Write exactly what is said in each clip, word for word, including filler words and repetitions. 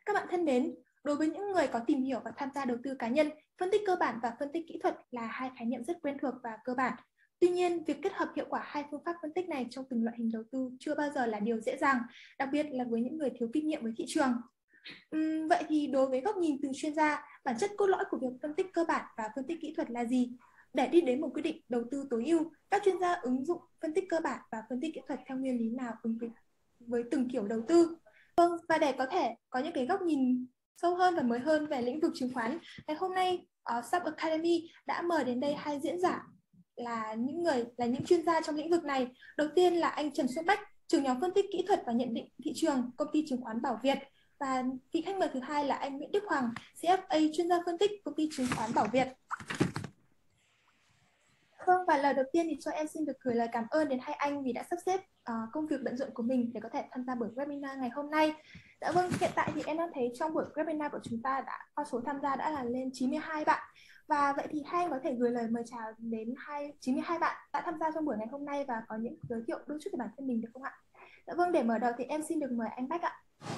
Các bạn thân mến, đối với những người có tìm hiểu và tham gia đầu tư cá nhân, phân tích cơ bản và phân tích kỹ thuật là hai khái niệm rất quen thuộc và cơ bản. Tuy nhiên, việc kết hợp hiệu quả hai phương pháp phân tích này trong từng loại hình đầu tư chưa bao giờ là điều dễ dàng, đặc biệt là với những người thiếu kinh nghiệm với thị trường. Uhm, vậy thì đối với góc nhìn từ chuyên gia, bản chất cốt lõi của việc phân tích cơ bản và phân tích kỹ thuật là gì? Để đi đến một quyết định đầu tư tối ưu, các chuyên gia ứng dụng phân tích cơ bản và phân tích kỹ thuật theo nguyên lý nào ứng với, với từng kiểu đầu tư? Vâng, và để có thể có những cái góc nhìn sâu hơn và mới hơn về lĩnh vực chứng khoán, ngày hôm nay uh, Sub Academy đã mời đến đây hai diễn giả là những người là những chuyên gia trong lĩnh vực này. Đầu tiên là anh Trần Xuân Bách, trưởng nhóm phân tích kỹ thuật và nhận định thị trường, công ty chứng khoán Bảo Việt. Và vị khách mời thứ hai là anh Nguyễn Đức Hoàng, xê ép a, chuyên gia phân tích công ty chứng khoán Bảo Việt. Vâng, và lời đầu tiên thì cho em xin được gửi lời cảm ơn đến hai anh vì đã sắp xếp uh, công việc bận rộn của mình để có thể tham gia buổi webinar ngày hôm nay. Dạ vâng, hiện tại thì em đang thấy trong buổi webinar của chúng ta đã con số tham gia đã là lên chín mươi hai bạn. Và vậy thì hai anh có thể gửi lời mời chào đến hai chín mươi hai bạn đã tham gia trong buổi ngày hôm nay và có những giới thiệu đôi chút về bản thân mình được không ạ? Dạ vâng, để mở đầu thì em xin được mời anh Bách ạ.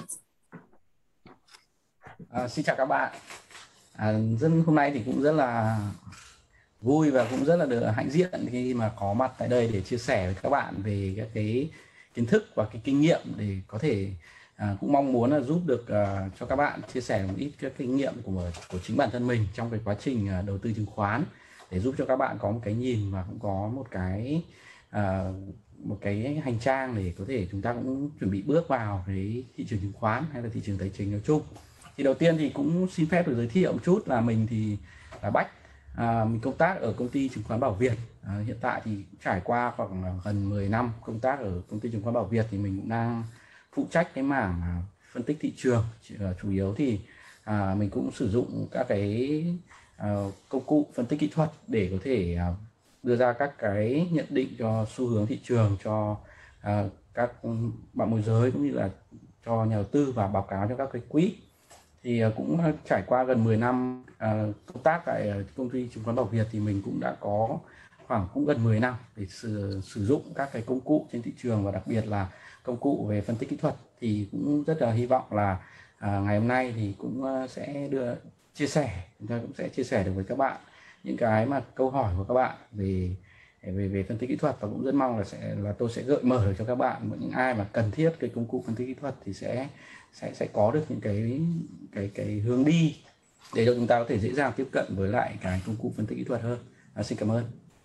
À, xin chào các bạn. À, dân hôm nay thì cũng rất là vui và cũng rất là được hãnh diện khi mà có mặt tại đây để chia sẻ với các bạn về các cái kiến thức và cái kinh nghiệm, để có thể à, cũng mong muốn là giúp được à, cho các bạn chia sẻ một ít các kinh nghiệm của của chính bản thân mình trong cái quá trình à, đầu tư chứng khoán, để giúp cho các bạn có một cái nhìn và cũng có một cái à, một cái hành trang để có thể chúng ta cũng chuẩn bị bước vào cái thị trường chứng khoán hay là thị trường tài chính nói chung. Thì đầu tiên thì cũng xin phép được giới thiệu một chút là mình thì là Bách. À, mình công tác ở công ty chứng khoán Bảo Việt. À, hiện tại thì trải qua khoảng gần mười năm công tác ở công ty chứng khoán Bảo Việt, thì mình cũng đang phụ trách cái mảng à, phân tích thị trường. À, chủ yếu thì à, mình cũng sử dụng các cái à, công cụ phân tích kỹ thuật để có thể à, đưa ra các cái nhận định cho xu hướng thị trường cho à, các bạn môi giới cũng như là cho nhà đầu tư, và báo cáo cho các cái quỹ. Thì cũng trải qua gần mười năm uh, công tác tại công ty chứng khoán Bảo Việt, thì mình cũng đã có khoảng cũng gần mười năm để sử, sử dụng các cái công cụ trên thị trường, và đặc biệt là công cụ về phân tích kỹ thuật. Thì cũng rất là hy vọng là uh, ngày hôm nay thì cũng uh, sẽ đưa chia sẻ chúng ta cũng sẽ chia sẻ được với các bạn những cái mà câu hỏi của các bạn về về về phân tích kỹ thuật, và cũng rất mong là sẽ là tôi sẽ gợi mở được cho các bạn, những ai mà cần thiết cái công cụ phân tích kỹ thuật thì sẽ sẽ sẽ có được những cái cái cái hướng đi để cho chúng ta có thể dễ dàng tiếp cận với lại cái công cụ phân tích kỹ thuật hơn. À, xin cảm ơn.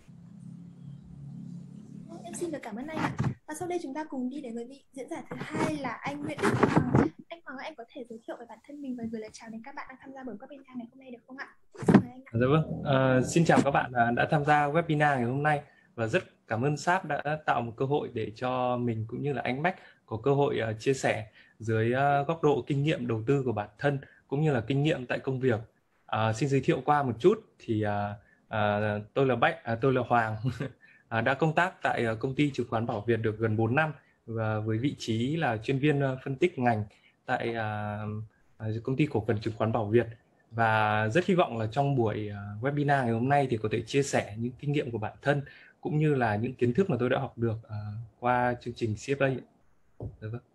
Em xin được cảm ơn anh ạ. Và sau đây chúng ta cùng đi đến với vị diễn giả thứ hai là anh Nguyễn Đức Hoàng. Anh Hoàng ơi, anh có thể giới thiệu về bản thân mình và gửi lời chào đến các bạn đang tham gia buổi webinar ngày hôm nay được không ạ? Xin mời anh ạ. Dạ vâng. À, xin chào các bạn đã tham gia webinar ngày hôm nay, và rất cảm ơn Sáp đã tạo một cơ hội để cho mình cũng như là anh Bách có cơ hội uh, chia sẻ dưới uh, góc độ kinh nghiệm đầu tư của bản thân cũng như là kinh nghiệm tại công việc. Uh, xin giới thiệu qua một chút thì uh, uh, tôi là Bách, uh, tôi là Hoàng. uh, đã công tác tại uh, công ty chứng khoán Bảo Việt được gần bốn năm, và với vị trí là chuyên viên uh, phân tích ngành tại uh, uh, công ty cổ phần chứng khoán Bảo Việt. Và rất hy vọng là trong buổi uh, webinar ngày hôm nay thì có thể chia sẻ những kinh nghiệm của bản thân cũng như là những kiến thức mà tôi đã học được uh, qua chương trình xê ép a. Được không?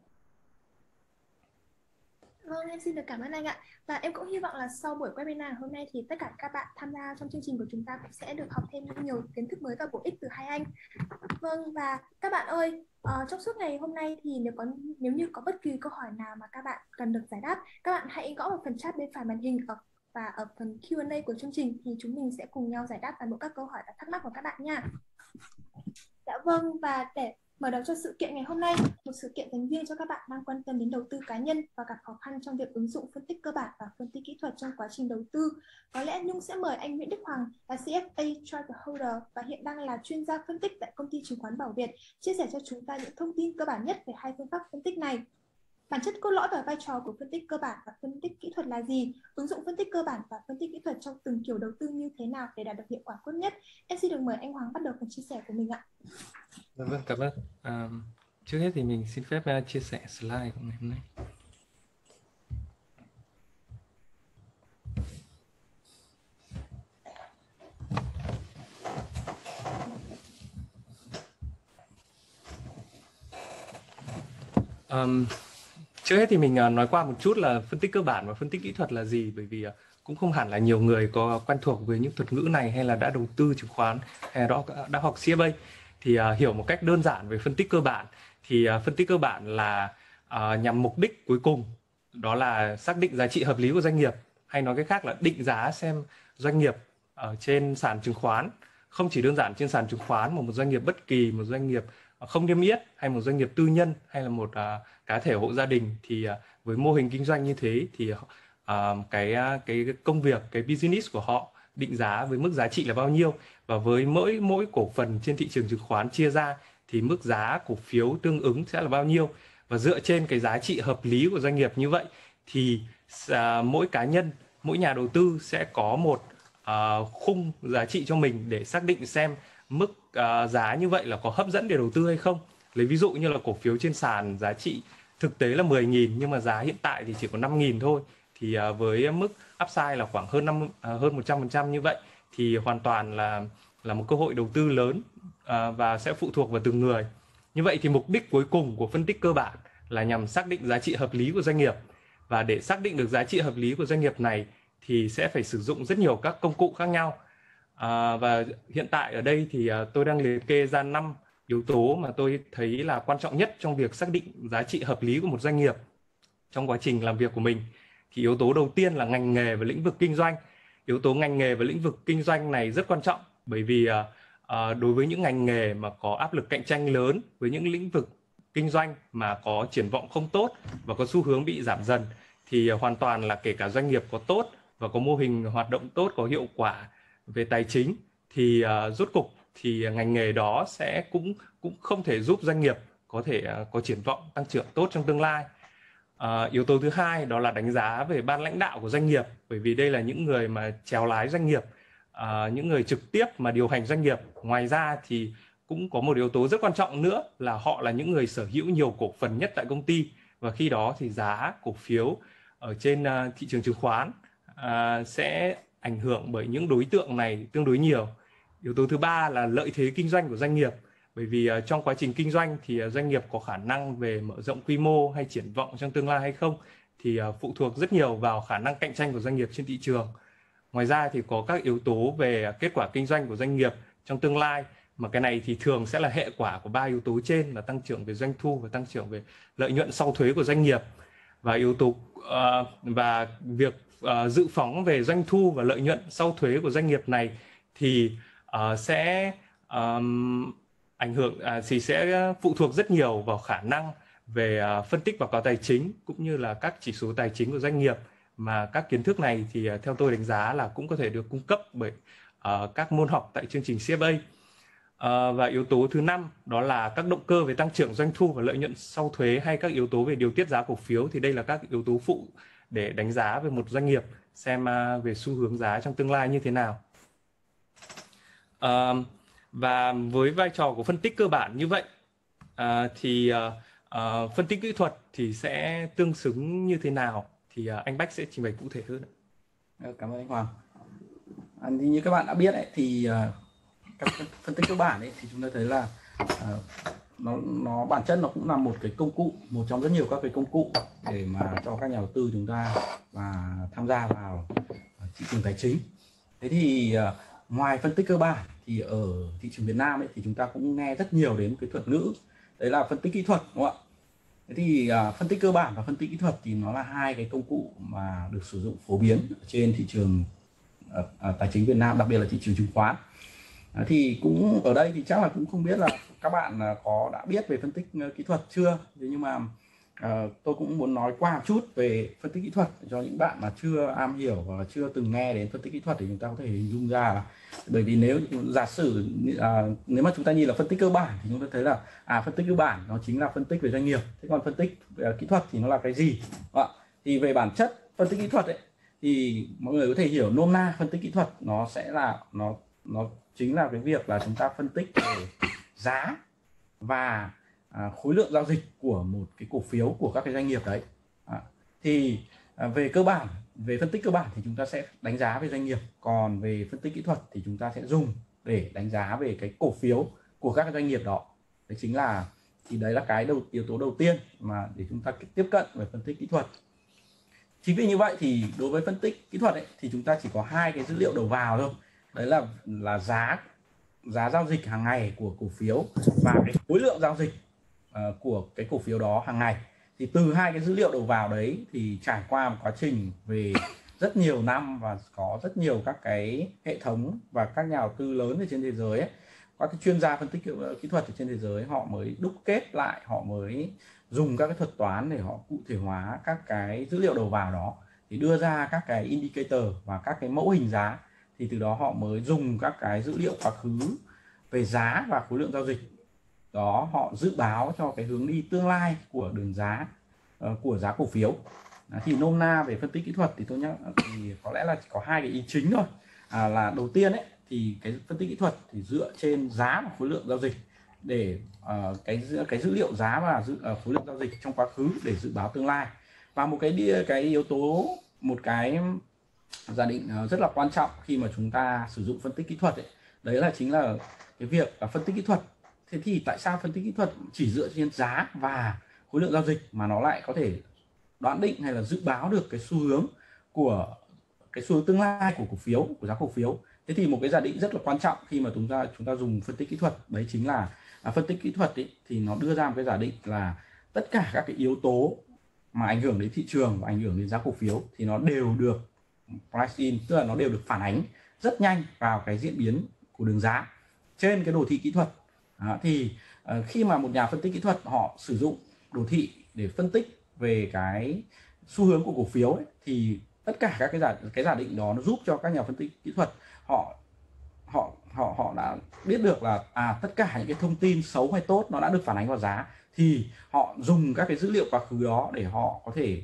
Vâng, em xin được cảm ơn anh ạ. Và em cũng hy vọng là sau buổi webinar hôm nay thì tất cả các bạn tham gia trong chương trình của chúng ta cũng sẽ được học thêm nhiều kiến thức mới và bổ ích từ hai anh. Vâng, và các bạn ơi, uh, trong suốt ngày hôm nay thì nếu có nếu như có bất kỳ câu hỏi nào mà các bạn cần được giải đáp, các bạn hãy gõ vào phần chat bên phải màn hình ở, và ở phần Q and A của chương trình thì chúng mình sẽ cùng nhau giải đáp toàn bộ các câu hỏi và thắc mắc của các bạn nha. Dạ vâng, và để mở đầu cho sự kiện ngày hôm nay, một sự kiện dành riêng cho các bạn đang quan tâm đến đầu tư cá nhân và gặp khó khăn trong việc ứng dụng phân tích cơ bản và phân tích kỹ thuật trong quá trình đầu tư. Có lẽ Nhung sẽ mời anh Nguyễn Đức Hoàng là xê ép a Charter Holder và hiện đang là chuyên gia phân tích tại công ty chứng khoán Bảo Việt chia sẻ cho chúng ta những thông tin cơ bản nhất về hai phương pháp phân tích này. Bản chất cốt lõi và vai trò của phân tích cơ bản và phân tích kỹ thuật là gì? Ứng dụng phân tích cơ bản và phân tích kỹ thuật trong từng kiểu đầu tư như thế nào để đạt được hiệu quả tốt nhất? Em xin được mời anh Hoàng bắt đầu phần chia sẻ của mình ạ. Dạ vâng, cảm ơn. À, trước hết thì mình xin phép uh, chia sẻ slide của ngày hôm nay. Um, Trước hết thì mình à, nói qua một chút là phân tích cơ bản và phân tích kỹ thuật là gì, bởi vì à, cũng không hẳn là nhiều người có quen thuộc với những thuật ngữ này hay là đã đầu tư chứng khoán hay là đã, đã học xê ép a. Thì à, hiểu một cách đơn giản về phân tích cơ bản thì à, phân tích cơ bản là à, nhằm mục đích cuối cùng, đó là xác định giá trị hợp lý của doanh nghiệp, hay nói cách khác là định giá xem doanh nghiệp ở trên sàn chứng khoán, không chỉ đơn giản trên sàn chứng khoán mà một doanh nghiệp bất kỳ, một doanh nghiệp không niêm yết hay một doanh nghiệp tư nhân hay là một à, cá thể hộ gia đình, thì à, với mô hình kinh doanh như thế thì à, cái, cái cái công việc, cái business của họ định giá với mức giá trị là bao nhiêu, và với mỗi mỗi cổ phần trên thị trường chứng khoán chia ra thì mức giá cổ phiếu tương ứng sẽ là bao nhiêu. Và dựa trên cái giá trị hợp lý của doanh nghiệp như vậy thì à, mỗi cá nhân, mỗi nhà đầu tư sẽ có một à, khung giá trị cho mình để xác định xem mức à, giá như vậy là có hấp dẫn để đầu tư hay không. Lấy ví dụ như là cổ phiếu trên sàn giá trị thực tế là mười nghìn nhưng mà giá hiện tại thì chỉ có năm nghìn thôi, thì à, với mức upside là khoảng hơn năm à, hơn một trăm phần trăm như vậy thì hoàn toàn là là một cơ hội đầu tư lớn, à, và sẽ phụ thuộc vào từng người. Như vậy thì mục đích cuối cùng của phân tích cơ bản là nhằm xác định giá trị hợp lý của doanh nghiệp, và để xác định được giá trị hợp lý của doanh nghiệp này thì sẽ phải sử dụng rất nhiều các công cụ khác nhau. À, và hiện tại ở đây thì à, tôi đang liệt kê ra năm yếu tố mà tôi thấy là quan trọng nhất trong việc xác định giá trị hợp lý của một doanh nghiệp trong quá trình làm việc của mình. Thì yếu tố đầu tiên là ngành nghề và lĩnh vực kinh doanh. Yếu tố ngành nghề và lĩnh vực kinh doanh này rất quan trọng, bởi vì à, à, đối với những ngành nghề mà có áp lực cạnh tranh lớn, với những lĩnh vực kinh doanh mà có triển vọng không tốt và có xu hướng bị giảm dần, thì à, hoàn toàn là kể cả doanh nghiệp có tốt và có mô hình hoạt động tốt, có hiệu quả về tài chính, thì uh, rốt cục thì ngành nghề đó sẽ cũng cũng không thể giúp doanh nghiệp có thể uh, có triển vọng tăng trưởng tốt trong tương lai. Uh, yếu tố thứ hai đó là đánh giá về ban lãnh đạo của doanh nghiệp, bởi vì đây là những người mà chèo lái doanh nghiệp, uh, những người trực tiếp mà điều hành doanh nghiệp. Ngoài ra thì cũng có một yếu tố rất quan trọng nữa là họ là những người sở hữu nhiều cổ phần nhất tại công ty, và khi đó thì giá cổ phiếu ở trên uh, thị trường chứng khoán uh, sẽ ảnh hưởng bởi những đối tượng này tương đối nhiều. Yếu tố thứ ba là lợi thế kinh doanh của doanh nghiệp, bởi vì uh, trong quá trình kinh doanh thì uh, doanh nghiệp có khả năng về mở rộng quy mô hay triển vọng trong tương lai hay không thì uh, phụ thuộc rất nhiều vào khả năng cạnh tranh của doanh nghiệp trên thị trường. Ngoài ra thì có các yếu tố về kết quả kinh doanh của doanh nghiệp trong tương lai, mà cái này thì thường sẽ là hệ quả của ba yếu tố trên là tăng trưởng về doanh thu và tăng trưởng về lợi nhuận sau thuế của doanh nghiệp. Và yếu tố uh, và việc uh, dự phóng về doanh thu và lợi nhuận sau thuế của doanh nghiệp này thì uh, sẽ um, ảnh hưởng uh, thì sẽ phụ thuộc rất nhiều vào khả năng về uh, phân tích báo cáo tài chính cũng như là các chỉ số tài chính của doanh nghiệp, mà các kiến thức này thì uh, theo tôi đánh giá là cũng có thể được cung cấp bởi uh, các môn học tại chương trình xê ép a. Uh, và yếu tố thứ năm đó là các động cơ về tăng trưởng doanh thu và lợi nhuận sau thuế, hay các yếu tố về điều tiết giá cổ phiếu, thì đây là các yếu tố phụ để đánh giá về một doanh nghiệp xem uh, về xu hướng giá trong tương lai như thế nào. Uh, và với vai trò của phân tích cơ bản như vậy uh, thì uh, uh, phân tích kỹ thuật thì sẽ tương xứng như thế nào thì uh, anh Bách sẽ trình bày cụ thể hơn. Cảm ơn anh Hoàng. À, thì như các bạn đã biết ấy, thì uh, các phân tích cơ bản ấy thì chúng ta thấy là uh, nó nó bản chất nó cũng là một cái công cụ, một trong rất nhiều các cái công cụ để mà cho các nhà đầu tư chúng ta và tham gia vào thị trường tài chính. Thế thì uh, ngoài phân tích cơ bản thì ở thị trường Việt Nam ấy thì chúng ta cũng nghe rất nhiều đến cái thuật ngữ đấy là phân tích kỹ thuật, đúng không ạ? Thế thì uh, phân tích cơ bản và phân tích kỹ thuật thì nó là hai cái công cụ mà được sử dụng phổ biến trên thị trường uh, uh, tài chính Việt Nam, đặc biệt là thị trường chứng khoán. À, thì cũng ở đây thì chắc là cũng không biết là các bạn có đã biết về phân tích uh, kỹ thuật chưa, thế nhưng mà uh, tôi cũng muốn nói qua một chút về phân tích kỹ thuật cho những bạn mà chưa am hiểu và chưa từng nghe đến phân tích kỹ thuật thì chúng ta có thể hình dung ra là, bởi vì nếu giả sử uh, nếu mà chúng ta nhìn là phân tích cơ bản thì chúng ta thấy là à phân tích cơ bản nó chính là phân tích về doanh nghiệp, thế còn phân tích uh, kỹ thuật thì nó là cái gì? À, thì về bản chất phân tích kỹ thuật ấy thì mọi người có thể hiểu nôm na phân tích kỹ thuật nó sẽ là nó nó chính là cái việc là chúng ta phân tích về giá và à, khối lượng giao dịch của một cái cổ phiếu của các cái doanh nghiệp đấy. À, thì à, về cơ bản, về phân tích cơ bản thì chúng ta sẽ đánh giá về doanh nghiệp, còn về phân tích kỹ thuật thì chúng ta sẽ dùng để đánh giá về cái cổ phiếu của các cái doanh nghiệp đó. Đấy chính là Thì đấy là cái đầu yếu tố đầu tiên mà để chúng ta tiếp cận về phân tích kỹ thuật. Chính vì như vậy thì đối với phân tích kỹ thuật ấy, thì chúng ta chỉ có hai cái dữ liệu đầu vào thôi. Đấy là là giá giá giao dịch hàng ngày của cổ phiếu và cái khối lượng giao dịch uh, của cái cổ phiếu đó hàng ngày. Thì từ hai cái dữ liệu đầu vào đấy thì trải qua một quá trình về rất nhiều năm và có rất nhiều các cái hệ thống và các nhà đầu tư lớn ở trên thế giới ấy, các cái chuyên gia phân tích kỹ thuật ở trên thế giới, họ mới đúc kết lại, họ mới dùng các cái thuật toán để họ cụ thể hóa các cái dữ liệu đầu vào đó, thì đưa ra các cái indicator và các cái mẫu hình giá. Thì từ đó họ mới dùng các cái dữ liệu quá khứ về giá và khối lượng giao dịch đó, họ dự báo cho cái hướng đi tương lai của đường giá uh, của giá cổ phiếu. Đó, thì nôm na về phân tích kỹ thuật thì tôi nhắc thì có lẽ là chỉ có hai cái ý chính thôi. À, là đầu tiên ấy thì cái phân tích kỹ thuật thì dựa trên giá và khối lượng giao dịch để uh, cái cái dữ liệu giá và dữ, uh, khối lượng giao dịch trong quá khứ để dự báo tương lai. Và một cái cái yếu tố, một cái giả định uh, rất là quan trọng khi mà chúng ta sử dụng phân tích kỹ thuật ấy, đấy là chính là cái việc uh, phân tích kỹ thuật. Thế thì tại sao phân tích kỹ thuật chỉ dựa trên giá và khối lượng giao dịch mà nó lại có thể đoán định hay là dự báo được cái xu hướng của cái xu hướng tương lai của cổ phiếu, của giá cổ phiếu? Thế thì một cái giả định rất là quan trọng khi mà chúng ta chúng ta dùng phân tích kỹ thuật đấy chính là à, phân tích kỹ thuật ấy, thì nó đưa ra một cái giả định là tất cả các cái yếu tố mà ảnh hưởng đến thị trường và ảnh hưởng đến giá cổ phiếu thì nó đều được price in, tức là nó đều được phản ánh rất nhanh vào cái diễn biến của đường giá trên cái đồ thị kỹ thuật. À, thì uh, khi mà một nhà phân tích kỹ thuật họ sử dụng đồ thị để phân tích về cái xu hướng của cổ phiếu ấy, thì tất cả các cái giả cái giả định đó nó giúp cho các nhà phân tích kỹ thuật họ họ họ họ đã biết được là à tất cả những cái thông tin xấu hay tốt nó đã được phản ánh vào giá, thì họ dùng các cái dữ liệu quá khứ đó để họ có thể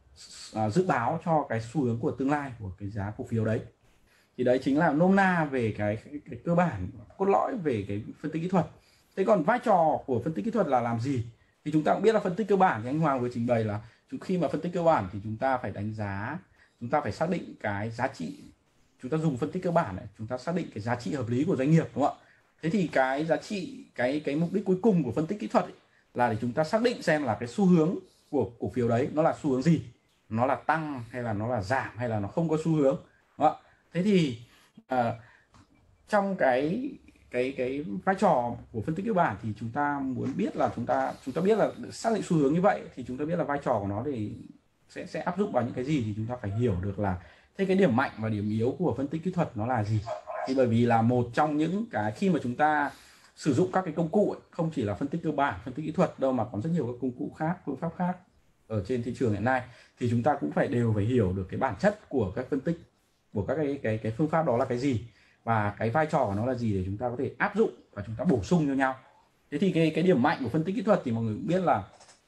uh, dự báo cho cái xu hướng của tương lai của cái giá cổ phiếu đấy. Thì đấy chính là nôm na về cái, cái, cái cơ bản cốt lõi về cái phân tích kỹ thuật. Thế còn vai trò của phân tích kỹ thuật là làm gì? Thì chúng ta cũng biết là phân tích cơ bản thì anh Hoàng vừa trình bày là khi mà phân tích cơ bản thì chúng ta phải đánh giá, chúng ta phải xác định cái giá trị, chúng ta dùng phân tích cơ bản này, chúng ta xác định cái giá trị hợp lý của doanh nghiệp, đúng không ạ? Thế thì cái giá trị, cái cái mục đích cuối cùng của phân tích kỹ thuật ấy, là để chúng ta xác định xem là cái xu hướng của cổ phiếu đấy nó là xu hướng gì, nó là tăng hay là nó là giảm hay là nó không có xu hướng, đúng không ạ? Thế thì uh, trong cái cái cái vai trò của phân tích cơ bản thì chúng ta muốn biết là chúng ta chúng ta biết là xác định xu hướng như vậy thì chúng ta biết là vai trò của nó thì sẽ sẽ áp dụng vào những cái gì, thì chúng ta phải hiểu được là thế cái điểm mạnh và điểm yếu của phân tích kỹ thuật nó là gì. Thì bởi vì là một trong những cái khi mà chúng ta sử dụng các cái công cụ ấy, không chỉ là phân tích cơ bản, phân tích kỹ thuật đâu mà còn rất nhiều các công cụ khác, phương pháp khác ở trên thị trường hiện nay, thì chúng ta cũng phải đều phải hiểu được cái bản chất của các phân tích, của các cái cái cái phương pháp đó là cái gì và cái vai trò của nó là gì để chúng ta có thể áp dụng và chúng ta bổ sung cho nhau. Thế thì cái cái điểm mạnh của phân tích kỹ thuật thì mọi người cũng biết là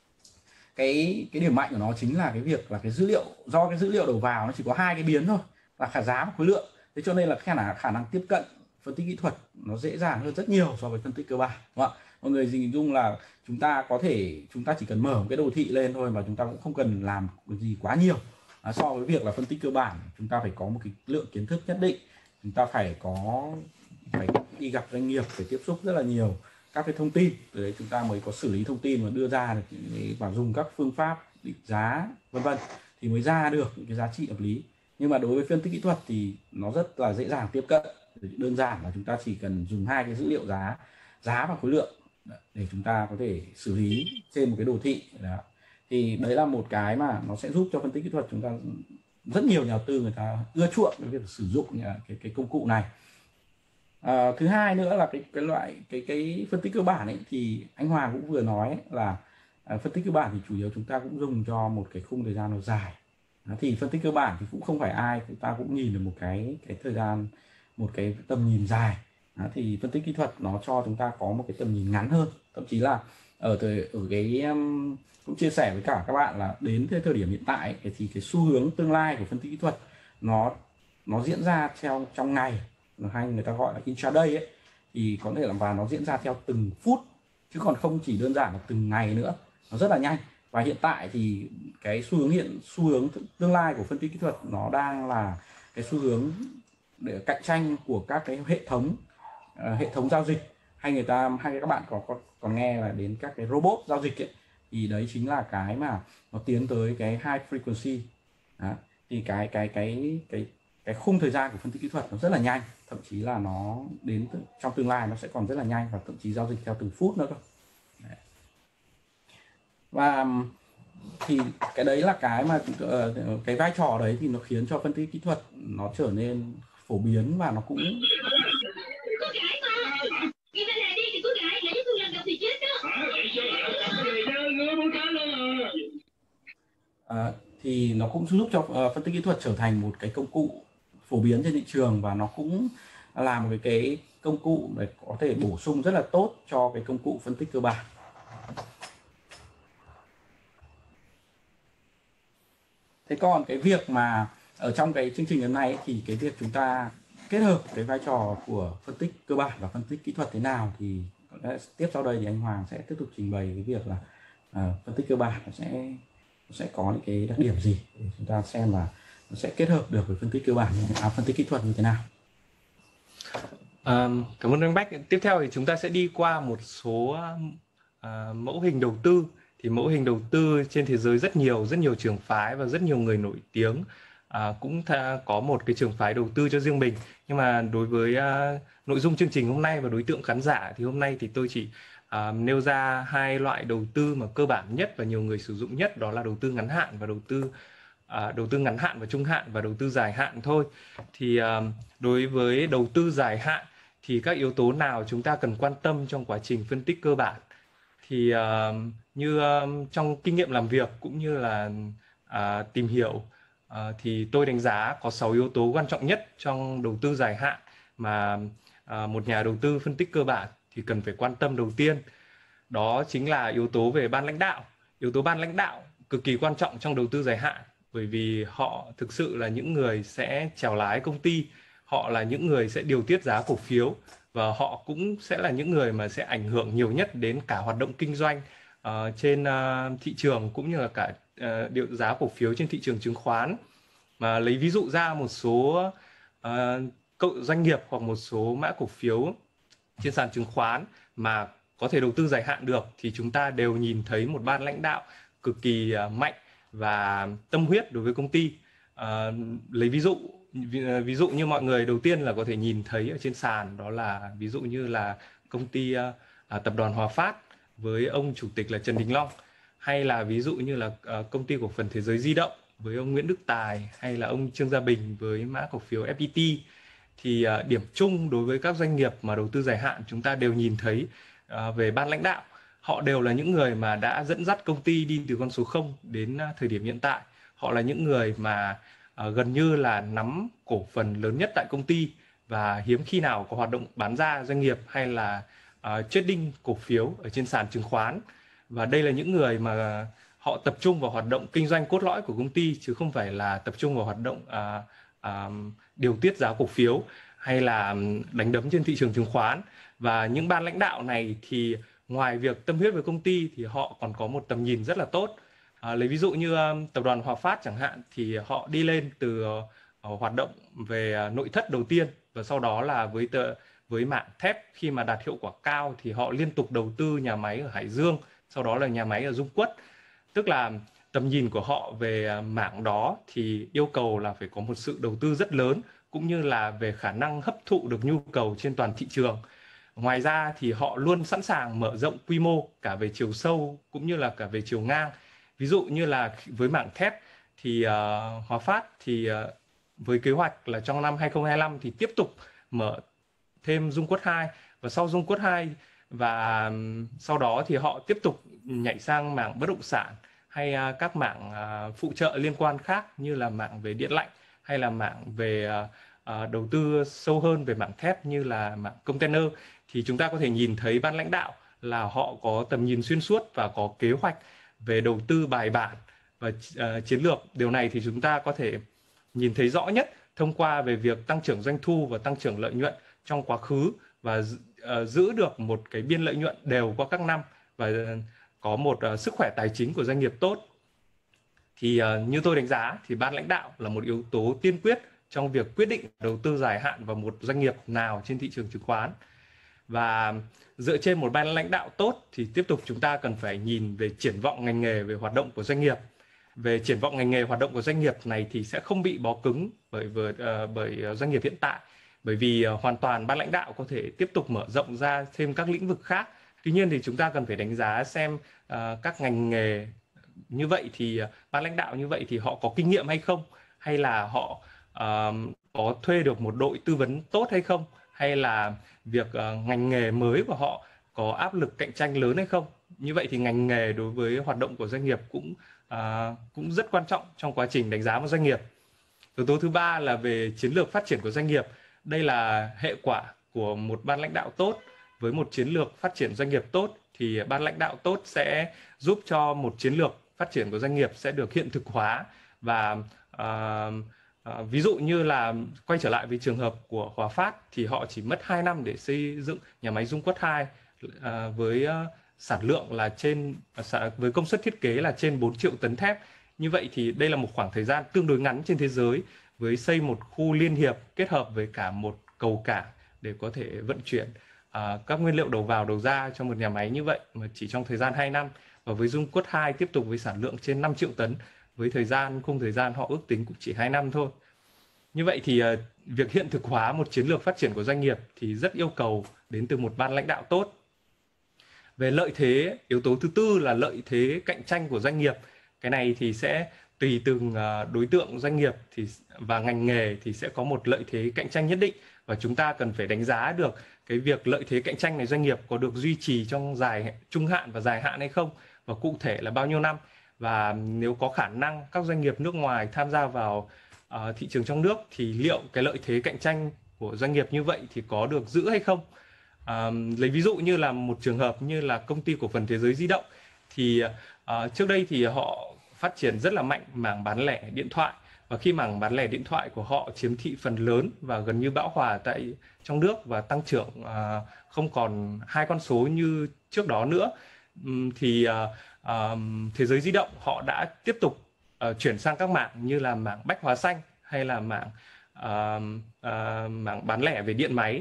cái cái điểm mạnh của nó chính là cái việc là cái dữ liệu, do cái dữ liệu đầu vào nó chỉ có hai cái biến thôi là khả giá và khối lượng, thế cho nên là khả năng khả năng tiếp cận phân tích kỹ thuật nó dễ dàng hơn rất nhiều so với phân tích cơ bản, đúng không ạ? Mọi người hình dung là chúng ta có thể chúng ta chỉ cần mở một cái đồ thị lên thôi và chúng ta cũng không cần làm gì quá nhiều à, so với việc là phân tích cơ bản chúng ta phải có một cái lượng kiến thức nhất định, chúng ta phải có phải đi gặp doanh nghiệp, phải tiếp xúc rất là nhiều các cái thông tin, từ đấy chúng ta mới có xử lý thông tin và đưa ra được và dùng các phương pháp định giá vân vân thì mới ra được những cái giá trị hợp lý. Nhưng mà đối với phân tích kỹ thuật thì nó rất là dễ dàng tiếp cận, đơn giản là chúng ta chỉ cần dùng hai cái dữ liệu giá giá và khối lượng để chúng ta có thể xử lý trên một cái đồ thị đó. Thì đấy là một cái mà nó sẽ giúp cho phân tích kỹ thuật chúng ta, rất nhiều nhà đầu tư người ta ưa chuộng cái việc sử dụng cái cái công cụ này. À, thứ hai nữa là cái cái loại cái cái phân tích cơ bản ấy thì anh Hoàng cũng vừa nói ấy, là à, phân tích cơ bản thì chủ yếu chúng ta cũng dùng cho một cái khung thời gian nó dài. Đó, thì phân tích cơ bản thì cũng không phải ai chúng ta cũng nhìn được một cái cái thời gian, một cái tầm nhìn dài. Đó, thì phân tích kỹ thuật nó cho chúng ta có một cái tầm nhìn ngắn hơn, thậm chí là ở thời ở cái um, cũng chia sẻ với cả các bạn là đến cái thời điểm hiện tại ấy, thì cái xu hướng tương lai của phân tích kỹ thuật nó nó diễn ra theo trong ngày, hay người ta gọi là intraday ấy, thì có thể là và nó diễn ra theo từng phút chứ còn không chỉ đơn giản là từng ngày nữa, nó rất là nhanh. Và hiện tại thì cái xu hướng hiện xu hướng tương lai của phân tích kỹ thuật nó đang là cái xu hướng để cạnh tranh của các cái hệ thống uh, hệ thống giao dịch hay người ta hay các bạn có, có còn nghe là đến các cái robot giao dịch ấy, thì đấy chính là cái mà nó tiến tới cái high frequency. Đó. Thì cái cái cái cái cái khung thời gian của phân tích kỹ thuật nó rất là nhanh, thậm chí là nó đến trong tương lai nó sẽ còn rất là nhanh, và thậm chí giao dịch theo từng phút nữa cơ. Đấy. Và thì cái đấy là cái mà uh, cái vai trò đấy thì nó khiến cho phân tích kỹ thuật nó trở nên phổ biến, và nó cũng uh, thì nó cũng giúp cho uh, phân tích kỹ thuật trở thành một cái công cụ phổ biến trên thị trường, và nó cũng là một cái, cái công cụ để có thể bổ sung rất là tốt cho cái công cụ phân tích cơ bản. Thế còn cái việc mà ở trong cái chương trình hôm nay ấy, thì cái việc chúng ta kết hợp cái vai trò của phân tích cơ bản và phân tích kỹ thuật thế nào, thì tiếp sau đây thì anh Hoàng sẽ tiếp tục trình bày cái việc là uh, phân tích cơ bản nó sẽ nó sẽ có những cái đặc điểm gì để chúng ta xem là nó sẽ kết hợp được với phân tích cơ bản, à, phân tích kỹ thuật như thế nào. À, cảm ơn anh Bách. Tiếp theo thì chúng ta sẽ đi qua một số uh, mẫu hình đầu tư. Thì mẫu hình đầu tư trên thế giới rất nhiều, rất nhiều trường phái và rất nhiều người nổi tiếng à, cũng tha, có một cái trường phái đầu tư cho riêng mình. Nhưng mà đối với uh, nội dung chương trình hôm nay và đối tượng khán giả thì hôm nay thì tôi chỉ uh, nêu ra hai loại đầu tư mà cơ bản nhất và nhiều người sử dụng nhất, đó là đầu tư ngắn hạn và đầu tư uh, đầu tư ngắn hạn và trung hạn và đầu tư dài hạn thôi. Thì uh, đối với đầu tư dài hạn thì các yếu tố nào chúng ta cần quan tâm trong quá trình phân tích cơ bản? Thì uh, như uh, trong kinh nghiệm làm việc cũng như là uh, tìm hiểu uh, thì tôi đánh giá có sáu yếu tố quan trọng nhất trong đầu tư dài hạn mà uh, một nhà đầu tư phân tích cơ bản thì cần phải quan tâm đầu tiên. Đó chính là yếu tố về ban lãnh đạo. Yếu tố ban lãnh đạo cực kỳ quan trọng trong đầu tư dài hạn, bởi vì họ thực sự là những người sẽ chèo lái công ty, họ là những người sẽ điều tiết giá cổ phiếu, và họ cũng sẽ là những người mà sẽ ảnh hưởng nhiều nhất đến cả hoạt động kinh doanh uh, trên uh, thị trường, cũng như là cả uh, điều giá cổ phiếu trên thị trường chứng khoán. Mà lấy ví dụ ra một số uh, doanh nghiệp hoặc một số mã cổ phiếu trên sàn chứng khoán mà có thể đầu tư dài hạn được, thì chúng ta đều nhìn thấy một ban lãnh đạo cực kỳ uh, mạnh và tâm huyết đối với công ty. Uh, lấy ví dụ Ví, ví dụ như mọi người đầu tiên là có thể nhìn thấy ở trên sàn, đó là ví dụ như là công ty uh, tập đoàn Hòa Phát với ông chủ tịch là Trần Đình Long, hay là ví dụ như là uh, công ty cổ phần Thế giới di động với ông Nguyễn Đức Tài, hay là ông Trương Gia Bình với mã cổ phiếu ép pê tê. Thì uh, điểm chung đối với các doanh nghiệp mà đầu tư dài hạn chúng ta đều nhìn thấy uh, về ban lãnh đạo, họ đều là những người mà đã dẫn dắt công ty đi từ con số không đến uh, thời điểm hiện tại. Họ là những người mà Uh, gần như là nắm cổ phần lớn nhất tại công ty, và hiếm khi nào có hoạt động bán ra doanh nghiệp hay là uh, trading cổ phiếu ở trên sàn chứng khoán. Và đây là những người mà họ tập trung vào hoạt động kinh doanh cốt lõi của công ty, chứ không phải là tập trung vào hoạt động uh, uh, điều tiết giá cổ phiếu hay là đánh đấm trên thị trường chứng khoán. Và những ban lãnh đạo này thì ngoài việc tâm huyết với công ty thì họ còn có một tầm nhìn rất là tốt. À, lấy ví dụ như um, tập đoàn Hòa Phát chẳng hạn, thì họ đi lên từ uh, hoạt động về uh, nội thất đầu tiên, và sau đó là với tờ, với mảng thép khi mà đạt hiệu quả cao thì họ liên tục đầu tư nhà máy ở Hải Dương, sau đó là nhà máy ở Dung Quất. Tức là tầm nhìn của họ về uh, mảng đó thì yêu cầu là phải có một sự đầu tư rất lớn, cũng như là về khả năng hấp thụ được nhu cầu trên toàn thị trường. Ngoài ra thì họ luôn sẵn sàng mở rộng quy mô cả về chiều sâu cũng như là cả về chiều ngang. Ví dụ như là với mảng thép thì uh, Hòa Phát thì uh, với kế hoạch là trong năm hai không hai lăm thì tiếp tục mở thêm Dung Quất hai, và sau Dung Quất hai và um, sau đó thì họ tiếp tục nhảy sang mảng bất động sản hay uh, các mảng uh, phụ trợ liên quan khác, như là mảng về điện lạnh hay là mảng về uh, uh, đầu tư sâu hơn về mảng thép như là mảng container. Thì chúng ta có thể nhìn thấy ban lãnh đạo là họ có tầm nhìn xuyên suốt và có kế hoạch về đầu tư bài bản và uh, chiến lược. Điều này thì chúng ta có thể nhìn thấy rõ nhất thông qua về việc tăng trưởng doanh thu và tăng trưởng lợi nhuận trong quá khứ, và uh, giữ được một cái biên lợi nhuận đều qua các năm, và uh, có một uh, sức khỏe tài chính của doanh nghiệp tốt. Thì uh, như tôi đánh giá thì ban lãnh đạo là một yếu tố tiên quyết trong việc quyết định đầu tư dài hạn vào một doanh nghiệp nào trên thị trường chứng khoán. Và dựa trên một ban lãnh đạo tốt thì tiếp tục chúng ta cần phải nhìn về triển vọng ngành nghề, về hoạt động của doanh nghiệp. Về triển vọng ngành nghề hoạt động của doanh nghiệp này thì sẽ không bị bó cứng bởi bởi, uh, bởi doanh nghiệp hiện tại, bởi vì uh, hoàn toàn ban lãnh đạo có thể tiếp tục mở rộng ra thêm các lĩnh vực khác. Tuy nhiên thì chúng ta cần phải đánh giá xem uh, các ngành nghề như vậy thì uh, ban lãnh đạo như vậy thì họ có kinh nghiệm hay không, hay là họ uh, có thuê được một đội tư vấn tốt hay không, hay là việc uh, ngành nghề mới của họ có áp lực cạnh tranh lớn hay không. Như vậy thì ngành nghề đối với hoạt động của doanh nghiệp cũng À, cũng rất quan trọng trong quá trình đánh giá một doanh nghiệp. Yếu tố thứ ba là về chiến lược phát triển của doanh nghiệp. Đây là hệ quả của một ban lãnh đạo tốt. Với một chiến lược phát triển doanh nghiệp tốt thì ban lãnh đạo tốt sẽ giúp cho một chiến lược phát triển của doanh nghiệp sẽ được hiện thực hóa. Và à, à, ví dụ như là quay trở lại với trường hợp của Hòa Phát thì họ chỉ mất hai năm để xây dựng nhà máy Dung Quất hai à, với à, sản lượng là trên với công suất thiết kế là trên bốn triệu tấn thép. Như vậy thì đây là một khoảng thời gian tương đối ngắn trên thế giới với xây một khu liên hiệp kết hợp với cả một cầu cảng để có thể vận chuyển à, các nguyên liệu đầu vào đầu ra cho một nhà máy như vậy mà chỉ trong thời gian hai năm. Và với Dung Quất hai tiếp tục với sản lượng trên năm triệu tấn với thời gian khung thời gian họ ước tính cũng chỉ hai năm thôi. Như vậy thì à, việc hiện thực hóa một chiến lược phát triển của doanh nghiệp thì rất yêu cầu đến từ một ban lãnh đạo tốt. Về lợi thế, yếu tố thứ tư là lợi thế cạnh tranh của doanh nghiệp. Cái này thì sẽ tùy từng đối tượng doanh nghiệp thì và ngành nghề thì sẽ có một lợi thế cạnh tranh nhất định, và chúng ta cần phải đánh giá được cái việc lợi thế cạnh tranh này doanh nghiệp có được duy trì trong dài trung hạn và dài hạn hay không, và cụ thể là bao nhiêu năm, và nếu có khả năng các doanh nghiệp nước ngoài tham gia vào uh, thị trường trong nước thì liệu cái lợi thế cạnh tranh của doanh nghiệp như vậy thì có được giữ hay không. À, lấy ví dụ như là một trường hợp như là công ty cổ phần Thế giới di động thì uh, trước đây thì họ phát triển rất là mạnh mảng bán lẻ điện thoại, và khi mảng bán lẻ điện thoại của họ chiếm thị phần lớn và gần như bão hòa tại trong nước và tăng trưởng uh, không còn hai con số như trước đó nữa, um, thì uh, uh, Thế giới di động họ đã tiếp tục uh, chuyển sang các mảng như là mảng bách hóa xanh hay là mảng uh, uh, mảng bán lẻ về điện máy.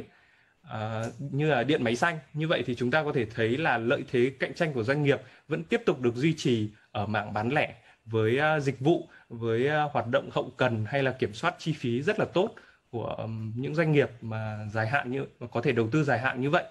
Uh, như là điện máy xanh. Như vậy thì chúng ta có thể thấy là lợi thế cạnh tranh của doanh nghiệp vẫn tiếp tục được duy trì ở mảng bán lẻ với uh, dịch vụ, với uh, hoạt động hậu cần hay là kiểm soát chi phí rất là tốt của um, những doanh nghiệp mà dài hạn như mà có thể đầu tư dài hạn như vậy.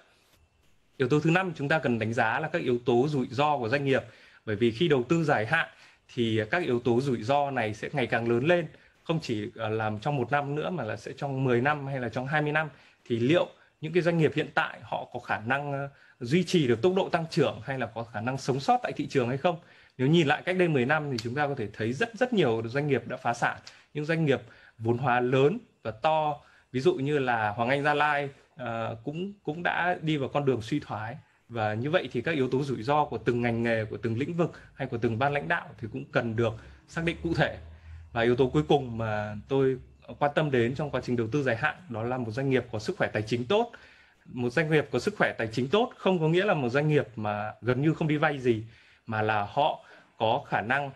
Yếu tố thứ năm chúng ta cần đánh giá là các yếu tố rủi ro của doanh nghiệp, bởi vì khi đầu tư dài hạn thì các yếu tố rủi ro này sẽ ngày càng lớn lên, không chỉ uh, làm trong một năm nữa mà là sẽ trong mười năm hay là trong hai mươi năm. Thì liệu những cái doanh nghiệp hiện tại họ có khả năng uh, duy trì được tốc độ tăng trưởng hay là có khả năng sống sót tại thị trường hay không? Nếu nhìn lại cách đây mười năm thì chúng ta có thể thấy rất rất nhiều doanh nghiệp đã phá sản. Những doanh nghiệp vốn hóa lớn và to, ví dụ như là Hoàng Anh Gia Lai uh, cũng cũng đã đi vào con đường suy thoái. Và như vậy thì các yếu tố rủi ro của từng ngành nghề, của từng lĩnh vực hay của từng ban lãnh đạo thì cũng cần được xác định cụ thể. Và yếu tố cuối cùng mà tôi quan tâm đến trong quá trình đầu tư dài hạn đó là một doanh nghiệp có sức khỏe tài chính tốt. Một doanh nghiệp có sức khỏe tài chính tốt không có nghĩa là một doanh nghiệp mà gần như không đi vay gì, mà là họ có khả năng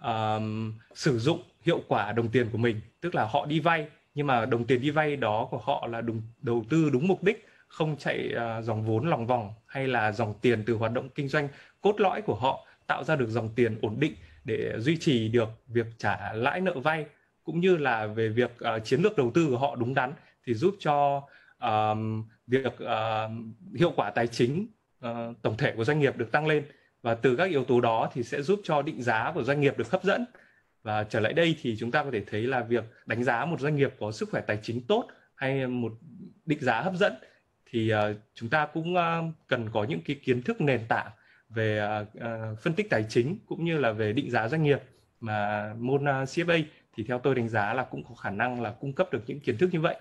uh, sử dụng hiệu quả đồng tiền của mình. Tức là họ đi vay nhưng mà đồng tiền đi vay đó của họ là đúng, đầu tư đúng mục đích, không chạy uh, dòng vốn lòng vòng hay là dòng tiền từ hoạt động kinh doanh cốt lõi của họ tạo ra được dòng tiền ổn định để duy trì được việc trả lãi nợ vay, cũng như là về việc uh, chiến lược đầu tư của họ đúng đắn thì giúp cho uh, việc uh, hiệu quả tài chính uh, tổng thể của doanh nghiệp được tăng lên. Và từ các yếu tố đó thì sẽ giúp cho định giá của doanh nghiệp được hấp dẫn. Và trở lại đây thì chúng ta có thể thấy là việc đánh giá một doanh nghiệp có sức khỏe tài chính tốt hay một định giá hấp dẫn thì uh, chúng ta cũng uh, cần có những cái kiến thức nền tảng về uh, uh, phân tích tài chính cũng như là về định giá doanh nghiệp, mà môn uh, xê ép a thì theo tôi đánh giá là cũng có khả năng là cung cấp được những kiến thức như vậy.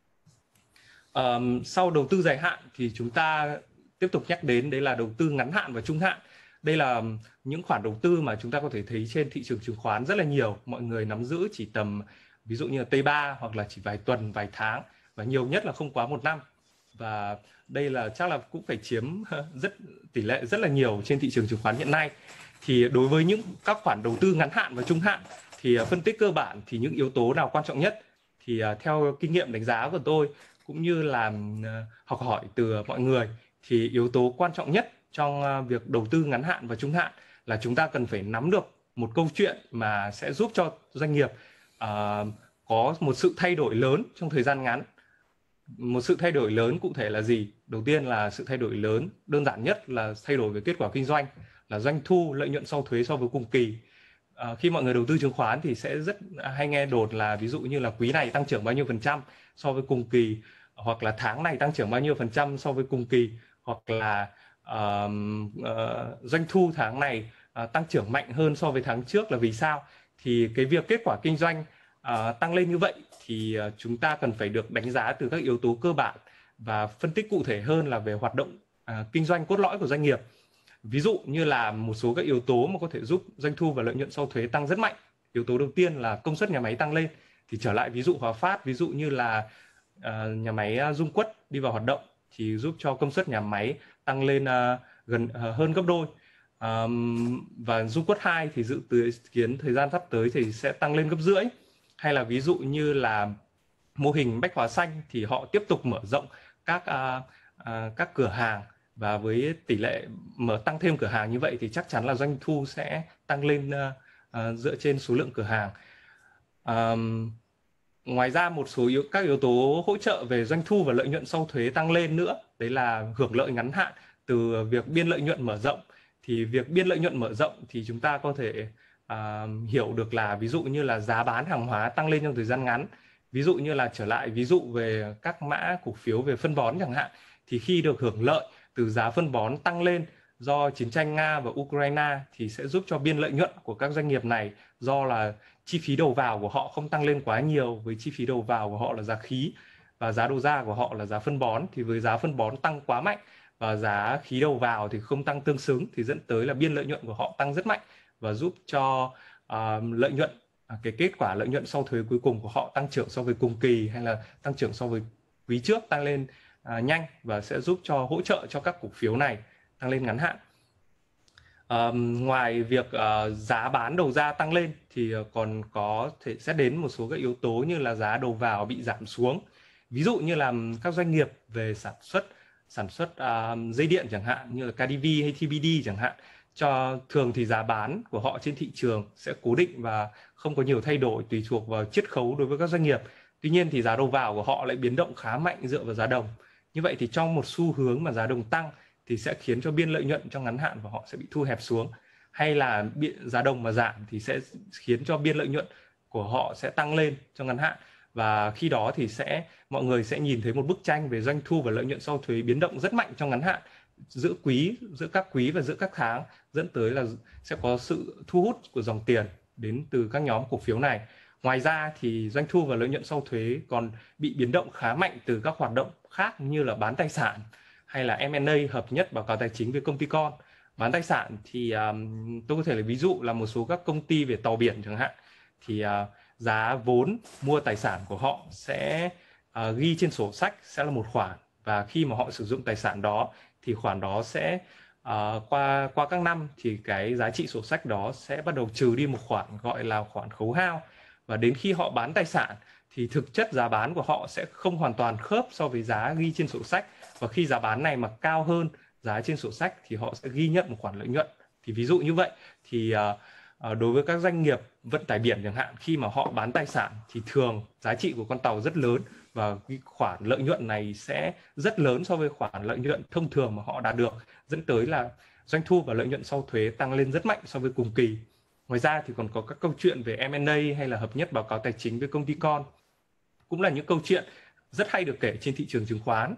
Um, sau đầu tư dài hạn thì chúng ta tiếp tục nhắc đến đấy là đầu tư ngắn hạn và trung hạn. Đây là những khoản đầu tư mà chúng ta có thể thấy trên thị trường chứng khoán rất là nhiều. Mọi người nắm giữ chỉ tầm ví dụ như là T ba hoặc là chỉ vài tuần, vài tháng, và nhiều nhất là không quá một năm. Và đây là chắc là cũng phải chiếm rất tỷ lệ rất là nhiều trên thị trường chứng khoán hiện nay. Thì đối với những các khoản đầu tư ngắn hạn và trung hạn thì phân tích cơ bản thì những yếu tố nào quan trọng nhất? Thì theo kinh nghiệm đánh giá của tôi cũng như là học hỏi từ mọi người, thì yếu tố quan trọng nhất trong việc đầu tư ngắn hạn và trung hạn là chúng ta cần phải nắm được một câu chuyện mà sẽ giúp cho doanh nghiệp uh, có một sự thay đổi lớn trong thời gian ngắn. Một sự thay đổi lớn cụ thể là gì? Đầu tiên là sự thay đổi lớn, đơn giản nhất là thay đổi về kết quả kinh doanh, là doanh thu, lợi nhuận sau thuế so với cùng kỳ. À, khi mọi người đầu tư chứng khoán thì sẽ rất hay nghe đồn là ví dụ như là quý này tăng trưởng bao nhiêu phần trăm so với cùng kỳ, hoặc là tháng này tăng trưởng bao nhiêu phần trăm so với cùng kỳ, hoặc là uh, uh, doanh thu tháng này uh, tăng trưởng mạnh hơn so với tháng trước là vì sao? Thì cái việc kết quả kinh doanh uh, tăng lên như vậy thì uh, chúng ta cần phải được đánh giá từ các yếu tố cơ bản và phân tích cụ thể hơn là về hoạt động uh, kinh doanh cốt lõi của doanh nghiệp. Ví dụ như là một số các yếu tố mà có thể giúp doanh thu và lợi nhuận sau thuế tăng rất mạnh. Yếu tố đầu tiên là công suất nhà máy tăng lên. Thì trở lại ví dụ Hòa Phát, ví dụ như là uh, nhà máy Dung Quất đi vào hoạt động thì giúp cho công suất nhà máy tăng lên uh, gần uh, hơn gấp đôi. Um, và Dung Quất hai thì dự kiến thời gian sắp tới thì sẽ tăng lên gấp rưỡi. Hay là ví dụ như là mô hình Bách Hóa Xanh thì họ tiếp tục mở rộng các uh, uh, các cửa hàng, và với tỷ lệ mở tăng thêm cửa hàng như vậy thì chắc chắn là doanh thu sẽ tăng lên uh, uh, dựa trên số lượng cửa hàng. Um, ngoài ra một số yếu, các yếu tố hỗ trợ về doanh thu và lợi nhuận sau thuế tăng lên nữa, đấy là hưởng lợi ngắn hạn từ việc biên lợi nhuận mở rộng. Thì việc biên lợi nhuận mở rộng thì chúng ta có thể uh, hiểu được là ví dụ như là giá bán hàng hóa tăng lên trong thời gian ngắn. Ví dụ như là trở lại ví dụ về các mã cổ phiếu về phân bón chẳng hạn, thì khi được hưởng lợi từ giá phân bón tăng lên do chiến tranh Nga và Ukraine thì sẽ giúp cho biên lợi nhuận của các doanh nghiệp này, do là chi phí đầu vào của họ không tăng lên quá nhiều, với chi phí đầu vào của họ là giá khí và giá đầu ra của họ là giá phân bón, thì với giá phân bón tăng quá mạnh và giá khí đầu vào thì không tăng tương xứng, thì dẫn tới là biên lợi nhuận của họ tăng rất mạnh và giúp cho uh, lợi nhuận, uh, cái kết quả lợi nhuận sau thuế cuối cùng của họ tăng trưởng so với cùng kỳ hay là tăng trưởng so với quý trước tăng lên uh, nhanh, và sẽ giúp cho hỗ trợ cho các cổ phiếu này tăng lên ngắn hạn. Um, ngoài việc uh, giá bán đầu ra tăng lên thì uh, còn có thể sẽ đến một số các yếu tố như là giá đầu vào bị giảm xuống. Ví dụ như là các doanh nghiệp về sản xuất sản xuất uh, dây điện chẳng hạn, như là ca đê vê hay tê bê đê chẳng hạn, cho thường thì giá bán của họ trên thị trường sẽ cố định và không có nhiều thay đổi tùy thuộc vào chiết khấu đối với các doanh nghiệp. Tuy nhiên thì giá đầu vào của họ lại biến động khá mạnh dựa vào giá đồng. Như vậy thì trong một xu hướng mà giá đồng tăng thì sẽ khiến cho biên lợi nhuận trong ngắn hạn của họ sẽ bị thu hẹp xuống, hay là giá đồng mà giảm thì sẽ khiến cho biên lợi nhuận của họ sẽ tăng lên trong ngắn hạn. Và khi đó thì sẽ mọi người sẽ nhìn thấy một bức tranh về doanh thu và lợi nhuận sau thuế biến động rất mạnh trong ngắn hạn giữa quý, giữa các quý và giữa các tháng, dẫn tới là sẽ có sự thu hút của dòng tiền đến từ các nhóm cổ phiếu này. Ngoài ra thì doanh thu và lợi nhuận sau thuế còn bị biến động khá mạnh từ các hoạt động khác như là bán tài sản hay là em and a, hợp nhất báo cáo tài chính với công ty con. Bán tài sản thì um, tôi có thể là ví dụ là một số các công ty về tàu biển chẳng hạn, thì uh, giá vốn mua tài sản của họ sẽ uh, ghi trên sổ sách sẽ là một khoản, và khi mà họ sử dụng tài sản đó thì khoản đó sẽ uh, qua qua các năm thì cái giá trị sổ sách đó sẽ bắt đầu trừ đi một khoản gọi là khoản khấu hao, và đến khi họ bán tài sản thì thực chất giá bán của họ sẽ không hoàn toàn khớp so với giá ghi trên sổ sách, và khi giá bán này mà cao hơn giá trên sổ sách thì họ sẽ ghi nhận một khoản lợi nhuận. Thì ví dụ như vậy thì uh, đối với các doanh nghiệp vận tải biển chẳng hạn, khi mà họ bán tài sản thì thường giá trị của con tàu rất lớn và cái khoản lợi nhuận này sẽ rất lớn so với khoản lợi nhuận thông thường mà họ đạt được, dẫn tới là doanh thu và lợi nhuận sau thuế tăng lên rất mạnh so với cùng kỳ. Ngoài ra thì còn có các câu chuyện về em and a hay là hợp nhất báo cáo tài chính với công ty con, cũng là những câu chuyện rất hay được kể trên thị trường chứng khoán.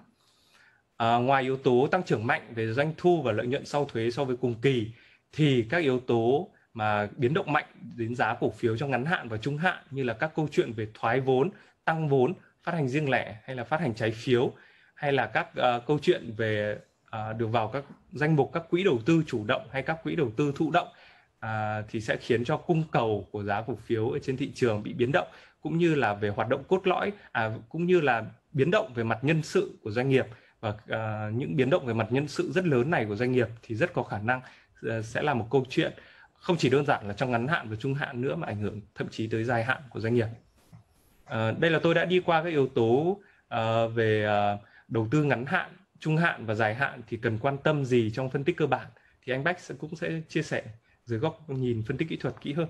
À, ngoài yếu tố tăng trưởng mạnh về doanh thu và lợi nhuận sau thuế so với cùng kỳ thì các yếu tố mà biến động mạnh đến giá cổ phiếu trong ngắn hạn và trung hạn, như là các câu chuyện về thoái vốn, tăng vốn, phát hành riêng lẻ hay là phát hành trái phiếu, hay là các uh, câu chuyện về uh, được vào các danh mục các quỹ đầu tư chủ động hay các quỹ đầu tư thụ động, uh, thì sẽ khiến cho cung cầu của giá cổ phiếu ở trên thị trường bị biến động, cũng như là về hoạt động cốt lõi, à, cũng như là biến động về mặt nhân sự của doanh nghiệp. Và uh, những biến động về mặt nhân sự rất lớn này của doanh nghiệp thì rất có khả năng uh, sẽ là một câu chuyện không chỉ đơn giản là trong ngắn hạn và trung hạn nữa, mà ảnh hưởng thậm chí tới dài hạn của doanh nghiệp. Uh, đây là tôi đã đi qua các yếu tố uh, về uh, đầu tư ngắn hạn, trung hạn và dài hạn thì cần quan tâm gì trong phân tích cơ bản, thì anh Bách sẽ, cũng sẽ chia sẻ dưới góc nhìn phân tích kỹ thuật kỹ hơn.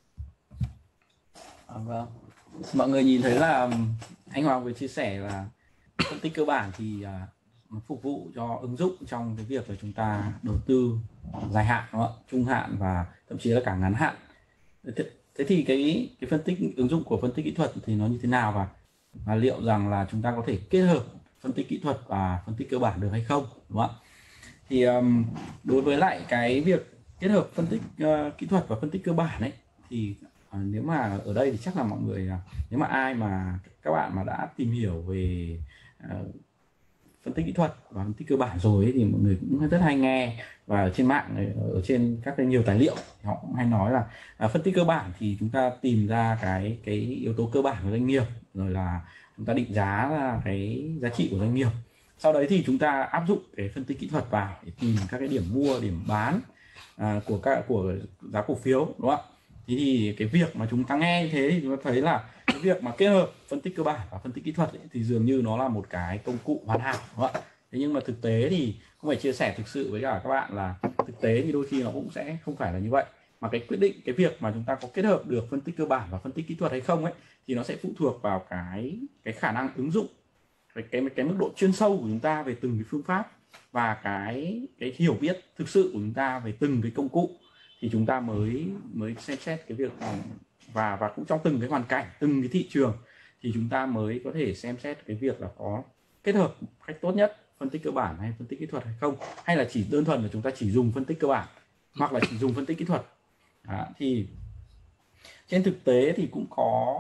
À, vâng. Mọi người nhìn thấy là anh Hoàng vừa chia sẻ là phân tích cơ bản thì uh, phục vụ cho ứng dụng trong cái việc là chúng ta đầu tư dài hạn, đúng không? Trung hạn và thậm chí là cả ngắn hạn. Thế, thế thì cái cái phân tích ứng dụng của phân tích kỹ thuật thì nó như thế nào, và và liệu rằng là chúng ta có thể kết hợp phân tích kỹ thuật và phân tích cơ bản được hay không, đúng không ạ? Thì um, đối với lại cái việc kết hợp phân tích uh, kỹ thuật và phân tích cơ bản ấy, thì uh, nếu mà ở đây thì chắc là mọi người uh, nếu mà ai mà các bạn mà đã tìm hiểu về uh, phân tích kỹ thuật và phân tích cơ bản rồi ấy, thì mọi người cũng rất hay nghe, và ở trên mạng, ở trên các cái nhiều tài liệu thì họ cũng hay nói là à, phân tích cơ bản thì chúng ta tìm ra cái cái yếu tố cơ bản của doanh nghiệp, rồi là chúng ta định giá ra cái giá trị của doanh nghiệp, sau đấy thì chúng ta áp dụng cái phân tích kỹ thuật vào để tìm các cái điểm mua, điểm bán à, của các của giá cổ phiếu, đúng không ạ? Thế thì cái việc mà chúng ta nghe như thế thì chúng ta thấy là cái việc mà kết hợp phân tích cơ bản và phân tích kỹ thuật ấy, thì dường như nó là một cái công cụ hoàn hảo, đúng không ạ? Thế nhưng mà thực tế thì không phải chia sẻ thực sự với cả các bạn là thực tế thì đôi khi nó cũng sẽ không phải là như vậy, mà cái quyết định cái việc mà chúng ta có kết hợp được phân tích cơ bản và phân tích kỹ thuật hay không ấy thì nó sẽ phụ thuộc vào cái cái khả năng ứng dụng, cái cái cái mức độ chuyên sâu của chúng ta về từng cái phương pháp, và cái cái hiểu biết thực sự của chúng ta về từng cái công cụ, thì chúng ta mới mới xem xét cái việc, và và cũng trong từng cái hoàn cảnh, từng cái thị trường thì chúng ta mới có thể xem xét cái việc là có kết hợp cách tốt nhất phân tích cơ bản hay phân tích kỹ thuật hay không, hay là chỉ đơn thuần là chúng ta chỉ dùng phân tích cơ bản hoặc là chỉ dùng phân tích kỹ thuật. Đó, thì trên thực tế thì cũng có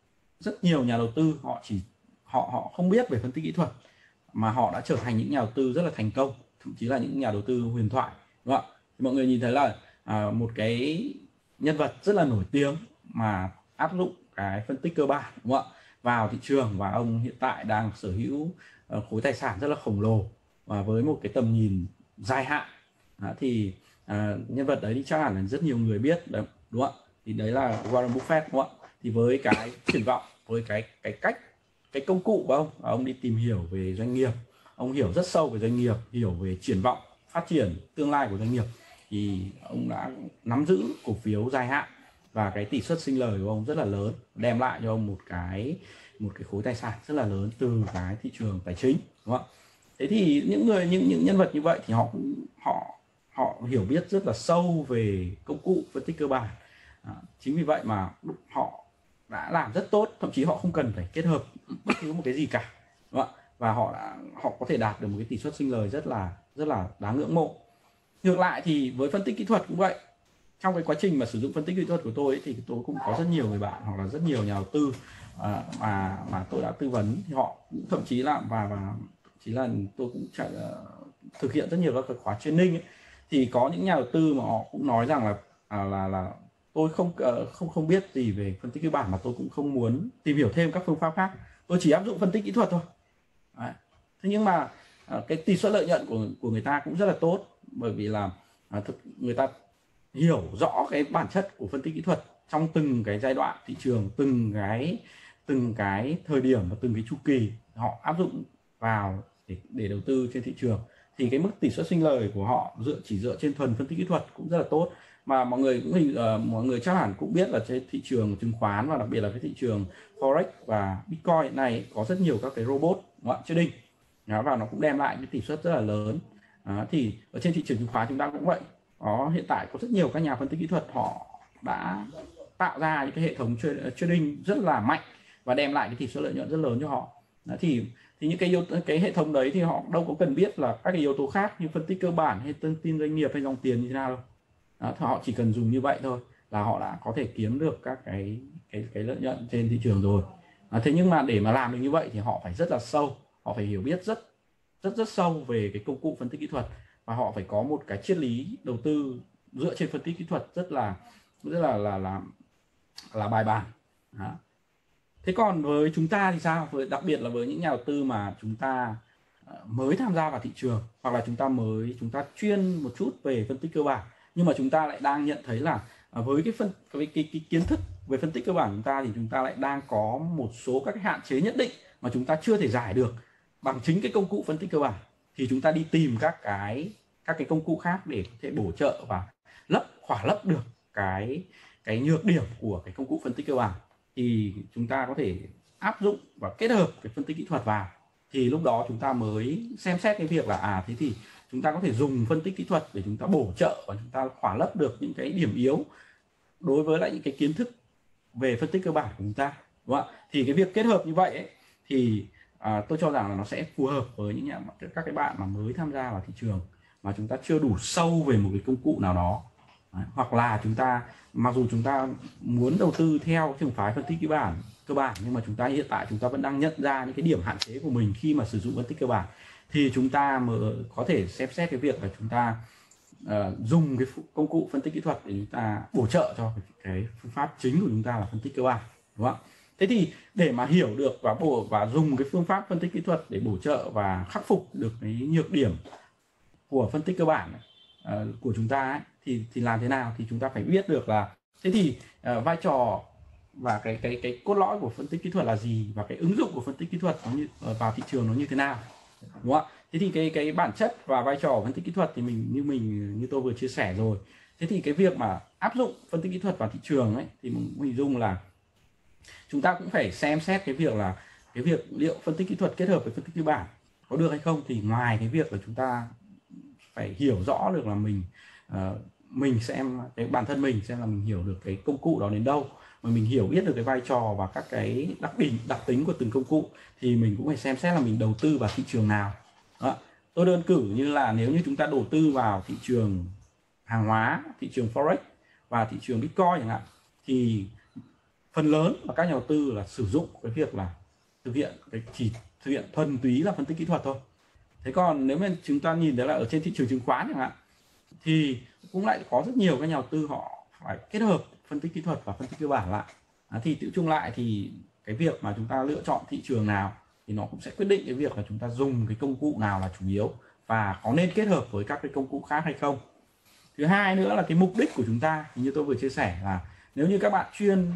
rất nhiều nhà đầu tư họ chỉ họ họ không biết về phân tích kỹ thuật mà họ đã trở thành những nhà đầu tư rất là thành công, thậm chí là những nhà đầu tư huyền thoại, đúng không ạ? Thì mọi người nhìn thấy là à, một cái nhân vật rất là nổi tiếng mà áp dụng cái phân tích cơ bản, đúng không ạ, vào thị trường, và ông hiện tại đang sở hữu uh, khối tài sản rất là khổng lồ và với một cái tầm nhìn dài hạn. Đó, thì uh, nhân vật đấy thì chắc hẳn là rất nhiều người biết đấy, đúng không ạ? Thì đấy là Warren Buffett, đúng không ạ? Thì với cái triển vọng, với cái cái cách cái công cụ của ông, ông đi tìm hiểu về doanh nghiệp, ông hiểu rất sâu về doanh nghiệp, hiểu về triển vọng phát triển tương lai của doanh nghiệp, thì ông đã nắm giữ cổ phiếu dài hạn, và cái tỷ suất sinh lời của ông rất là lớn, đem lại cho ông một cái một cái khối tài sản rất là lớn từ cái thị trường tài chính, đúng không? Thế thì những người những những nhân vật như vậy thì họ cũng họ họ hiểu biết rất là sâu về công cụ phân tích cơ bản. À, chính vì vậy mà họ đã làm rất tốt, thậm chí họ không cần phải kết hợp bất cứ một cái gì cả, đúng không? Và họ đã họ có thể đạt được một cái tỷ suất sinh lời rất là rất là đáng ngưỡng mộ. Ngược lại thì với phân tích kỹ thuật cũng vậy. Trong cái quá trình mà sử dụng phân tích kỹ thuật của tôi ấy, thì tôi cũng có rất nhiều người bạn hoặc là rất nhiều nhà đầu tư à, mà mà tôi đã tư vấn, thì họ cũng thậm chí là và và chỉ là tôi cũng chạy, uh, thực hiện rất nhiều các cái khóa training ấy. Thì có những nhà đầu tư mà họ cũng nói rằng là à, là là tôi không uh, không không biết gì về phân tích cơ bản, mà tôi cũng không muốn tìm hiểu thêm các phương pháp khác, tôi chỉ áp dụng phân tích kỹ thuật thôi. Đấy. Thế nhưng mà uh, cái tỷ suất lợi nhuận của của người ta cũng rất là tốt, bởi vì là uh, thực, người ta hiểu rõ cái bản chất của phân tích kỹ thuật trong từng cái giai đoạn thị trường, từng cái từng cái thời điểm và từng cái chu kỳ họ áp dụng vào để, để đầu tư trên thị trường, thì cái mức tỷ suất sinh lời của họ dựa chỉ dựa trên thuần phân tích kỹ thuật cũng rất là tốt. Mà mọi người cũng uh, mọi người chắc hẳn cũng biết là trên thị trường chứng khoán, và đặc biệt là cái thị trường forex và bitcoin này có rất nhiều các cái robot trading, và nó cũng đem lại cái tỷ suất rất là lớn. À, thì ở trên thị trường chứng khoán chúng ta cũng vậy, có hiện tại có rất nhiều các nhà phân tích kỹ thuật họ đã tạo ra những cái hệ thống trading rất là mạnh và đem lại cái tỷ suất lợi nhuận rất lớn cho họ. Đó, thì thì những cái yếu cái hệ thống đấy thì họ đâu có cần biết là các cái yếu tố khác như phân tích cơ bản hay thông tin doanh nghiệp hay dòng tiền như thế nào đâu. Đó, họ chỉ cần dùng như vậy thôi là họ đã có thể kiếm được các cái cái cái lợi nhuận trên thị trường rồi. Đó, thế nhưng mà để mà làm được như vậy thì họ phải rất là sâu, họ phải hiểu biết rất rất rất sâu về cái công cụ phân tích kỹ thuật, và họ phải có một cái triết lý đầu tư dựa trên phân tích kỹ thuật rất là rất là là là, là bài bản. Đó. Thế còn với chúng ta thì sao? Với đặc biệt là với những nhà đầu tư mà chúng ta mới tham gia vào thị trường, hoặc là chúng ta mới chúng ta chuyên một chút về phân tích cơ bản, nhưng mà chúng ta lại đang nhận thấy là với cái phân với cái, cái kiến thức về phân tích cơ bản chúng ta thì chúng ta lại đang có một số các cái hạn chế nhất định mà chúng ta chưa thể giải được bằng chính cái công cụ phân tích cơ bản, thì chúng ta đi tìm các cái các cái công cụ khác để có thể bổ trợ và lấp khỏa lấp được cái cái nhược điểm của cái công cụ phân tích cơ bản, thì chúng ta có thể áp dụng và kết hợp cái phân tích kỹ thuật vào, thì lúc đó chúng ta mới xem xét cái việc là à thế thì chúng ta có thể dùng phân tích kỹ thuật để chúng ta bổ trợ và chúng ta khỏa lấp được những cái điểm yếu đối với lại những cái kiến thức về phân tích cơ bản của chúng ta, đúng không ạ? Thì cái việc kết hợp như vậy ấy, thì à, tôi cho rằng là nó sẽ phù hợp với những nhà, các cái bạn mà mới tham gia vào thị trường mà chúng ta chưa đủ sâu về một cái công cụ nào đó. Đấy, hoặc là chúng ta mặc dù chúng ta muốn đầu tư theo trường phái phân tích cơ bản cơ bản nhưng mà chúng ta hiện tại chúng ta vẫn đang nhận ra những cái điểm hạn chế của mình khi mà sử dụng phân tích cơ bản, thì chúng ta mà có thể xem xét cái việc là chúng ta uh, dùng cái công cụ phân tích kỹ thuật để chúng ta bổ trợ cho cái, cái phương pháp chính của chúng ta là phân tích cơ bản, đúng không ạ? Thế thì để mà hiểu được và bổ và dùng cái phương pháp phân tích kỹ thuật để bổ trợ và khắc phục được cái nhược điểm của phân tích cơ bản uh, của chúng ta ấy, thì thì làm thế nào, thì chúng ta phải biết được là thế thì uh, vai trò và cái cái cái cốt lõi của phân tích kỹ thuật là gì, và cái ứng dụng của phân tích kỹ thuật nó như vào thị trường nó như thế nào, đúng không ạ? Thế thì cái cái bản chất và vai trò của phân tích kỹ thuật thì mình như mình như tôi vừa chia sẻ rồi. Thế thì cái việc mà áp dụng phân tích kỹ thuật vào thị trường ấy thì mình hình dung là chúng ta cũng phải xem xét cái việc là cái việc liệu phân tích kỹ thuật kết hợp với phân tích cơ bản có được hay không, thì ngoài cái việc là chúng ta phải hiểu rõ được là mình uh, mình xem cái bản thân mình xem là mình hiểu được cái công cụ đó đến đâu, mà mình hiểu biết được cái vai trò và các cái đặc điểm đặc tính của từng công cụ, thì mình cũng phải xem xét là mình đầu tư vào thị trường nào. Đó. Tôi đơn cử như là nếu như chúng ta đầu tư vào thị trường hàng hóa, thị trường forex và thị trường bitcoin chẳng hạn, thì phần lớn và các nhà đầu tư là sử dụng cái việc là thực hiện cái chỉ thực hiện thuần túy là phân tích kỹ thuật thôi. Thế còn nếu mà chúng ta nhìn thấy là ở trên thị trường chứng khoán chẳng hạn, thì cũng lại có rất nhiều các nhà đầu tư họ phải kết hợp phân tích kỹ thuật và phân tích cơ bản lại. À, thì tự chung lại thì cái việc mà chúng ta lựa chọn thị trường nào thì nó cũng sẽ quyết định cái việc là chúng ta dùng cái công cụ nào là chủ yếu và có nên kết hợp với các cái công cụ khác hay không. Thứ hai nữa là cái mục đích của chúng ta, thì như tôi vừa chia sẻ là nếu như các bạn chuyên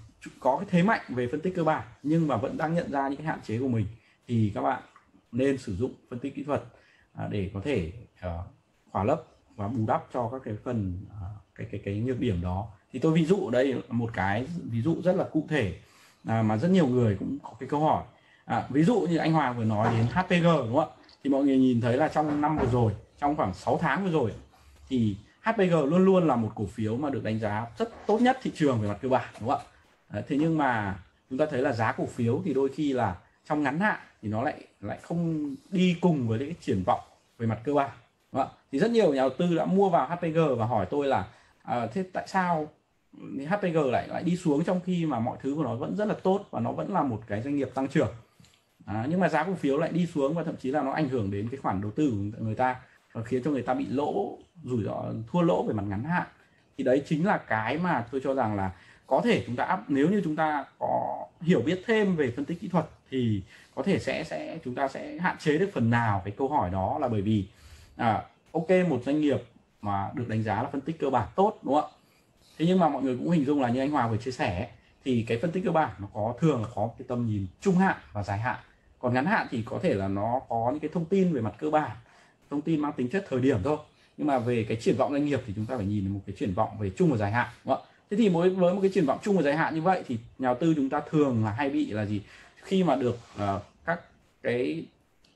có cái thế mạnh về phân tích cơ bản nhưng mà vẫn đang nhận ra những cái hạn chế của mình, thì các bạn nên sử dụng phân tích kỹ thuật để có thể uh, khỏa lấp và bù đắp cho các cái phần uh, cái cái cái nhược điểm đó. Thì tôi ví dụ đây là một cái ví dụ rất là cụ thể à, mà rất nhiều người cũng có cái câu hỏi. À, ví dụ như anh Hoàng vừa nói đến hát pê giê, đúng không ạ? Thì mọi người nhìn thấy là trong năm vừa rồi, trong khoảng sáu tháng vừa rồi, thì hát pê giê luôn luôn là một cổ phiếu mà được đánh giá rất tốt nhất thị trường về mặt cơ bản, đúng không ạ? À, thế nhưng mà chúng ta thấy là giá cổ phiếu thì đôi khi là trong ngắn hạn thì nó lại lại không đi cùng với cái triển vọng về mặt cơ bản, đúng không ạ? Thì rất nhiều nhà đầu tư đã mua vào hát pê giê và hỏi tôi là à, thế tại sao hát pê giê lại lại đi xuống trong khi mà mọi thứ của nó vẫn rất là tốt và nó vẫn là một cái doanh nghiệp tăng trưởng, à, nhưng mà giá cổ phiếu lại đi xuống và thậm chí là nó ảnh hưởng đến cái khoản đầu tư của người ta và khiến cho người ta bị lỗ, rủi ro thua lỗ về mặt ngắn hạn. Thì đấy chính là cái mà tôi cho rằng là có thể chúng ta áp, nếu như chúng ta có hiểu biết thêm về phân tích kỹ thuật thì có thể sẽ sẽ chúng ta sẽ hạn chế được phần nào cái câu hỏi đó, là bởi vì à, ok, một doanh nghiệp mà được đánh giá là phân tích cơ bản tốt, đúng không ạ? Thế nhưng mà mọi người cũng hình dung là như anh Hòa vừa chia sẻ, thì cái phân tích cơ bản nó có thường là có cái tầm nhìn trung hạn và dài hạn. Còn ngắn hạn thì có thể là nó có những cái thông tin về mặt cơ bản, thông tin mang tính chất thời điểm thôi. Nhưng mà về cái triển vọng doanh nghiệp thì chúng ta phải nhìn một cái triển vọng về trung và dài hạn, đúng không ạ? Thế thì với với một cái triển vọng chung và dài hạn như vậy thì nhà đầu tư chúng ta thường là hay bị là gì? Khi mà được uh, các cái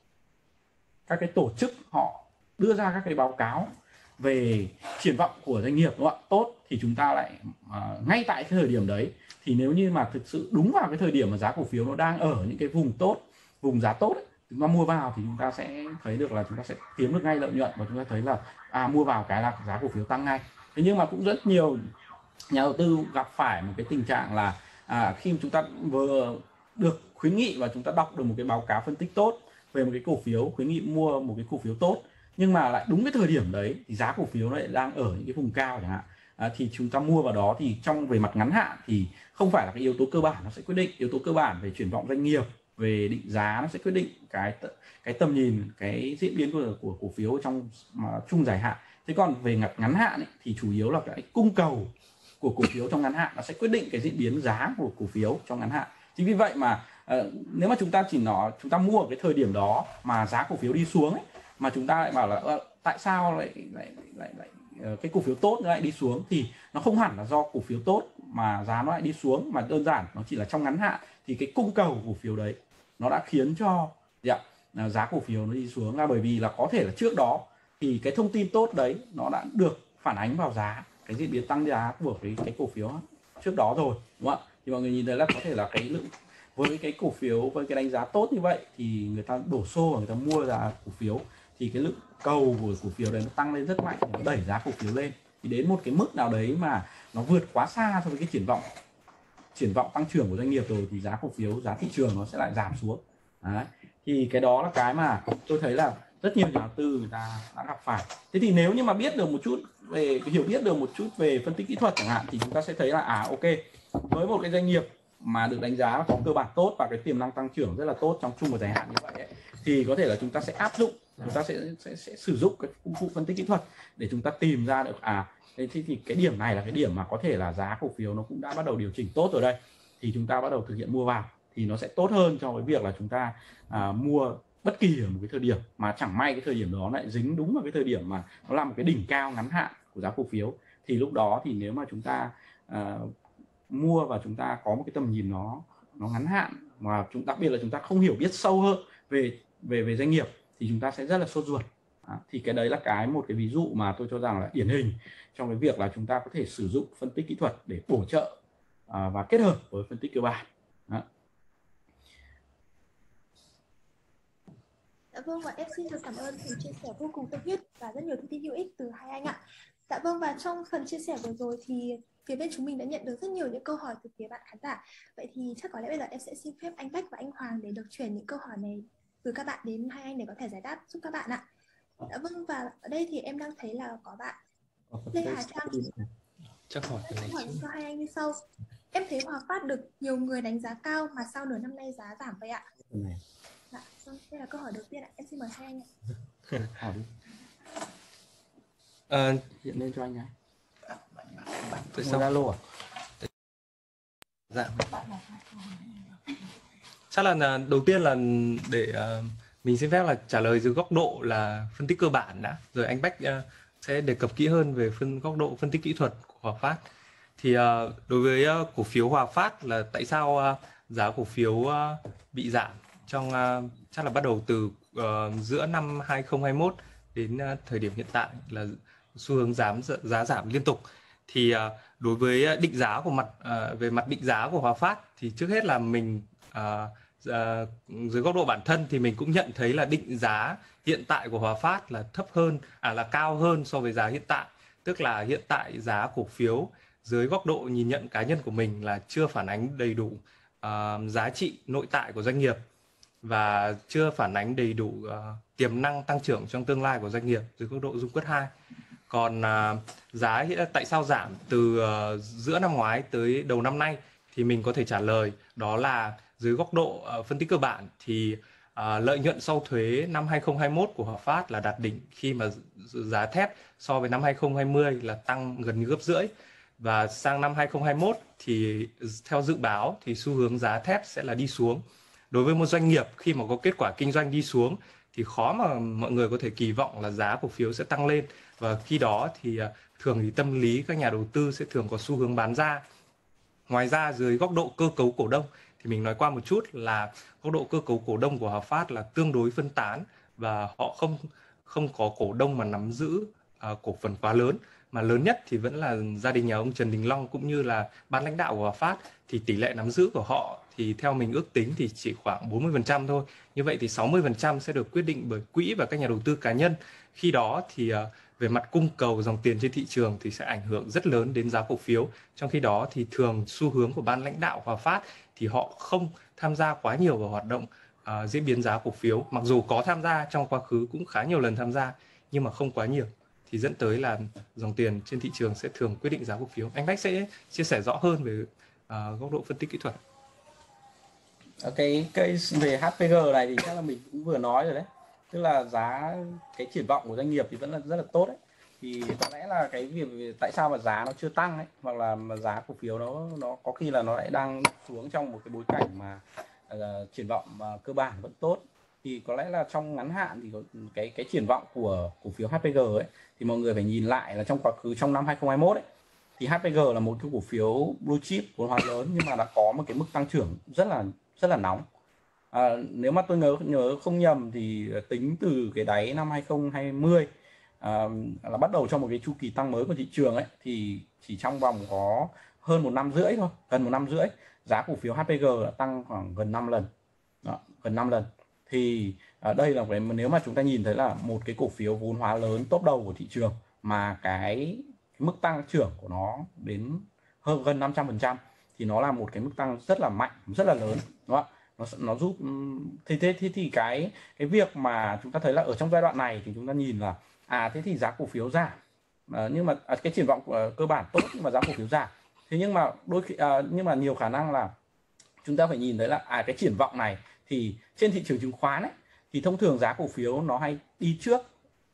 các cái tổ chức họ đưa ra các cái báo cáo về triển vọng của doanh nghiệp, đúng không ạ, tốt, thì chúng ta lại uh, ngay tại cái thời điểm đấy, thì nếu như mà thực sự đúng vào cái thời điểm mà giá cổ phiếu nó đang ở những cái vùng tốt, vùng giá tốt ấy, chúng ta mua vào thì chúng ta sẽ thấy được là chúng ta sẽ kiếm được ngay lợi nhuận, và chúng ta thấy là à mua vào cái là giá cổ phiếu tăng ngay. Thế nhưng mà cũng rất nhiều nhà đầu tư gặp phải một cái tình trạng là à, khi mà chúng ta vừa được khuyến nghị và chúng ta đọc được một cái báo cáo phân tích tốt về một cái cổ phiếu, khuyến nghị mua một cái cổ phiếu tốt, nhưng mà lại đúng cái thời điểm đấy thì giá cổ phiếu nó lại đang ở những cái vùng cao chẳng hạn, à, thì chúng ta mua vào đó thì trong về mặt ngắn hạn thì không phải là cái yếu tố cơ bản nó sẽ quyết định. Yếu tố cơ bản về triển vọng doanh nghiệp, về định giá nó sẽ quyết định cái cái tầm nhìn, cái diễn biến của, của cổ phiếu trong uh, chung dài hạn. Thế còn về ngắn ngắn hạn ấy, thì chủ yếu là cái cung cầu của cổ phiếu trong ngắn hạn nó sẽ quyết định cái diễn biến giá của cổ phiếu trong ngắn hạn. Chính vì vậy mà À, nếu mà chúng ta chỉ nói chúng ta mua ở cái thời điểm đó mà giá cổ phiếu đi xuống ấy, mà chúng ta lại bảo là à, tại sao lại lại lại, lại cái cổ phiếu tốt nó lại đi xuống, thì nó không hẳn là do cổ phiếu tốt mà giá nó lại đi xuống, mà đơn giản nó chỉ là trong ngắn hạn thì cái cung cầu của cổ phiếu đấy nó đã khiến cho dạ, giá cổ phiếu nó đi xuống, là bởi vì là có thể là trước đó thì cái thông tin tốt đấy nó đã được phản ánh vào giá, cái diễn biến tăng giá của cái cái cổ phiếu trước đó rồi, đúng không ạ? Thì mọi người nhìn thấy là có thể là cái lượng với cái cổ phiếu với cái đánh giá tốt như vậy thì người ta đổ xô và người ta mua ra cổ phiếu, thì cái lượng cầu của cổ phiếu đấy nó tăng lên rất mạnh, nó đẩy giá cổ phiếu lên, thì đến một cái mức nào đấy mà nó vượt quá xa so với cái triển vọng triển vọng tăng trưởng của doanh nghiệp rồi thì giá cổ phiếu, giá thị trường nó sẽ lại giảm xuống. Đấy. Thì cái đó là cái mà tôi thấy là rất nhiều nhà đầu tư người ta đã gặp phải. Thế thì nếu như mà biết được một chút về hiểu biết được một chút về phân tích kỹ thuật chẳng hạn, thì chúng ta sẽ thấy là à ok, với một cái doanh nghiệp mà được đánh giá có cơ bản tốt và cái tiềm năng tăng trưởng rất là tốt trong chung và dài hạn như vậy ấy, thì có thể là chúng ta sẽ áp dụng, chúng ta sẽ sẽ, sẽ sử dụng cái công cụ phân tích kỹ thuật để chúng ta tìm ra được à thế thì cái điểm này là cái điểm mà có thể là giá cổ phiếu nó cũng đã bắt đầu điều chỉnh tốt rồi đây, thì chúng ta bắt đầu thực hiện mua vào thì nó sẽ tốt hơn cho cái việc là chúng ta à, mua bất kỳ ở một cái thời điểm mà chẳng may cái thời điểm đó lại dính đúng vào cái thời điểm mà nó là một cái đỉnh cao ngắn hạn của giá cổ phiếu, thì lúc đó thì nếu mà chúng ta à, mua và chúng ta có một cái tầm nhìn nó nó ngắn hạn, mà chúng đặc biệt là chúng ta không hiểu biết sâu hơn về về về doanh nghiệp thì chúng ta sẽ rất là sốt ruột. À, thì cái đấy là cái một cái ví dụ mà tôi cho rằng là điển hình trong cái việc là chúng ta có thể sử dụng phân tích kỹ thuật để bổ trợ à, và kết hợp với phân tích cơ bản. Đó. Dạ vâng, và em xin được cảm ơn phần chia sẻ vô cùng tâm huyết và rất nhiều thông tin hữu ích từ hai anh ạ. Dạ vâng, và trong phần chia sẻ vừa rồi thì phía bên chúng mình đã nhận được rất nhiều những câu hỏi từ phía bạn khán giả. Vậy thì chắc có lẽ bây giờ em sẽ xin phép anh Bách và anh Hoàng để được chuyển những câu hỏi này từ các bạn đến hai anh để có thể giải đáp giúp các bạn ạ. Dạ vâng, và ở đây thì em đang thấy là có bạn Lê Hà Trang chắc hỏi cái này hỏi cho hai anh như sau. Em thấy Hòa Phát được nhiều người đánh giá cao mà sau nửa năm nay giá giảm vậy ạ? Dạ, vâng, đây là câu hỏi đầu tiên ạ. Em xin mời hai anh ạ. Hỏi đi. À, hiện lên cho anh này. tại sao Zalo à? Dạ. Chắc là đầu tiên là để uh, mình xin phép là trả lời dưới góc độ là phân tích cơ bản đã, rồi anh Bách uh, sẽ đề cập kỹ hơn về phân góc độ phân tích kỹ thuật của Hòa Phát. Thì uh, đối với uh, cổ phiếu Hòa Phát là tại sao uh, giá cổ phiếu uh, bị giảm trong uh, chắc là bắt đầu từ uh, giữa năm hai không hai mốt đến uh, thời điểm hiện tại là xu hướng giảm giá giảm liên tục. Thì uh, đối với định giá của mặt uh, về mặt định giá của Hòa Phát thì trước hết là mình uh, uh, dưới góc độ bản thân thì mình cũng nhận thấy là định giá hiện tại của Hòa Phát là thấp hơn à là cao hơn so với giá hiện tại, tức là hiện tại giá cổ phiếu dưới góc độ nhìn nhận cá nhân của mình là chưa phản ánh đầy đủ uh, giá trị nội tại của doanh nghiệp và chưa phản ánh đầy đủ uh, tiềm năng tăng trưởng trong tương lai của doanh nghiệp dưới góc độ Dung Quất hai. Còn uh, giá tại sao giảm từ uh, giữa năm ngoái tới đầu năm nay thì mình có thể trả lời đó là dưới góc độ uh, phân tích cơ bản thì uh, lợi nhuận sau thuế năm hai không hai mốt của Hòa Phát là đạt đỉnh khi mà giá thép so với năm hai không hai không là tăng gần như gấp rưỡi, và sang năm hai không hai mốt thì theo dự báo thì xu hướng giá thép sẽ là đi xuống. Đối với một doanh nghiệp khi mà có kết quả kinh doanh đi xuống thì khó mà mọi người có thể kỳ vọng là giá cổ phiếu sẽ tăng lên, và khi đó thì thường thì tâm lý các nhà đầu tư sẽ thường có xu hướng bán ra. Ngoài ra dưới góc độ cơ cấu cổ đông thì mình nói qua một chút là góc độ cơ cấu cổ đông của Hòa Phát là tương đối phân tán và họ không không có cổ đông mà nắm giữ uh, cổ phần quá lớn, mà lớn nhất thì vẫn là gia đình nhà ông Trần Đình Long cũng như là ban lãnh đạo của Hòa Phát, thì tỷ lệ nắm giữ của họ thì theo mình ước tính thì chỉ khoảng bốn mươi phần trăm thôi. Như vậy thì sáu mươi phần trăm sẽ được quyết định bởi quỹ và các nhà đầu tư cá nhân. Khi đó thì uh, về mặt cung cầu dòng tiền trên thị trường thì sẽ ảnh hưởng rất lớn đến giá cổ phiếu. Trong khi đó thì thường xu hướng của ban lãnh đạo Hòa Phát thì họ không tham gia quá nhiều vào hoạt động uh, diễn biến giá cổ phiếu. Mặc dù có tham gia trong quá khứ, cũng khá nhiều lần tham gia, nhưng mà không quá nhiều, thì dẫn tới là dòng tiền trên thị trường sẽ thường quyết định giá cổ phiếu. Anh Bách sẽ chia sẻ rõ hơn về uh, góc độ phân tích kỹ thuật. Cái case về hát pê giê này thì chắc là mình cũng vừa nói rồi đấy, tức là giá cái triển vọng của doanh nghiệp thì vẫn là rất là tốt đấy, thì có lẽ là cái việc tại sao mà giá nó chưa tăng ấy, hoặc là mà giá cổ phiếu nó nó có khi là nó lại đang xuống trong một cái bối cảnh mà uh, triển vọng uh, cơ bản vẫn tốt. Thì có lẽ là trong ngắn hạn thì cái cái triển vọng của cổ phiếu hát pê giê ấy thì mọi người phải nhìn lại là trong quá khứ, trong năm hai không hai mốt ấy, thì hát pê giê là một cái cổ phiếu blue chip vốn hóa lớn nhưng mà đã có một cái mức tăng trưởng rất là rất là nóng. À, nếu mà tôi nhớ nhớ không nhầm thì tính từ cái đáy năm hai không hai không à, là bắt đầu trong một cái chu kỳ tăng mới của thị trường ấy, thì chỉ trong vòng có hơn một năm rưỡi thôi, gần một năm rưỡi, giá cổ phiếu hát pê giê đã tăng khoảng gần năm lần. Đó, gần năm lần. Thì ở đây là cái, nếu mà chúng ta nhìn thấy là một cái cổ phiếu vốn hóa lớn top đầu của thị trường mà cái, cái mức tăng trưởng của nó đến hơn gần năm trăm phần trăm thì nó là một cái mức tăng rất là mạnh, rất là lớn, đúng không ạ? Nó nó giúp thì thế thì, thì cái cái việc mà chúng ta thấy là ở trong giai đoạn này thì chúng ta nhìn là à thế thì giá cổ phiếu giảm, à, nhưng mà à, cái triển vọng uh, cơ bản tốt nhưng mà giá cổ phiếu giảm. Thế nhưng mà đôi khi à, nhưng mà nhiều khả năng là chúng ta phải nhìn thấy là à cái triển vọng này thì trên thị trường chứng khoán ấy thì thông thường giá cổ phiếu nó hay đi trước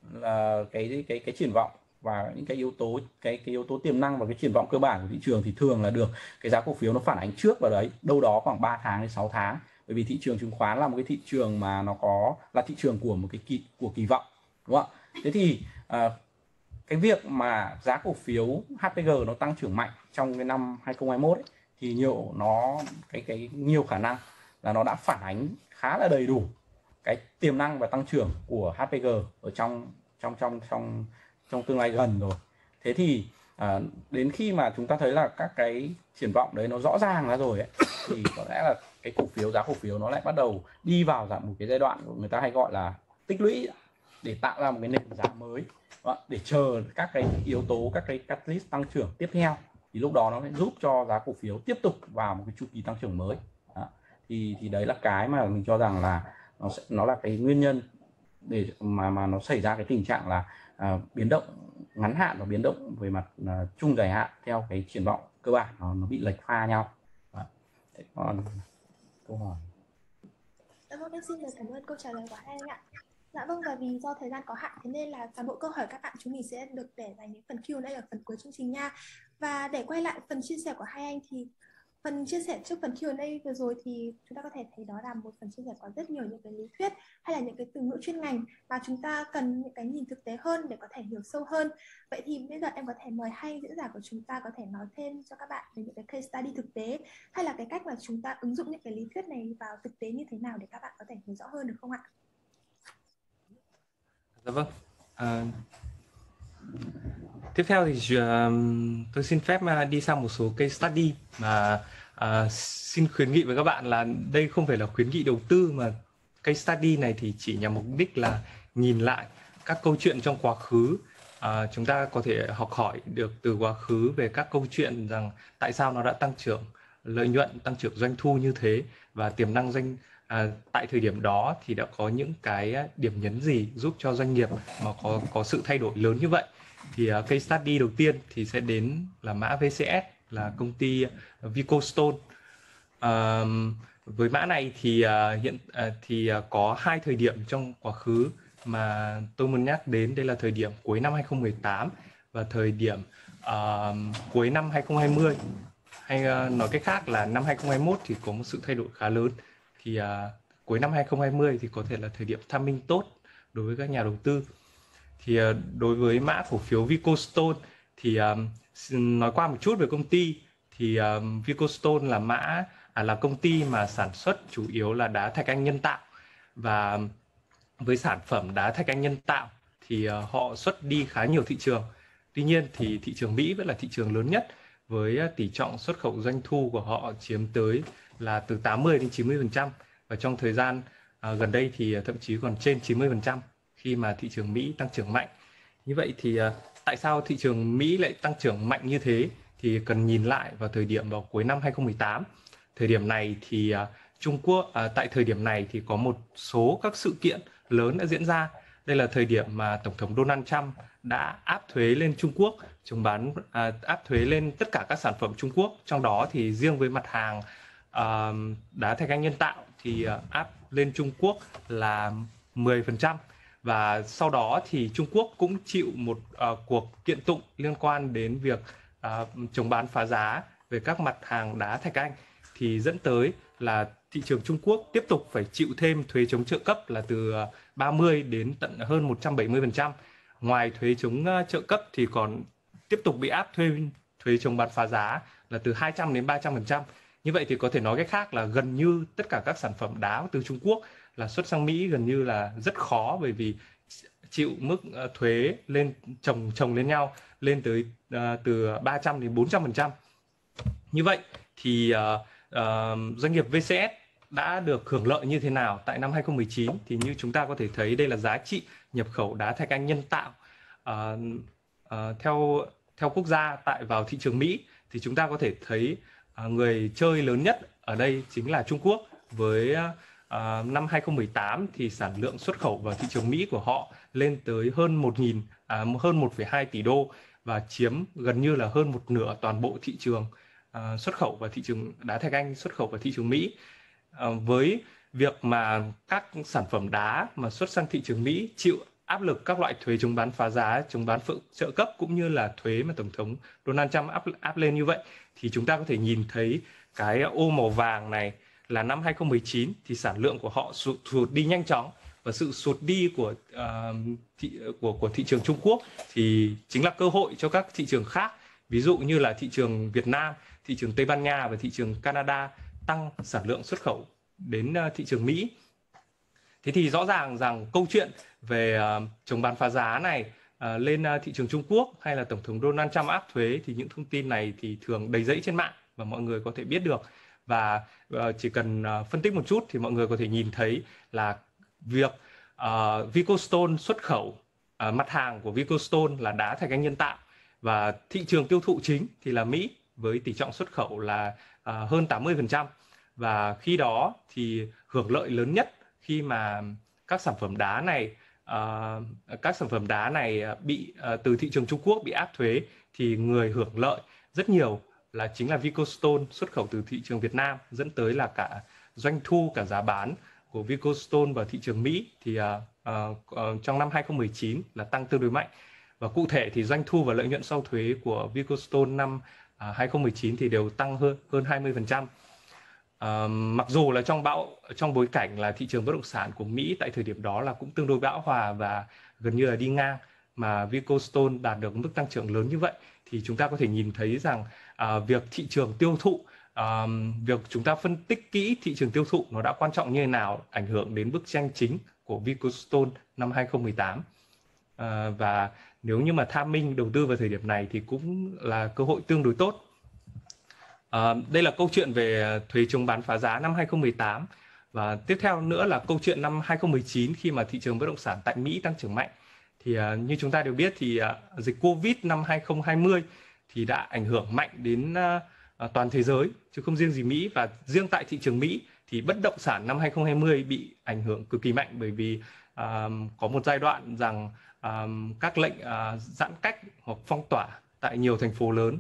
là cái cái cái triển vọng và những cái yếu tố cái cái yếu tố tiềm năng và cái triển vọng cơ bản của thị trường thì thường là được cái giá cổ phiếu nó phản ánh trước vào đấy đâu đó khoảng ba tháng đến sáu tháng, bởi vì thị trường chứng khoán là một cái thị trường mà nó có là thị trường của một cái kỳ của kỳ vọng, đúng không ạ? Thế thì à, cái việc mà giá cổ phiếu hát pê giê nó tăng trưởng mạnh trong cái năm hai không hai mốt ấy, thì nhiều nó cái cái nhiều khả năng là nó đã phản ánh khá là đầy đủ cái tiềm năng và tăng trưởng của hát pê giê ở trong trong trong trong trong tương lai gần rồi. Thế thì à, đến khi mà chúng ta thấy là các cái triển vọng đấy nó rõ ràng ra rồi ấy, thì có lẽ là cái cổ phiếu giá cổ phiếu nó lại bắt đầu đi vào dạng một cái giai đoạn người ta hay gọi là tích lũy để tạo ra một cái nền giá mới, để chờ các cái yếu tố, các cái catalyst tăng trưởng tiếp theo, thì lúc đó nó sẽ giúp cho giá cổ phiếu tiếp tục vào một cái chu kỳ tăng trưởng mới. Đó. thì thì đấy là cái mà mình cho rằng là nó sẽ nó là cái nguyên nhân để mà mà nó xảy ra cái tình trạng là à, biến động ngắn hạn và biến động về mặt à, chung dài hạn theo cái triển vọng cơ bản nó, nó bị lệch pha nhau. Đó. Thế còn câu hỏi. Dạ vâng, em xin được cảm ơn câu trả lời của hai anh ạ. Dạ vâng, và vì do thời gian có hạn thế nên là toàn bộ câu hỏi các bạn chúng mình sẽ được để dành những phần Q and A ở phần cuối chương trình nha. Và để quay lại phần chia sẻ của hai anh thì phần chia sẻ trước phần Q and A vừa rồi thì chúng ta có thể thấy đó là một phần chia sẻ có rất nhiều những cái lý thuyết hay là những cái từ ngữ chuyên ngành mà chúng ta cần những cái nhìn thực tế hơn để có thể hiểu sâu hơn. Vậy thì bây giờ em có thể mời hai diễn giả của chúng ta có thể nói thêm cho các bạn về những cái case study thực tế hay là cái cách mà chúng ta ứng dụng những cái lý thuyết này vào thực tế như thế nào để các bạn có thể hiểu rõ hơn được không ạ? Dạ vâng. À, tiếp theo thì uh, tôi xin phép uh, đi sang một số case study mà uh, xin khuyến nghị với các bạn là đây không phải là khuyến nghị đầu tư, mà case study này thì chỉ nhằm mục đích là nhìn lại các câu chuyện trong quá khứ. Uh, chúng ta có thể học hỏi được từ quá khứ về các câu chuyện rằng tại sao nó đã tăng trưởng lợi nhuận, tăng trưởng doanh thu như thế, và tiềm năng doanh À, tại thời điểm đó thì đã có những cái điểm nhấn gì giúp cho doanh nghiệp mà có có sự thay đổi lớn như vậy. Thì uh, case study đầu tiên thì sẽ đến là mã vê xê ét, là công ty VicoStone. Uh, với mã này thì uh, hiện uh, thì uh, có hai thời điểm trong quá khứ mà tôi muốn nhắc đến. Đây là thời điểm cuối năm hai không một tám và thời điểm uh, cuối năm hai không hai không. Hay uh, nói cách khác là năm hai không hai mốt thì có một sự thay đổi khá lớn. Thì uh, cuối năm hai không hai không thì có thể là thời điểm timing tốt đối với các nhà đầu tư. Thì uh, đối với mã cổ phiếu VicoStone thì uh, nói qua một chút về công ty. Thì uh, VicoStone là mã à, là công ty mà sản xuất chủ yếu là đá thạch anh nhân tạo, và với sản phẩm đá thạch anh nhân tạo thì uh, họ xuất đi khá nhiều thị trường. Tuy nhiên thì thị trường Mỹ vẫn là thị trường lớn nhất, với uh, tỷ trọng xuất khẩu doanh thu của họ chiếm tới là từ tám mươi đến chín mươi phần trăm, và trong thời gian à, gần đây thì thậm chí còn trên chín mươi phần trăm khi mà thị trường Mỹ tăng trưởng mạnh. Như vậy thì à, tại sao thị trường Mỹ lại tăng trưởng mạnh như thế thì cần nhìn lại vào thời điểm vào cuối năm hai không một tám. Thời điểm này thì à, Trung Quốc à, tại thời điểm này thì có một số các sự kiện lớn đã diễn ra. Đây là thời điểm mà Tổng thống Donald Trump đã áp thuế lên Trung Quốc, chống bán à, áp thuế lên tất cả các sản phẩm Trung Quốc, trong đó thì riêng với mặt hàng Uh, đá thạch anh nhân tạo thì uh, áp lên Trung Quốc là mười phần trăm, và sau đó thì Trung Quốc cũng chịu một uh, cuộc kiện tụng liên quan đến việc uh, chống bán phá giá về các mặt hàng đá thạch anh. thì dẫn tới là thị trường Trung Quốc tiếp tục phải chịu thêm thuế chống trợ cấp là từ ba mươi đến tận hơn một trăm bảy mươi phần trăm. Ngoài thuế chống trợ cấp thì còn tiếp tục bị áp thuế thuế chống bán phá giá là từ hai trăm đến ba trăm phần trăm. Như vậy thì có thể nói cách khác là gần như tất cả các sản phẩm đá từ Trung Quốc là xuất sang Mỹ gần như là rất khó, bởi vì chịu mức thuế lên chồng chồng lên nhau lên tới uh, từ ba trăm đến bốn trăm phần trăm. Như vậy thì uh, uh, doanh nghiệp vê xê ét đã được hưởng lợi như thế nào tại năm hai không một chín? Thì như chúng ta có thể thấy đây là giá trị nhập khẩu đá thạch anh nhân tạo uh, uh, theo theo quốc gia tại vào thị trường Mỹ. Thì chúng ta có thể thấy uh, người chơi lớn nhất ở đây chính là Trung Quốc. Với uh, năm hai không một tám thì sản lượng xuất khẩu vào thị trường Mỹ của họ lên tới hơn một nghìn à, hơn một phẩy hai tỷ đô và chiếm gần như là hơn một nửa toàn bộ thị trường uh, xuất khẩu vào thị trường đá thạch anh xuất khẩu vào thị trường Mỹ. Uh, với việc mà các sản phẩm đá mà xuất sang thị trường Mỹ chịu áp lực các loại thuế chống bán phá giá, chống bán phượng trợ cấp cũng như là thuế mà Tổng thống Donald Trump áp, áp lên như vậy, thì chúng ta có thể nhìn thấy cái ô màu vàng này là năm hai không một chín thì sản lượng của họ sụt, sụt đi nhanh chóng, và sự sụt đi của, uh, thị, của của thị trường Trung Quốc thì chính là cơ hội cho các thị trường khác, ví dụ như là thị trường Việt Nam, thị trường Tây Ban Nha và thị trường Canada tăng sản lượng xuất khẩu đến uh, thị trường Mỹ. Thế thì rõ ràng rằng câu chuyện về uh, chống bán phá giá này uh, lên uh, thị trường Trung Quốc hay là Tổng thống Donald Trump áp thuế thì những thông tin này thì thường đầy rẫy trên mạng và mọi người có thể biết được. Và uh, chỉ cần uh, phân tích một chút thì mọi người có thể nhìn thấy là việc uh, Vicostone xuất khẩu uh, mặt hàng của Vicostone là đá thạch anh nhân tạo, và thị trường tiêu thụ chính thì là Mỹ với tỷ trọng xuất khẩu là uh, hơn tám mươi phần trăm. Và khi đó thì hưởng lợi lớn nhất khi mà các sản phẩm đá này uh, các sản phẩm đá này bị uh, từ thị trường Trung Quốc bị áp thuế thì người hưởng lợi rất nhiều là chính là Vicostone xuất khẩu từ thị trường Việt Nam, dẫn tới là cả doanh thu, cả giá bán của Vicostone vào thị trường Mỹ thì uh, uh, uh, trong năm hai không một chín là tăng tương đối mạnh. Và cụ thể thì doanh thu và lợi nhuận sau thuế của Vicostone năm uh, hai không một chín thì đều tăng hơn hơn hai mươi phần trăm. Uh, mặc dù là trong bão trong bối cảnh là thị trường bất động sản của Mỹ tại thời điểm đó là cũng tương đối bão hòa và gần như là đi ngang, mà Vicostone đạt được mức tăng trưởng lớn như vậy, thì chúng ta có thể nhìn thấy rằng uh, việc thị trường tiêu thụ, uh, việc chúng ta phân tích kỹ thị trường tiêu thụ nó đã quan trọng như thế nào, ảnh hưởng đến bức tranh chính của Vicostone năm hai không một tám. Uh, và nếu như mà tham minh đầu tư vào thời điểm này thì cũng là cơ hội tương đối tốt. À, đây là câu chuyện về thuế chống bán phá giá năm hai không một tám. Và tiếp theo nữa là câu chuyện năm hai không một chín khi mà thị trường bất động sản tại Mỹ tăng trưởng mạnh. Thì uh, như chúng ta đều biết thì uh, dịch Covid năm hai không hai không thì đã ảnh hưởng mạnh đến uh, uh, toàn thế giới chứ không riêng gì Mỹ. Và riêng tại thị trường Mỹ thì bất động sản năm hai không hai không bị ảnh hưởng cực kỳ mạnh, bởi vì uh, có một giai đoạn rằng uh, các lệnh uh, giãn cách hoặc phong tỏa tại nhiều thành phố lớn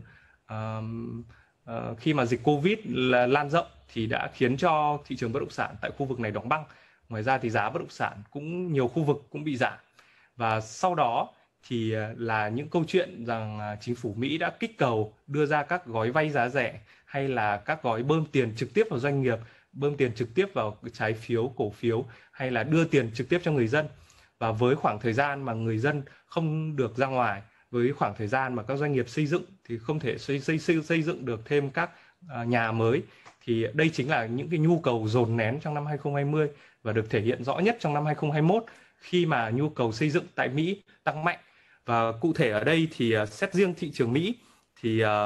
uh, Uh, khi mà dịch Covid là lan rộng thì đã khiến cho thị trường bất động sản tại khu vực này đóng băng. Ngoài ra thì giá bất động sản cũng nhiều khu vực cũng bị giảm. Và sau đó thì là những câu chuyện rằng chính phủ Mỹ đã kích cầu đưa ra các gói vay giá rẻ hay là các gói bơm tiền trực tiếp vào doanh nghiệp, bơm tiền trực tiếp vào trái phiếu, cổ phiếu, hay là đưa tiền trực tiếp cho người dân. Và với khoảng thời gian mà người dân không được ra ngoài, với khoảng thời gian mà các doanh nghiệp xây dựng thì không thể xây, xây, xây, xây dựng được thêm các uh, nhà mới, thì đây chính là những cái nhu cầu dồn nén trong năm hai không hai không và được thể hiện rõ nhất trong năm hai không hai mốt khi mà nhu cầu xây dựng tại Mỹ tăng mạnh. Và cụ thể ở đây thì uh, xét riêng thị trường Mỹ thì uh,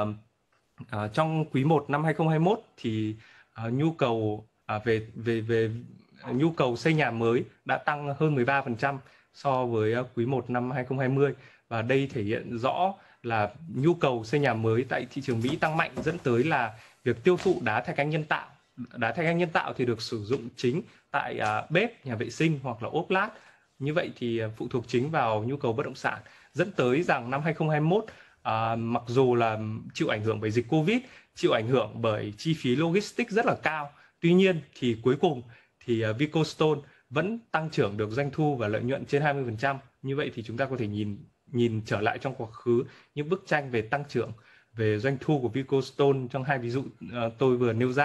uh, trong quý một năm hai không hai mốt thì uh, nhu cầu uh, về về về nhu cầu xây nhà mới đã tăng hơn mười ba phần trăm so với uh, quý một năm hai không hai không. Và đây thể hiện rõ là nhu cầu xây nhà mới tại thị trường Mỹ tăng mạnh, dẫn tới là việc tiêu thụ đá thạch anh nhân tạo. Đá thạch anh nhân tạo thì được sử dụng chính tại uh, bếp, nhà vệ sinh hoặc là ốp lát. Như vậy thì uh, phụ thuộc chính vào nhu cầu bất động sản, dẫn tới rằng năm hai không hai mốt uh, mặc dù là chịu ảnh hưởng bởi dịch Covid, chịu ảnh hưởng bởi chi phí logistics rất là cao. Tuy nhiên thì cuối cùng thì uh, Vicostone vẫn tăng trưởng được doanh thu và lợi nhuận trên hai mươi phần trăm. Như vậy thì chúng ta có thể nhìn nhìn trở lại trong quá khứ những bức tranh về tăng trưởng về doanh thu của Vicostone trong hai ví dụ uh, tôi vừa nêu ra,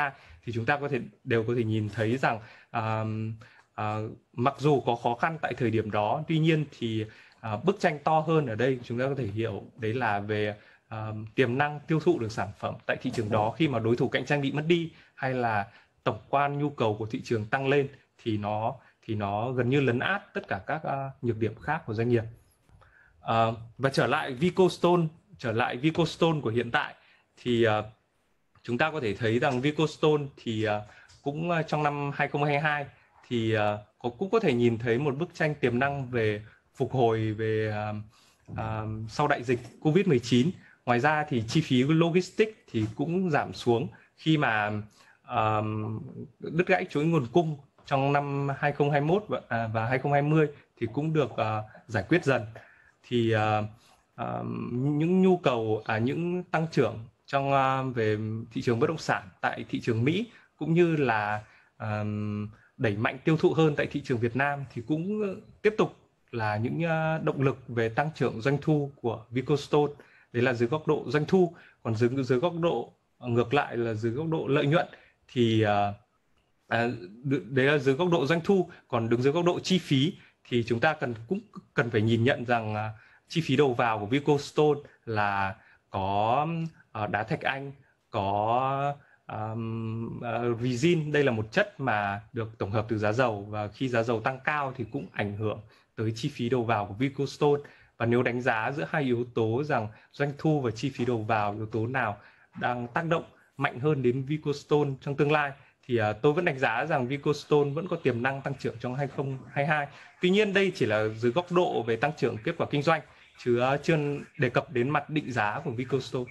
thì chúng ta có thể đều có thể nhìn thấy rằng à, à, mặc dù có khó khăn tại thời điểm đó, tuy nhiên thì à, bức tranh to hơn ở đây chúng ta có thể hiểu đấy là về à, tiềm năng tiêu thụ được sản phẩm tại thị trường đó khi mà đối thủ cạnh tranh bị mất đi, hay là tổng quan nhu cầu của thị trường tăng lên thì nó thì nó gần như lấn át tất cả các uh, nhược điểm khác của doanh nghiệp. Uh, và trở lại VicoStone, trở lại VicoStone của hiện tại thì uh, chúng ta có thể thấy rằng VicoStone thì uh, cũng uh, trong năm hai không hai hai thì uh, có, cũng có thể nhìn thấy một bức tranh tiềm năng về phục hồi về uh, uh, sau đại dịch Covid mười chín. Ngoài ra thì chi phí logistics thì cũng giảm xuống khi mà uh, đứt gãy chuỗi nguồn cung trong năm hai không hai mốt và, à, và hai không hai không thì cũng được uh, giải quyết dần. Thì uh, uh, những nhu cầu, à, những tăng trưởng trong uh, về thị trường bất động sản tại thị trường Mỹ cũng như là uh, đẩy mạnh tiêu thụ hơn tại thị trường Việt Nam thì cũng tiếp tục là những uh, động lực về tăng trưởng doanh thu của VicoStone. Đấy là dưới góc độ doanh thu. Còn dưới, dưới góc độ ngược lại là dưới góc độ lợi nhuận thì uh, À, đấy là dưới góc độ doanh thu. Còn đứng dưới góc độ chi phí thì chúng ta cần cũng cần phải nhìn nhận rằng uh, chi phí đầu vào của VicoStone là có uh, đá thạch anh, có um, uh, resin. Đây là một chất mà được tổng hợp từ giá dầu, và khi giá dầu tăng cao thì cũng ảnh hưởng tới chi phí đầu vào của VicoStone. Và nếu đánh giá giữa hai yếu tố rằng doanh thu và chi phí đầu vào, yếu tố nào đang tác động mạnh hơn đến VicoStone trong tương lai, thì uh, tôi vẫn đánh giá rằng VicoStone vẫn có tiềm năng tăng trưởng trong hai không hai hai. Tuy nhiên đây chỉ là dưới góc độ về tăng trưởng kết quả kinh doanh, chứ uh, chưa đề cập đến mặt định giá của VicoStone.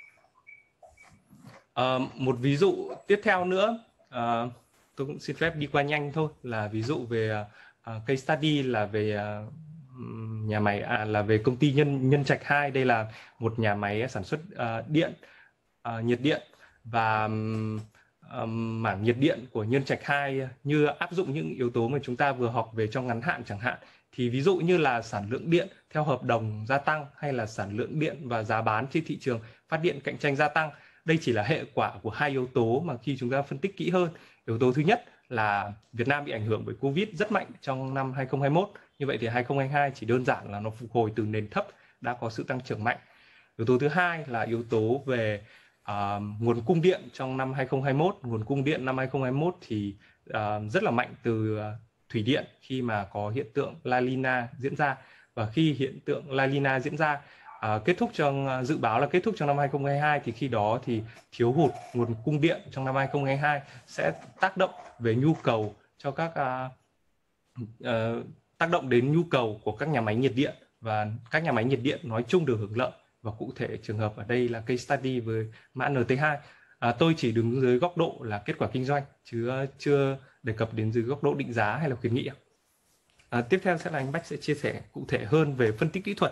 Uh, một ví dụ tiếp theo nữa, uh, tôi cũng xin phép đi qua nhanh thôi, là ví dụ về uh, case study là về uh, nhà máy à, là về công ty Nhân Nhân Trạch hai. Đây là một nhà máy sản xuất uh, điện, uh, nhiệt điện, và um, Um, mảng nhiệt điện của Nhân Trạch hai như áp dụng những yếu tố mà chúng ta vừa học về trong ngắn hạn chẳng hạn, thì ví dụ như là sản lượng điện theo hợp đồng gia tăng, hay là sản lượng điện và giá bán trên thị trường phát điện cạnh tranh gia tăng. Đây chỉ là hệ quả của hai yếu tố mà khi chúng ta phân tích kỹ hơn. Yếu tố thứ nhất là Việt Nam bị ảnh hưởng bởi Covid rất mạnh trong năm hai không hai mốt. Như vậy thì hai không hai hai chỉ đơn giản là nó phục hồi từ nền thấp đã có sự tăng trưởng mạnh. Yếu tố thứ hai là yếu tố về Uh, nguồn cung điện trong năm hai không hai mốt. Nguồn cung điện năm hai không hai mốt thì uh, rất là mạnh từ uh, thủy điện khi mà có hiện tượng La Nina diễn ra. Và khi hiện tượng La Nina diễn ra uh, kết thúc trong uh, dự báo là kết thúc trong năm hai không hai hai, thì khi đó thì thiếu hụt nguồn cung điện trong năm hai không hai hai sẽ tác động về nhu cầu cho các uh, uh, tác động đến nhu cầu của các nhà máy nhiệt điện, và các nhà máy nhiệt điện nói chung được hưởng lợi. Và cụ thể trường hợp ở đây là case study với mã en tê hai. À, tôi chỉ đứng dưới góc độ là kết quả kinh doanh, chứ uh, chưa đề cập đến dưới góc độ định giá hay là khuyến nghị. À, tiếp theo sẽ là anh Bách sẽ chia sẻ cụ thể hơn về phân tích kỹ thuật.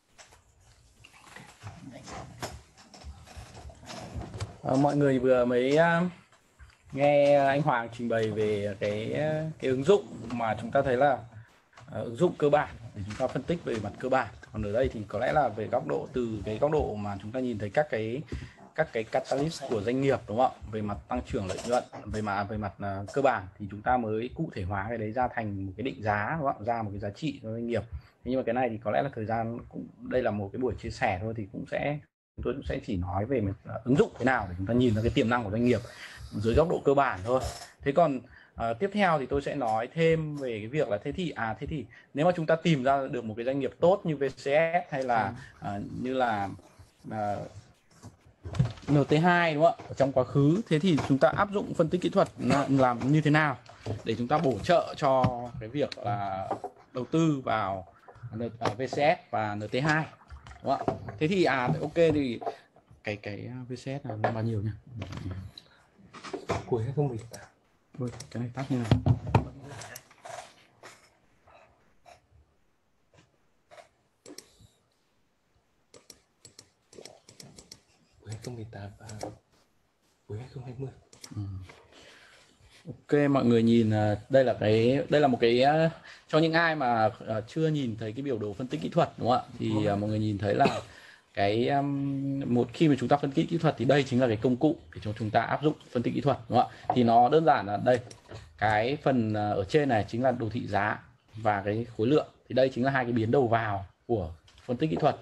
À, mọi người vừa mới uh, nghe anh Hoàng trình bày về cái cái ứng dụng mà chúng ta thấy là uh, ứng dụng cơ bản để chúng ta phân tích về mặt cơ bản. Còn ở đây thì có lẽ là về góc độ, từ cái góc độ mà chúng ta nhìn thấy các cái các cái catalyst của doanh nghiệp, đúng không ạ? Về mặt tăng trưởng lợi nhuận, về mặt về mặt uh, cơ bản thì chúng ta mới cụ thể hóa cái đấy ra thành một cái định giá, đúng không ạ? Ra một cái giá trị cho doanh nghiệp. Thế nhưng mà cái này thì có lẽ là thời gian cũng, đây là một cái buổi chia sẻ thôi, thì cũng sẽ chúng tôi cũng sẽ chỉ nói về một uh, ứng dụng thế nào để chúng ta nhìn ra cái tiềm năng của doanh nghiệp dưới góc độ cơ bản thôi. Thế còn uh, tiếp theo thì tôi sẽ nói thêm về cái việc là thế thì à thế thì nếu mà chúng ta tìm ra được một cái doanh nghiệp tốt như vê xê ét hay là uh, như là uh, en tê hai, đúng không ạ, ở trong quá khứ, thế thì chúng ta áp dụng phân tích kỹ thuật làm như thế nào để chúng ta bổ trợ cho cái việc là đầu tư vào vê xê ét và en tê hai, đúng không ạ? Thế thì à ok thì cái cái vê xê ét là bao nhiêu nhỉ? Cuối hai không một tám. Ôi, cái này tắt như nào? Cuối hai không một tám và cuối hai không hai không. Ừ. Ok, mọi người nhìn đây là cái đây là một cái cho những ai mà chưa nhìn thấy cái biểu đồ phân tích kỹ thuật, đúng không ạ? Thì mọi người nhìn thấy là cái um, một khi mà chúng ta phân tích kỹ thuật thì đây chính là cái công cụ để cho chúng ta áp dụng phân tích kỹ thuật, đúng không ạ? Thì nó đơn giản là đây, cái phần ở trên này chính là đồ thị giá và cái khối lượng, thì đây chính là hai cái biến đầu vào của phân tích kỹ thuật.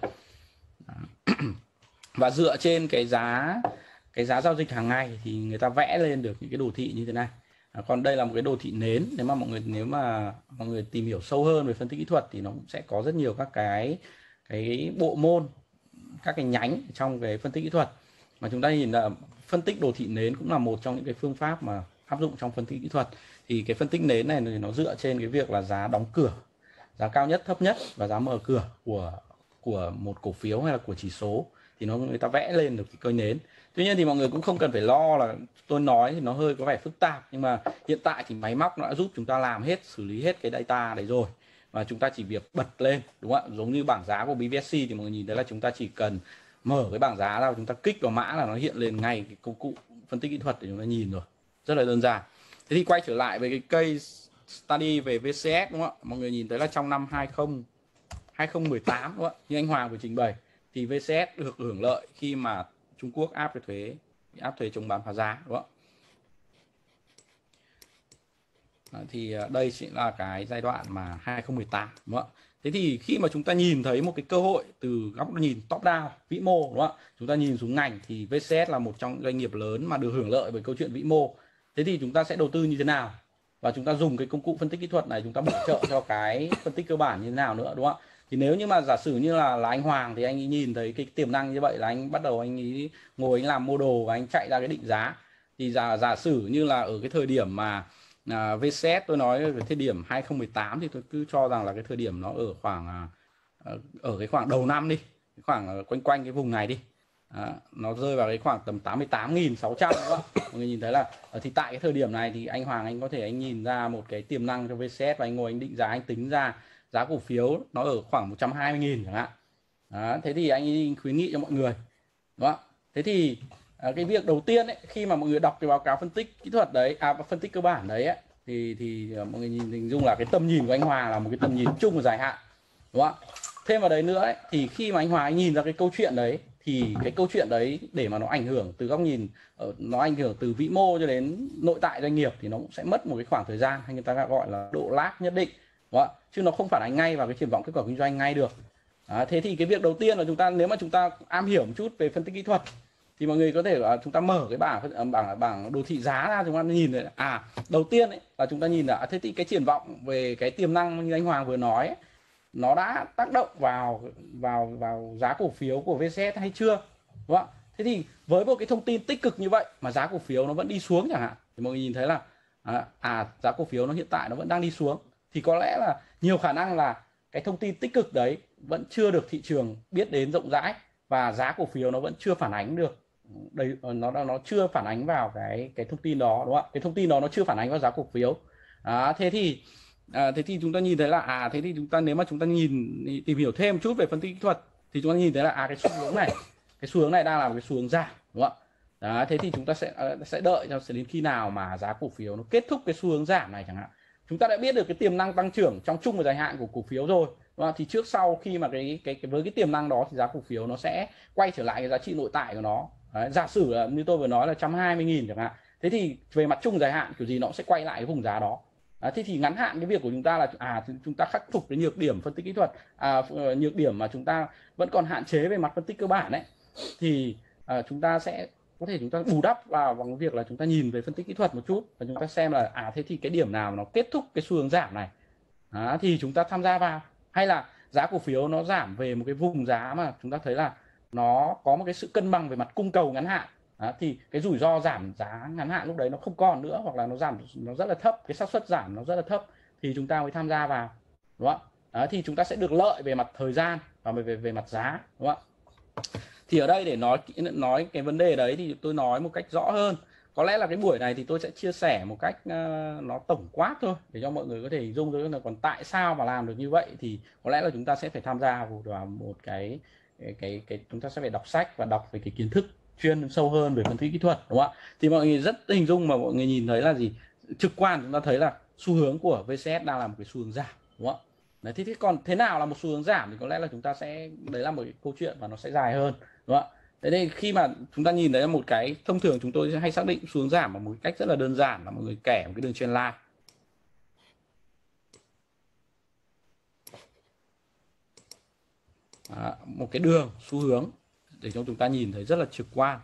Và dựa trên cái giá cái giá giao dịch hàng ngày thì người ta vẽ lên được những cái đồ thị như thế này. À, còn đây là một cái đồ thị nến. Nếu mà mọi người nếu mà mọi người tìm hiểu sâu hơn về phân tích kỹ thuật thì nó cũng sẽ có rất nhiều các cái cái bộ môn, các cái nhánh trong cái phân tích kỹ thuật. Mà chúng ta nhìn là phân tích đồ thị nến cũng là một trong những cái phương pháp mà áp dụng trong phân tích kỹ thuật. Thì cái phân tích nến này thì nó dựa trên cái việc là giá đóng cửa, giá cao nhất, thấp nhất và giá mở cửa của của một cổ phiếu hay là của chỉ số, thì nó người ta vẽ lên được cái cây nến. Tuy nhiên thì mọi người cũng không cần phải lo là tôi nói thì nó hơi có vẻ phức tạp, nhưng mà hiện tại thì máy móc nó đã giúp chúng ta làm hết, xử lý hết cái data đấy rồi, và chúng ta chỉ việc bật lên, đúng không ạ? Giống như bảng giá của bê vê ét xê thì mọi người nhìn thấy là chúng ta chỉ cần mở cái bảng giá ra, chúng ta kích vào mã là nó hiện lên ngay cái công cụ phân tích kỹ thuật để chúng ta nhìn rồi, rất là đơn giản. Thế thì quay trở lại với cái case study về vê xê ét, đúng không ạ? Mọi người nhìn thấy là trong năm hai không một tám, đúng không ạ? Như anh Hoàng vừa trình bày thì vê xê ét được hưởng lợi khi mà Trung Quốc áp cái thuế áp thuế chống bán phá giá, đúng không ạ? Thì đây chính là cái giai đoạn mà hai không một tám, đúng không ạ? Thế thì khi mà chúng ta nhìn thấy một cái cơ hội từ góc nhìn top down vĩ mô, đúng không ạ? Chúng ta nhìn xuống ngành thì vê xê ét là một trong những doanh nghiệp lớn mà được hưởng lợi bởi câu chuyện vĩ mô. Thế thì chúng ta sẽ đầu tư như thế nào? Và chúng ta dùng cái công cụ phân tích kỹ thuật này chúng ta bổ trợ cho cái phân tích cơ bản như thế nào nữa, đúng không ạ? Thì nếu như mà giả sử như là là anh Hoàng thì anh ấy nhìn thấy cái tiềm năng như vậy là anh bắt đầu anh ấy ngồi anh làm model và anh chạy ra cái định giá. Thì giả giả sử như là ở cái thời điểm mà à, vê xê ét tôi nói về thời điểm hai không một tám thì tôi cứ cho rằng là cái thời điểm nó ở khoảng à, ở cái khoảng đầu năm đi, cái khoảng quanh quanh cái vùng này đi. À, nó rơi vào cái khoảng tầm tám mươi tám nghìn sáu trăm, đúng không ạ? Mọi người nhìn thấy là thì tại cái thời điểm này thì anh Hoàng anh có thể anh nhìn ra một cái tiềm năng cho vê xê ét và anh ngồi anh định giá, anh tính ra giá cổ phiếu nó ở khoảng một trăm hai mươi nghìn chẳng hạn. Đó, thế thì anh khuyến nghị cho mọi người, đúng không? Thế thì à, cái việc đầu tiên ấy, khi mà mọi người đọc cái báo cáo phân tích kỹ thuật đấy, à phân tích cơ bản đấy ấy, thì thì mọi người nhìn hình dung là cái tầm nhìn của anh Hoàng là một cái tầm nhìn chung và dài hạn, đúng không ạ? Thêm vào đấy nữa ấy, thì khi mà anh Hoàng anh nhìn ra cái câu chuyện đấy thì cái câu chuyện đấy để mà nó ảnh hưởng từ góc nhìn, nó ảnh hưởng từ vĩ mô cho đến nội tại doanh nghiệp thì nó cũng sẽ mất một cái khoảng thời gian hay người ta gọi là độ lag nhất định, đúng không? Chứ nó không phản ánh ngay vào cái triển vọng kết quả kinh doanh ngay được. Đó, thế thì cái việc đầu tiên là chúng ta, nếu mà chúng ta am hiểu một chút về phân tích kỹ thuật thì mọi người có thể là chúng ta mở cái bảng bảng bảng đồ thị giá ra, chúng ta nhìn thấy à đầu tiên ấy, là chúng ta nhìn là thế thì cái triển vọng về cái tiềm năng như anh Hoàng vừa nói ấy, nó đã tác động vào vào vào giá cổ phiếu của vê xê ét hay chưa, đúng không? Thế thì với một cái thông tin tích cực như vậy mà giá cổ phiếu nó vẫn đi xuống chẳng hạn, thì mọi người nhìn thấy là à, à giá cổ phiếu nó hiện tại nó vẫn đang đi xuống, thì có lẽ là nhiều khả năng là cái thông tin tích cực đấy vẫn chưa được thị trường biết đến rộng rãi và giá cổ phiếu nó vẫn chưa phản ánh được đây, nó nó chưa phản ánh vào cái cái thông tin đó, đúng không ạ? Cái thông tin đó nó chưa phản ánh vào giá cổ phiếu. À, thế thì à, thế thì chúng ta nhìn thấy là à thế thì chúng ta nếu mà chúng ta nhìn tìm hiểu thêm một chút về phân tích kỹ thuật thì chúng ta nhìn thấy là à cái xu hướng này cái xu hướng này đang là một cái xu hướng giảm, đúng không ạ? Đó, thế thì chúng ta sẽ sẽ đợi cho đến khi nào mà giá cổ phiếu nó kết thúc cái xu hướng giảm này chẳng hạn. Chúng ta đã biết được cái tiềm năng tăng trưởng trong chung và dài hạn của cổ phiếu rồi, đúng không? Thì trước sau khi mà cái, cái cái với cái tiềm năng đó thì giá cổ phiếu nó sẽ quay trở lại cái giá trị nội tại của nó. Đấy, giả sử là như tôi vừa nói là một trăm hai mươi nghìn chẳng hạn, thế thì về mặt chung dài hạn kiểu gì nó cũng sẽ quay lại cái vùng giá đó. À, thế thì ngắn hạn cái việc của chúng ta là à chúng ta khắc phục cái nhược điểm phân tích kỹ thuật, à, nhược điểm mà chúng ta vẫn còn hạn chế về mặt phân tích cơ bản đấy, thì à, chúng ta sẽ có thể chúng ta bù đắp vào bằng việc là chúng ta nhìn về phân tích kỹ thuật một chút và chúng ta xem là à thế thì cái điểm nào nó kết thúc cái xu hướng giảm này, à, thì chúng ta tham gia vào, hay là giá cổ phiếu nó giảm về một cái vùng giá mà chúng ta thấy là nó có một cái sự cân bằng về mặt cung cầu ngắn hạn. Đó, thì cái rủi ro giảm giá ngắn hạn lúc đấy nó không còn nữa, hoặc là nó giảm nó rất là thấp, cái xác suất giảm nó rất là thấp thì chúng ta mới tham gia vào, đúng không? Đó, thì chúng ta sẽ được lợi về mặt thời gian và về về mặt giá, đúng không? Thì ở đây để nói nói cái vấn đề đấy thì tôi nói một cách rõ hơn. Có lẽ là cái buổi này thì tôi sẽ chia sẻ một cách uh, nó tổng quát thôi để cho mọi người có thể hình dung được là còn tại sao mà làm được như vậy thì có lẽ là chúng ta sẽ phải tham gia vào một cái cái cái, cái chúng ta sẽ phải đọc sách và đọc về cái kiến thức chuyên sâu hơn về phân tích kỹ thuật, đúng không ạ? Thì mọi người rất hình dung mà mọi người nhìn thấy là gì, trực quan chúng ta thấy là xu hướng của vê xê ét đang là một cái xu hướng giảm, đúng không ạ? Đấy, thế, thế còn thế nào là một xu hướng giảm thì có lẽ là chúng ta sẽ, đấy là một cái câu chuyện và nó sẽ dài hơn, đúng không ạ? Thế nên khi mà chúng ta nhìn thấy là một cái thông thường chúng tôi hay xác định xu hướng giảm bằng một cách rất là đơn giản là mọi người kẻ một cái đường trendline. Đó, một cái đường xu hướng để cho chúng ta nhìn thấy rất là trực quan,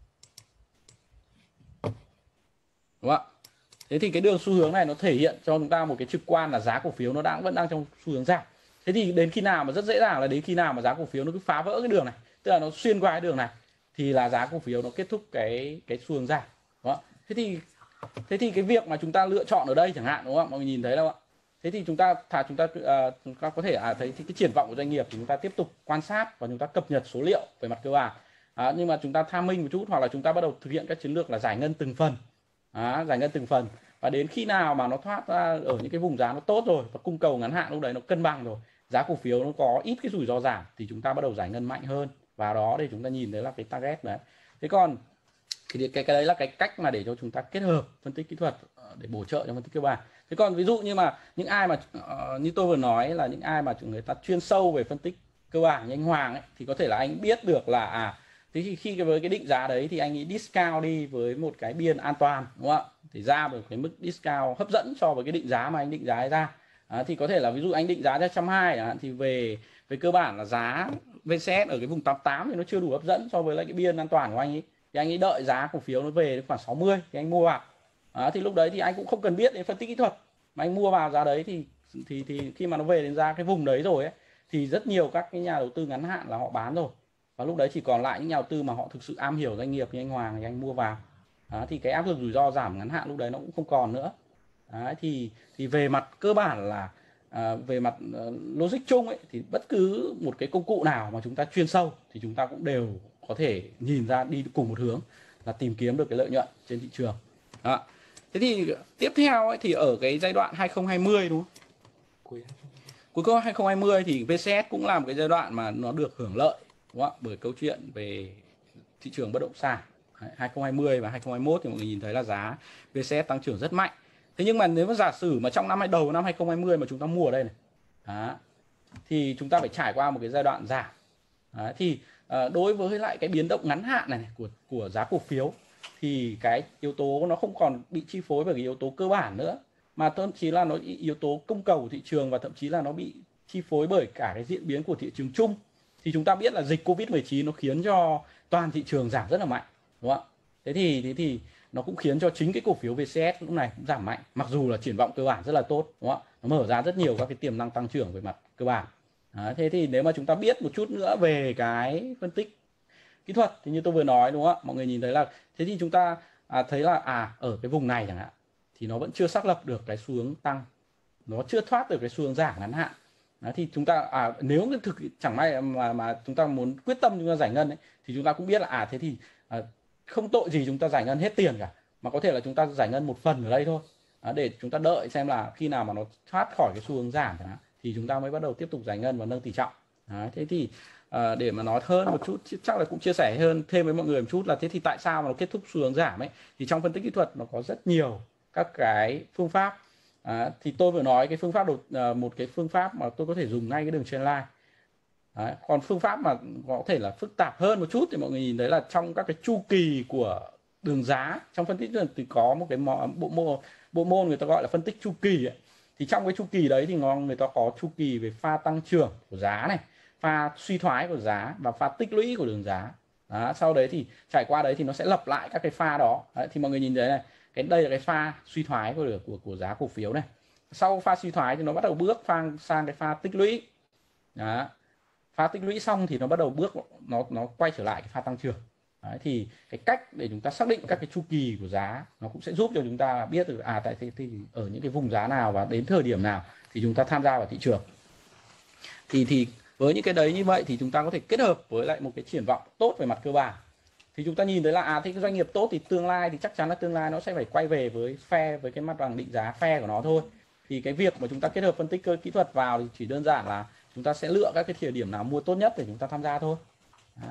đúng không ạ? Thế thì cái đường xu hướng này nó thể hiện cho chúng ta một cái trực quan là giá cổ phiếu nó đang vẫn đang trong xu hướng giảm. Thế thì đến khi nào mà rất dễ dàng là đến khi nào mà giá cổ phiếu nó cứ phá vỡ cái đường này, tức là nó xuyên qua cái đường này, thì là giá cổ phiếu nó kết thúc cái cái xu hướng giảm, đúng không? Thế thì thế thì cái việc mà chúng ta lựa chọn ở đây chẳng hạn, đúng không? Mọi người nhìn thấy đâu ạ? Thế thì chúng ta thà chúng ta uh, chúng ta có thể à, thấy thì cái triển vọng của doanh nghiệp thì chúng ta tiếp tục quan sát và chúng ta cập nhật số liệu về mặt cơ bản. À, nhưng mà chúng ta tham minh một chút hoặc là chúng ta bắt đầu thực hiện các chiến lược là giải ngân từng phần, à, giải ngân từng phần, và đến khi nào mà nó thoát ra ở những cái vùng giá nó tốt rồi và cung cầu ngắn hạn lúc đấy nó cân bằng rồi, giá cổ phiếu nó có ít cái rủi ro giảm thì chúng ta bắt đầu giải ngân mạnh hơn vào đó để chúng ta nhìn thấy là cái target đấy. Thế còn thì cái cái đấy là cái cách mà để cho chúng ta kết hợp phân tích kỹ thuật để bổ trợ cho phân tích cơ bản. Thế còn ví dụ như mà những ai mà uh, như tôi vừa nói là những ai mà người ta chuyên sâu về phân tích cơ bản như anh Hoàng ấy, thì có thể là anh biết được là à thế thì khi với cái định giá đấy thì anh ấy discount đi với một cái biên an toàn, đúng không ạ? Thì ra được cái mức discount hấp dẫn so với cái định giá mà anh định giá ấy ra. À, thì có thể là ví dụ anh định giá ra một trăm hai mươi thì về về cơ bản là giá vê xê ét ở cái vùng tám mươi tám thì nó chưa đủ hấp dẫn so với lại cái biên an toàn của anh ấy, thì anh ấy đợi giá cổ phiếu nó về đến khoảng sáu mươi thì anh mua vào. À, thì lúc đấy thì anh cũng không cần biết đến phân tích kỹ thuật mà anh mua vào giá đấy thì thì thì khi mà nó về đến ra cái vùng đấy rồi ấy, thì rất nhiều các cái nhà đầu tư ngắn hạn là họ bán rồi, và lúc đấy chỉ còn lại những nhà đầu tư mà họ thực sự am hiểu doanh nghiệp như anh Hoàng thì anh mua vào. Đó, thì cái áp lực rủi ro giảm ngắn hạn lúc đấy nó cũng không còn nữa. Đấy, thì thì về mặt cơ bản là à, về mặt uh, logic chung ấy, thì bất cứ một cái công cụ nào mà chúng ta chuyên sâu thì chúng ta cũng đều có thể nhìn ra đi cùng một hướng là tìm kiếm được cái lợi nhuận trên thị trường. Đó. Thế thì tiếp theo ấy, thì ở cái giai đoạn hai không hai không, đúng không? Cuối cùng hai không hai không thì vê xê ét cũng là một cái giai đoạn mà nó được hưởng lợi, đúng không? Bởi câu chuyện về thị trường bất động sản. hai không hai không và hai không hai mốt thì mọi người nhìn thấy là giá vê xê ét tăng trưởng rất mạnh. Thế nhưng mà nếu mà giả sử mà trong năm hay đầu năm hai không hai không mà chúng ta mua ở đây này, đó, thì chúng ta phải trải qua một cái giai đoạn giảm. Đó, thì à, đối với lại cái biến động ngắn hạn này, này của của giá cổ phiếu thì cái yếu tố nó không còn bị chi phối bởi cái yếu tố cơ bản nữa, mà thậm chí là nó yếu tố cung cầu của thị trường, và thậm chí là nó bị chi phối bởi cả cái diễn biến của thị trường chung. Thì chúng ta biết là dịch Covid mười chín nó khiến cho toàn thị trường giảm rất là mạnh, đúng không ạ? Thế thì thế thì nó cũng khiến cho chính cái cổ phiếu vê xê ét lúc này cũng giảm mạnh, mặc dù là triển vọng cơ bản rất là tốt, đúng không ạ? Nó mở ra rất nhiều các cái tiềm năng tăng trưởng về mặt cơ bản. Đó, thế thì nếu mà chúng ta biết một chút nữa về cái phân tích kỹ thuật thì như tôi vừa nói, đúng không ạ? Mọi người nhìn thấy là thế thì chúng ta à, thấy là à ở cái vùng này chẳng hạn thì nó vẫn chưa xác lập được cái xu hướng tăng, nó chưa thoát được cái xu hướng giảm ngắn hạn. Đó, thì chúng ta à, nếu thực chẳng may mà mà chúng ta muốn quyết tâm chúng ta giải ngân ấy, thì chúng ta cũng biết là à thế thì à, không tội gì chúng ta giải ngân hết tiền cả, mà có thể là chúng ta giải ngân một phần ở đây thôi. Đó, để chúng ta đợi xem là khi nào mà nó thoát khỏi cái xu hướng giảm chẳng hạn thì chúng ta mới bắt đầu tiếp tục giải ngân và nâng tỷ trọng. Đó, thế thì à, để mà nói hơn một chút, chắc là cũng chia sẻ hơn thêm với mọi người một chút là thế thì tại sao mà nó kết thúc xu hướng giảm ấy, thì trong phân tích kỹ thuật nó có rất nhiều các cái phương pháp. À, thì tôi vừa nói cái phương pháp đột à, một cái phương pháp mà tôi có thể dùng ngay cái đường trendline. Đấy, còn phương pháp mà có thể là phức tạp hơn một chút thì mọi người nhìn thấy là trong các cái chu kỳ của đường giá trong phân tích thì có một cái bộ môn bộ môn người ta gọi là phân tích chu kỳ ấy. Thì trong cái chu kỳ đấy thì người ta có chu kỳ về pha tăng trưởng của giá này, pha suy thoái của giá và pha tích lũy của đường giá. Đó, sau đấy thì trải qua đấy thì nó sẽ lặp lại các cái pha đó. Đấy, thì mọi người nhìn thấy này, cái đây là cái pha suy thoái của của, của giá cổ phiếu này. Sau pha suy thoái thì nó bắt đầu bước sang sang cái pha tích lũy. Đó. Pha tích lũy xong thì nó bắt đầu bước nó nó quay trở lại cái pha tăng trưởng. Đấy, thì cái cách để chúng ta xác định các cái chu kỳ của giá nó cũng sẽ giúp cho chúng ta biết được à tại thì, thì ở những cái vùng giá nào và đến thời điểm nào thì chúng ta tham gia vào thị trường. Thì thì với những cái đấy như vậy thì chúng ta có thể kết hợp với lại một cái triển vọng tốt về mặt cơ bản. Thì chúng ta nhìn thấy là à thì cái doanh nghiệp tốt thì tương lai thì chắc chắn là tương lai nó sẽ phải quay về với phe với cái mặt bằng định giá phe của nó thôi. Thì cái việc mà chúng ta kết hợp phân tích cơ kỹ thuật vào thì chỉ đơn giản là chúng ta sẽ lựa các cái thời điểm nào mua tốt nhất để chúng ta tham gia thôi. Đó.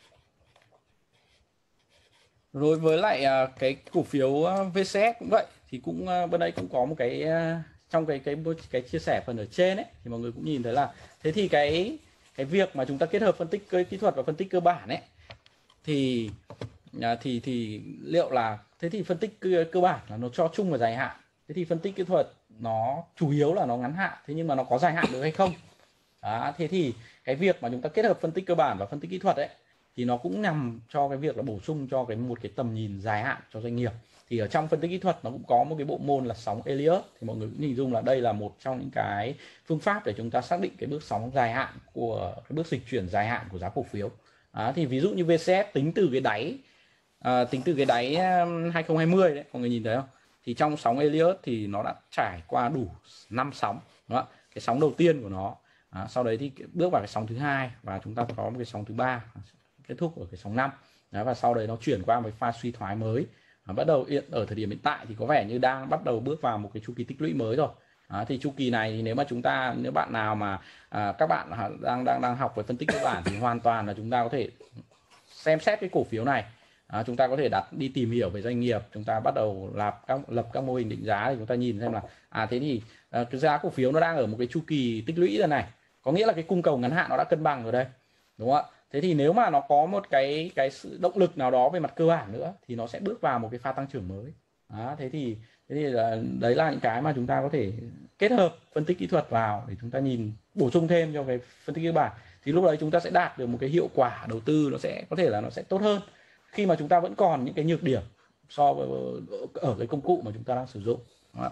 Đối với lại cái cổ phiếu vê xê ét cũng vậy, thì cũng uh, bên đây cũng có một cái uh, trong cái cái cái chia sẻ phần ở trên ấy thì mọi người cũng nhìn thấy là thế thì cái cái việc mà chúng ta kết hợp phân tích kỹ thuật và phân tích cơ bản ấy thì à, thì thì liệu là thế thì phân tích cơ, cơ bản là nó cho chung và dài hạn, thế thì phân tích kỹ thuật nó chủ yếu là nó ngắn hạn, thế nhưng mà nó có dài hạn được hay không? Đó, thế thì cái việc mà chúng ta kết hợp phân tích cơ bản và phân tích kỹ thuật ấy thì nó cũng nhằm cho cái việc là bổ sung cho cái một cái tầm nhìn dài hạn cho doanh nghiệp. Thì ở trong phân tích kỹ thuật nó cũng có một cái bộ môn là sóng Elliott, thì mọi người cũng hình dung là đây là một trong những cái phương pháp để chúng ta xác định cái bước sóng dài hạn của cái bước dịch chuyển dài hạn của giá cổ phiếu. Đó, thì ví dụ như vê xê ép tính từ cái đáy à, tính từ cái đáy hai không hai không đấy, mọi người nhìn thấy không? Thì trong sóng Elliott thì nó đã trải qua đủ năm sóng, đúng không? Cái sóng đầu tiên của nó, à, sau đấy thì bước vào cái sóng thứ hai và chúng ta có một cái sóng thứ ba kết thúc ở cái sóng năm. Đó, và sau đấy nó chuyển qua một pha suy thoái mới. À, bắt đầu ở thời điểm hiện tại thì có vẻ như đang bắt đầu bước vào một cái chu kỳ tích lũy mới rồi. À, thì chu kỳ này thì nếu mà chúng ta nếu bạn nào mà à, các bạn đang đang đang học về phân tích cơ bản thì hoàn toàn là chúng ta có thể xem xét cái cổ phiếu này. À, chúng ta có thể đặt đi tìm hiểu về doanh nghiệp, chúng ta bắt đầu lập các lập các mô hình định giá thì chúng ta nhìn xem là à thế thì à, cái giá cổ phiếu nó đang ở một cái chu kỳ tích lũy rồi này, có nghĩa là cái cung cầu ngắn hạn nó đã cân bằng rồi đây, đúng không ạ? Thế thì nếu mà nó có một cái cái sự động lực nào đó về mặt cơ bản nữa thì nó sẽ bước vào một cái pha tăng trưởng mới. Đó, thế thì thế thì là, đấy là những cái mà chúng ta có thể kết hợp phân tích kỹ thuật vào để chúng ta nhìn bổ sung thêm cho cái phân tích cơ bản, thì lúc đấy chúng ta sẽ đạt được một cái hiệu quả đầu tư nó sẽ có thể là nó sẽ tốt hơn khi mà chúng ta vẫn còn những cái nhược điểm so với ở cái công cụ mà chúng ta đang sử dụng. Đó.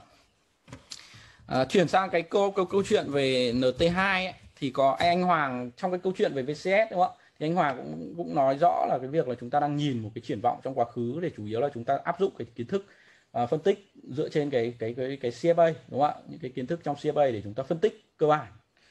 À, chuyển sang cái câu câu câu chuyện về en tê hai ấy, thì có anh Hoàng trong cái câu chuyện về vê xê ét, đúng không ạ? Thì anh Hoàng cũng cũng nói rõ là cái việc là chúng ta đang nhìn một cái triển vọng trong quá khứ để chủ yếu là chúng ta áp dụng cái kiến thức uh, phân tích dựa trên cái cái cái cái xê ép a, đúng không ạ? Những cái kiến thức trong xê ép a để chúng ta phân tích cơ bản,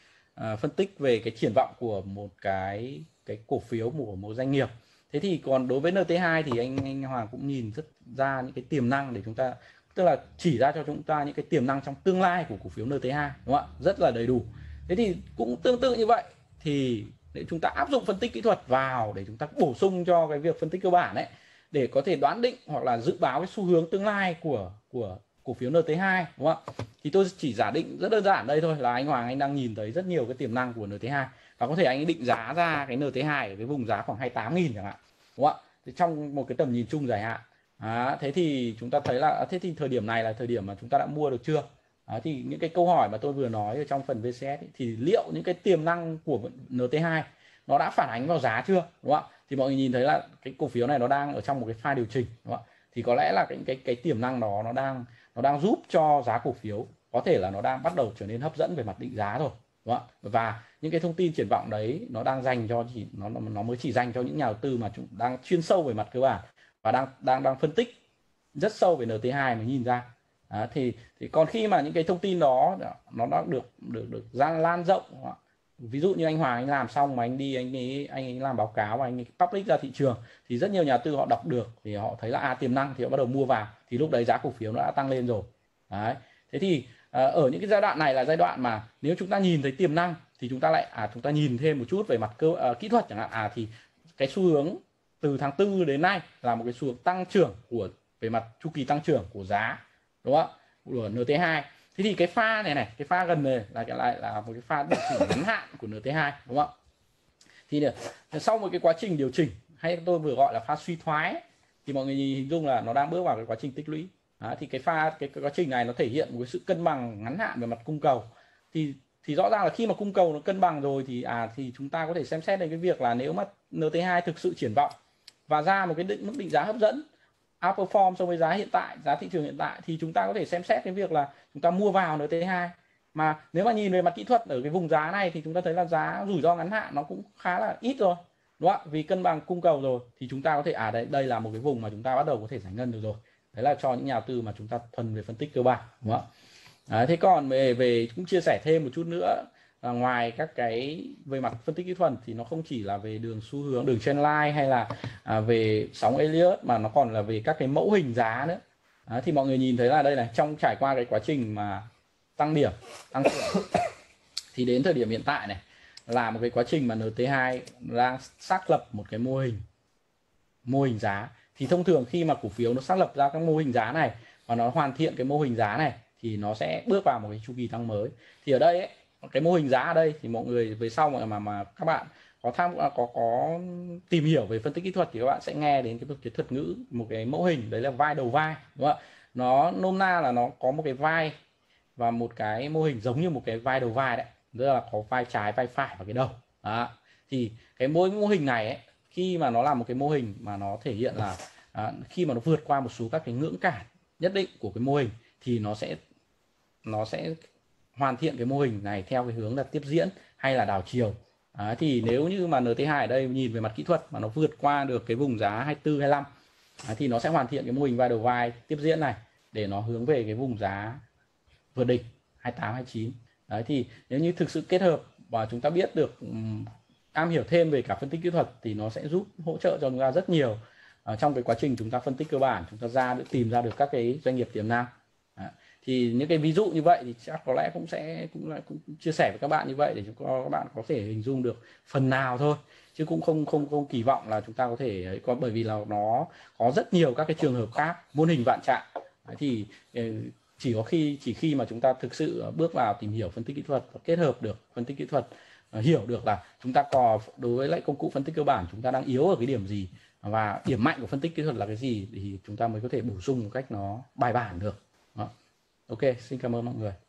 uh, phân tích về cái triển vọng của một cái cái cổ phiếu của một doanh nghiệp. Thế thì còn đối với en tê hai thì anh anh Hoàng cũng nhìn rất ra những cái tiềm năng để chúng ta, tức là chỉ ra cho chúng ta những cái tiềm năng trong tương lai của cổ phiếu en tê hai, đúng không ạ? Rất là đầy đủ. Thế thì cũng tương tự như vậy, thì để chúng ta áp dụng phân tích kỹ thuật vào để chúng ta bổ sung cho cái việc phân tích cơ bản ấy, để có thể đoán định hoặc là dự báo cái xu hướng tương lai của của cổ phiếu en tê hai, đúng không ạ? Thì tôi chỉ giả định rất đơn giản đây thôi, là anh Hoàng anh đang nhìn thấy rất nhiều cái tiềm năng của en tê hai và có thể anh định giá ra cái en tê hai ở cái vùng giá khoảng hai mươi tám nghìn chẳng hạn, đúng không ạ? Thì trong một cái tầm nhìn chung dài hạn. À, thế thì chúng ta thấy là thế thì thời điểm này là thời điểm mà chúng ta đã mua được chưa? À, thì những cái câu hỏi mà tôi vừa nói ở trong phần vê xê ét ấy, thì liệu những cái tiềm năng của en tê hai nó đã phản ánh vào giá chưa, đúng không ạ? Thì mọi người nhìn thấy là cái cổ phiếu này nó đang ở trong một cái pha điều chỉnh, đúng không ạ? Thì có lẽ là cái cái cái tiềm năng đó nó đang nó đang giúp cho giá cổ phiếu có thể là nó đang bắt đầu trở nên hấp dẫn về mặt định giá rồi, đúng không ạ? Và những cái thông tin triển vọng đấy nó đang dành cho chỉ nó nó mới chỉ dành cho những nhà đầu tư mà chúng đang chuyên sâu về mặt cơ bản và đang đang đang phân tích rất sâu về en tê hai mới nhìn ra. À, thì thì còn khi mà những cái thông tin đó nó đã được được được ra lan rộng, ví dụ như anh Hoàng anh làm xong mà anh đi anh ấy anh ấy làm báo cáo và anh ấy public ra thị trường thì rất nhiều nhà tư họ đọc được thì họ thấy là à tiềm năng thì họ bắt đầu mua vào, thì lúc đấy giá cổ phiếu nó đã tăng lên rồi. Đấy. Thế thì à, ở những cái giai đoạn này là giai đoạn mà nếu chúng ta nhìn thấy tiềm năng thì chúng ta lại à chúng ta nhìn thêm một chút về mặt cơ à, kỹ thuật chẳng hạn, à thì cái xu hướng từ tháng tư đến nay là một cái xu hướng tăng trưởng của về mặt chu kỳ tăng trưởng của giá, đúng không ạ, của en tê hai. Thế thì cái pha này này, cái pha gần này là cái lại là một cái pha điều chỉnh ngắn hạn của en tê hai, đúng không ạ? Thì sau một cái quá trình điều chỉnh hay tôi vừa gọi là pha suy thoái ấy, thì mọi người hình dung là nó đang bước vào cái quá trình tích lũy. Đó, thì cái pha cái, cái quá trình này nó thể hiện một cái sự cân bằng ngắn hạn về mặt cung cầu. Thì thì rõ ràng là khi mà cung cầu nó cân bằng rồi thì à thì chúng ta có thể xem xét đến cái việc là nếu mà en tê hai thực sự triển vọng và ra một cái định mức định giá hấp dẫn, outperform so với giá hiện tại, giá thị trường hiện tại, thì chúng ta có thể xem xét cái việc là chúng ta mua vào en tê hai. Mà nếu mà nhìn về mặt kỹ thuật ở cái vùng giá này thì chúng ta thấy là giá rủi ro ngắn hạn nó cũng khá là ít rồi, đúng không ạ? Vì cân bằng cung cầu rồi thì chúng ta có thể à đây đây là một cái vùng mà chúng ta bắt đầu có thể giải ngân được rồi. Đấy là cho những nhà đầu tư mà chúng ta thuần về phân tích cơ bản, đúng không ạ? Đấy, thế còn về về cũng chia sẻ thêm một chút nữa là ngoài các cái về mặt phân tích kỹ thuật thì nó không chỉ là về đường xu hướng, đường trendline hay là à, về sóng Elliott mà nó còn là về các cái mẫu hình giá nữa. Đó, thì mọi người nhìn thấy là đây này, trong trải qua cái quá trình mà tăng điểm, tăng trưởng thì đến thời điểm hiện tại này là một cái quá trình mà en tê hai đang xác lập một cái mô hình mô hình giá. Thì thông thường khi mà cổ phiếu nó xác lập ra các mô hình giá này và nó hoàn thiện cái mô hình giá này thì nó sẽ bước vào một cái chu kỳ tăng mới. Thì ở đây ấy, cái mô hình giá ở đây thì mọi người về sau mà mà, mà các bạn có tham có có tìm hiểu về phân tích kỹ thuật thì các bạn sẽ nghe đến cái, cái thuật ngữ một cái mẫu hình đấy là vai đầu vai, đúng không ạ? Nó nôm na là nó có một cái vai và một cái mô hình giống như một cái vai đầu vai đấy, tức là có vai trái, vai phải và cái đầu. Đó. Thì cái mỗi mô hình này ấy, khi mà nó là một cái mô hình mà nó thể hiện là à, khi mà nó vượt qua một số các cái ngưỡng cản nhất định của cái mô hình thì nó sẽ nó sẽ hoàn thiện cái mô hình này theo cái hướng là tiếp diễn hay là đảo chiều. À, thì nếu như mà en tê hai ở đây nhìn về mặt kỹ thuật mà nó vượt qua được cái vùng giá hai mươi tư, hai mươi lăm à, thì nó sẽ hoàn thiện cái mô hình vai đầu vai tiếp diễn này để nó hướng về cái vùng giá vượt đỉnh hai mươi tám, hai mươi chín. Đấy, thì nếu như thực sự kết hợp và chúng ta biết được um, am hiểu thêm về cả phân tích kỹ thuật thì nó sẽ giúp hỗ trợ cho chúng ta rất nhiều uh, trong cái quá trình chúng ta phân tích cơ bản, chúng ta ra được tìm ra được các cái doanh nghiệp tiềm năng. Đấy. Thì những cái ví dụ như vậy thì chắc có lẽ cũng sẽ cũng, cũng chia sẻ với các bạn như vậy để chúng các bạn có thể hình dung được phần nào thôi, chứ cũng không không không kỳ vọng là chúng ta có thể ấy, có bởi vì là nó có rất nhiều các cái trường hợp khác muôn hình vạn trạng. Đấy, thì chỉ có khi chỉ khi mà chúng ta thực sự bước vào tìm hiểu phân tích kỹ thuật và kết hợp được phân tích kỹ thuật, hiểu được là chúng ta có đối với lại công cụ phân tích cơ bản chúng ta đang yếu ở cái điểm gì và điểm mạnh của phân tích kỹ thuật là cái gì thì chúng ta mới có thể bổ sung một cách nó bài bản được. Đó. Ok, xin cảm ơn mọi người.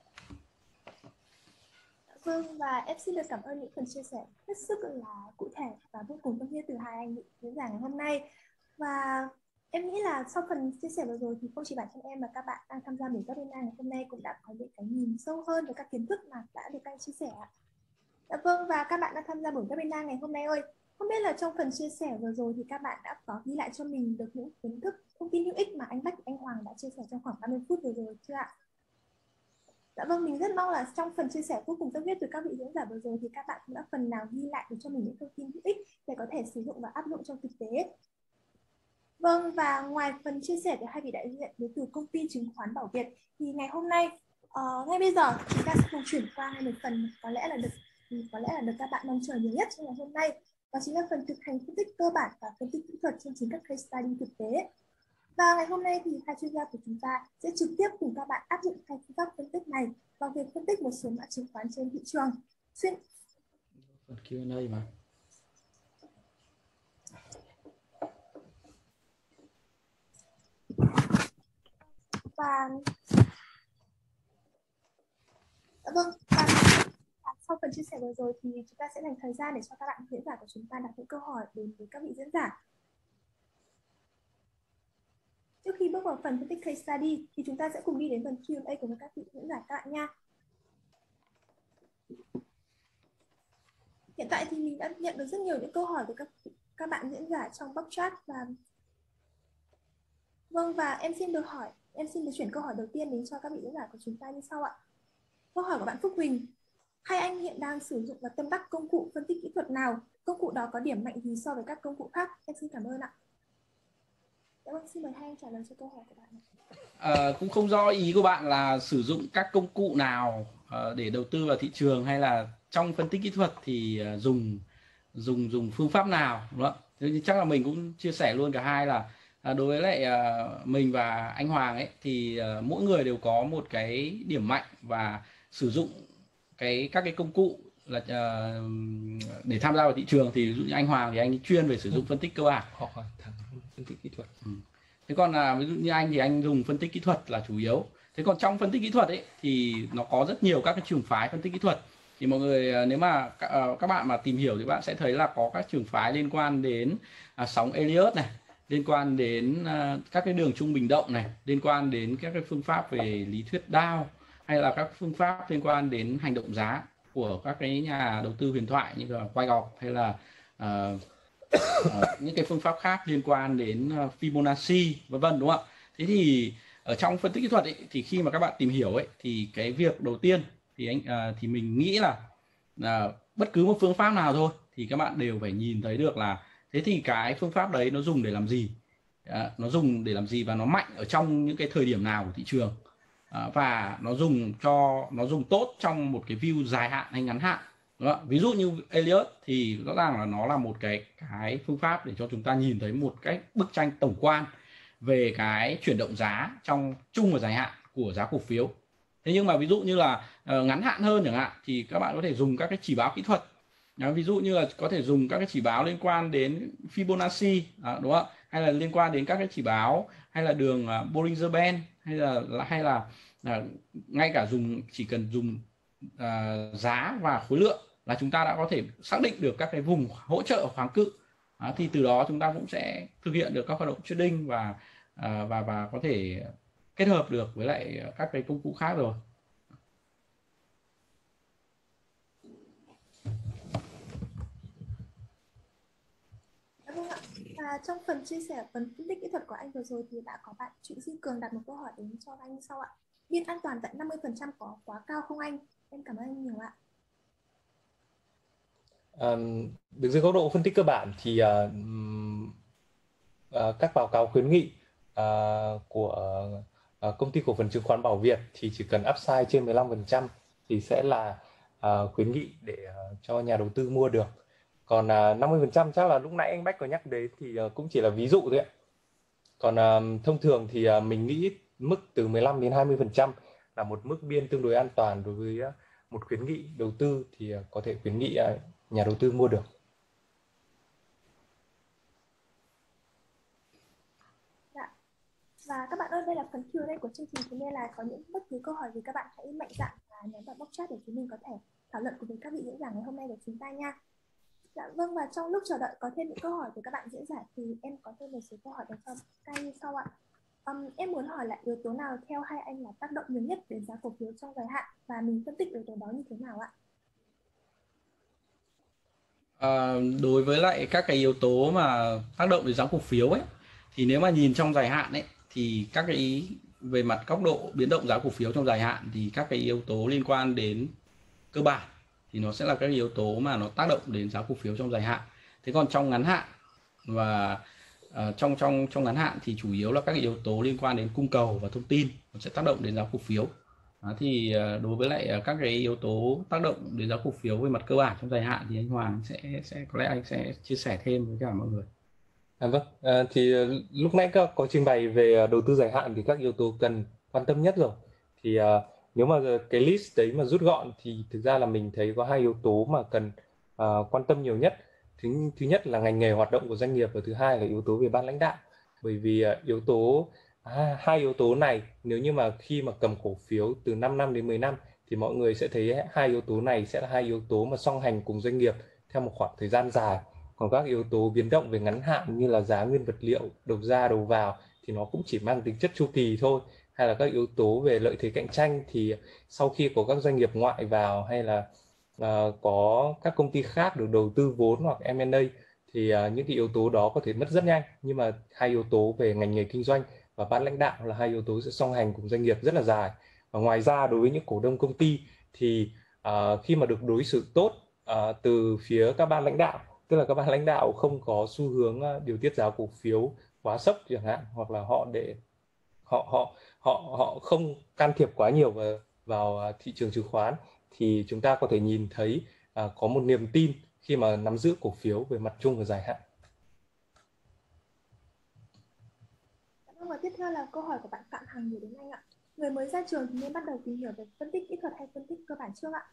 Vâng, và em xin được cảm ơn những phần chia sẻ hết sức là cụ thể và vô cùng tâm huyết từ hai anh diễn giả ngày hôm nay. Và em nghĩ là sau phần chia sẻ vừa rồi thì không chỉ bản thân em mà các bạn đang tham gia buổi webinar ngày hôm nay cũng đã có những cái nhìn sâu hơn về các kiến thức mà đã được các anh chia sẻ. Dạ vâng, và các bạn đã tham gia buổi webinar ngày hôm nay ơi, không biết là trong phần chia sẻ vừa rồi thì các bạn đã có ghi lại cho mình được những kiến thức, thông tin hữu ích mà anh Bách, anh Hoàng đã chia sẻ trong khoảng ba mươi phút vừa rồi chưa ạ? Dạ vâng, mình rất mong là trong phần chia sẻ vô cùng tâm huyết từ các vị diễn giả vừa rồi thì các bạn cũng đã phần nào ghi lại được cho mình những thông tin hữu ích để có thể sử dụng và áp dụng trong thực tế. Vâng, và ngoài phần chia sẻ của hai vị đại diện đến từ công ty chứng khoán Bảo Việt thì ngày hôm nay, uh, ngay bây giờ chúng ta sẽ cùng chuyển qua ngay một phần có lẽ là được có lẽ là được các bạn mong chờ nhiều nhất trong ngày hôm nay, đó chính là phần thực hành phân tích cơ bản và phân tích kỹ thuật trên chính các case study thực tế. Và ngày hôm nay thì hai chuyên gia của chúng ta sẽ trực tiếp cùng các bạn áp dụng hai phương pháp phân tích này vào việc phân tích một số mã chứng khoán trên thị trường. Xuyên phần Q and A mà. Và vâng, và sau phần chia sẻ vừa rồi thì chúng ta sẽ dành thời gian để cho các bạn diễn giả của chúng ta đặt những câu hỏi đến với các vị diễn giả. Trước khi bước vào phần phân tích case study thì chúng ta sẽ cùng đi đến phần Q and A cùng các vị diễn giả các bạn nha. Hiện tại thì mình đã nhận được rất nhiều những câu hỏi của các các bạn diễn giả trong box chat và vâng, và em xin được hỏi, em xin được chuyển câu hỏi đầu tiên đến cho các vị diễn giả của chúng ta như sau ạ. Câu hỏi của bạn Phúc Huỳnh: hai anh hiện đang sử dụng và tâm đắc công cụ phân tích kỹ thuật nào? Công cụ đó có điểm mạnh gì so với các công cụ khác? Em xin cảm ơn ạ. Dạ vâng, xin mời hai anh trả lời cho câu hỏi của bạn. À, cũng không rõ ý của bạn là sử dụng các công cụ nào uh, để đầu tư vào thị trường hay là trong phân tích kỹ thuật thì uh, dùng dùng dùng phương pháp nào, đúng không? Thế chắc là mình cũng chia sẻ luôn cả hai là uh, đối với lại uh, mình và anh Hoàng ấy thì uh, mỗi người đều có một cái điểm mạnh và sử dụng cái các cái công cụ là uh, để tham gia vào thị trường. Thì ví dụ như anh Hoàng thì anh chuyên về sử dụng phân tích cơ bản hoặc là phân tích kỹ thuật. Ừ. Thế còn là ví dụ như anh thì anh dùng phân tích kỹ thuật là chủ yếu. Thế còn trong phân tích kỹ thuật ấy thì nó có rất nhiều các cái trường phái phân tích kỹ thuật. Thì mọi người nếu mà các bạn mà tìm hiểu thì bạn sẽ thấy là có các trường phái liên quan đến à, sóng Elliott này, liên quan đến à, các cái đường trung bình động này, liên quan đến các cái phương pháp về lý thuyết Dow, hay là các phương pháp liên quan đến hành động giá của các cái nhà đầu tư huyền thoại như là Wyckoff, hay là uh, uh, những cái phương pháp khác liên quan đến uh, Fibonacci vân vân, đúng không ạ? Thế thì ở trong phân tích kỹ thuật ấy, thì khi mà các bạn tìm hiểu ấy thì cái việc đầu tiên thì anh uh, thì mình nghĩ là uh, bất cứ một phương pháp nào thôi thì các bạn đều phải nhìn thấy được là thế thì cái phương pháp đấy nó dùng để làm gì, uh, nó dùng để làm gì và nó mạnh ở trong những cái thời điểm nào của thị trường. À, và nó dùng cho nó dùng tốt trong một cái view dài hạn hay ngắn hạn, đúng không? Ví dụ như Elliott thì rõ ràng là nó là một cái cái phương pháp để cho chúng ta nhìn thấy một cái bức tranh tổng quan về cái chuyển động giá trong chung và dài hạn của giá cổ phiếu. Thế nhưng mà ví dụ như là uh, ngắn hạn hơn chẳng hạn thì các bạn có thể dùng các cái chỉ báo kỹ thuật. Đó, ví dụ như là có thể dùng các cái chỉ báo liên quan đến Fibonacci, à, đúng không? Hay là liên quan đến các cái chỉ báo hay là đường uh, Bollinger Band, hay là hay là uh, ngay cả dùng chỉ cần dùng uh, giá và khối lượng là chúng ta đã có thể xác định được các cái vùng hỗ trợ kháng cự. Đó, thì từ đó chúng ta cũng sẽ thực hiện được các hoạt động trading và uh, và và có thể kết hợp được với lại các cái công cụ khác rồi. Vâng ạ. Và trong phần chia sẻ phần phân tích kỹ thuật của anh vừa rồi thì đã có bạn Trịnh Duy Cường đặt một câu hỏi đến cho anh sau ạ. Biên an toàn tận năm mươi phần trăm có quá cao không anh? Em cảm ơn anh nhiều ạ. À, đứng dưới góc độ phân tích cơ bản thì uh, uh, các báo cáo khuyến nghị uh, của uh, công ty cổ phần chứng khoán Bảo Việt thì chỉ cần upside trên mười lăm phần trăm thì sẽ là uh, khuyến nghị để uh, cho nhà đầu tư mua được. Còn uh, năm mươi phần trăm chắc là lúc nãy anh Bách có nhắc đến thì uh, cũng chỉ là ví dụ thôi ạ. Còn uh, thông thường thì uh, mình nghĩ mức từ mười lăm đến hai mươi phần trăm là một mức biên tương đối an toàn đối với uh, một khuyến nghị đầu tư thì uh, có thể khuyến nghị uh, nhà đầu tư mua được. Dạ. Và các bạn ơi, đây là phần Q and A của chương trình, thế nên là có những bất cứ câu hỏi gì các bạn hãy mạnh dạn và nhấn vào box chat để chúng mình có thể thảo luận cùng với các vị diễn giả ngày hôm nay của chúng ta nha. Dạ vâng, và trong lúc chờ đợi có thêm những câu hỏi của các bạn diễn giả thì em có thêm một số câu hỏi dành cho các anh như sau ạ. Um, em muốn hỏi là yếu tố nào theo hai anh là tác động nhiều nhất đến giá cổ phiếu trong dài hạn và mình phân tích yếu tố đó như thế nào ạ? À, đối với lại các cái yếu tố mà tác động đến giá cổ phiếu ấy thì nếu mà nhìn trong dài hạn ấy thì các cái về mặt góc độ biến động giá cổ phiếu trong dài hạn thì các cái yếu tố liên quan đến cơ bản thì nó sẽ là các yếu tố mà nó tác động đến giá cổ phiếu trong dài hạn. Thế còn trong ngắn hạn và uh, trong trong trong ngắn hạn thì chủ yếu là các yếu tố liên quan đến cung cầu và thông tin nó sẽ tác động đến giá cổ phiếu. Đó, thì uh, đối với lại uh, các cái yếu tố tác động đến giá cổ phiếu về mặt cơ bản trong dài hạn thì anh Hoàng sẽ sẽ có lẽ anh sẽ chia sẻ thêm với cả mọi người. À, vâng, à, thì uh, lúc nãy có, có trình bày về đầu tư dài hạn thì các yếu tố cần quan tâm nhất rồi. Thì uh, nếu mà cái list đấy mà rút gọn thì thực ra là mình thấy có hai yếu tố mà cần uh, quan tâm nhiều nhất. Thứ, thứ nhất là ngành nghề hoạt động của doanh nghiệp và thứ hai là yếu tố về ban lãnh đạo. Bởi vì uh, yếu tố à, hai yếu tố này nếu như mà khi mà cầm cổ phiếu từ năm năm đến mười năm thì mọi người sẽ thấy hai yếu tố này sẽ là hai yếu tố mà song hành cùng doanh nghiệp theo một khoảng thời gian dài. Còn các yếu tố biến động về ngắn hạn như là giá nguyên vật liệu, đầu ra đầu vào thì nó cũng chỉ mang tính chất chu kỳ thôi. Hay là các yếu tố về lợi thế cạnh tranh thì sau khi có các doanh nghiệp ngoại vào hay là uh, có các công ty khác được đầu tư vốn hoặc em and a thì uh, những cái yếu tố đó có thể mất rất nhanh. Nhưng mà hai yếu tố về ngành nghề kinh doanh và ban lãnh đạo là hai yếu tố sẽ song hành cùng doanh nghiệp rất là dài. Và ngoài ra đối với những cổ đông công ty thì uh, khi mà được đối xử tốt uh, từ phía các ban lãnh đạo, tức là các ban lãnh đạo không có xu hướng điều tiết giá cổ phiếu quá sốc chẳng hạn, hoặc là họ để họ họ họ họ không can thiệp quá nhiều vào, vào thị trường chứng khoán thì chúng ta có thể nhìn thấy uh, có một niềm tin khi mà nắm giữ cổ phiếu về mặt chung và dài hạn. Và tiếp theo là câu hỏi của bạn Phạm Hằng gửi đến anh ạ. Người mới ra trường thì nên bắt đầu tìm hiểu về phân tích kỹ thuật hay phân tích cơ bản trước ạ?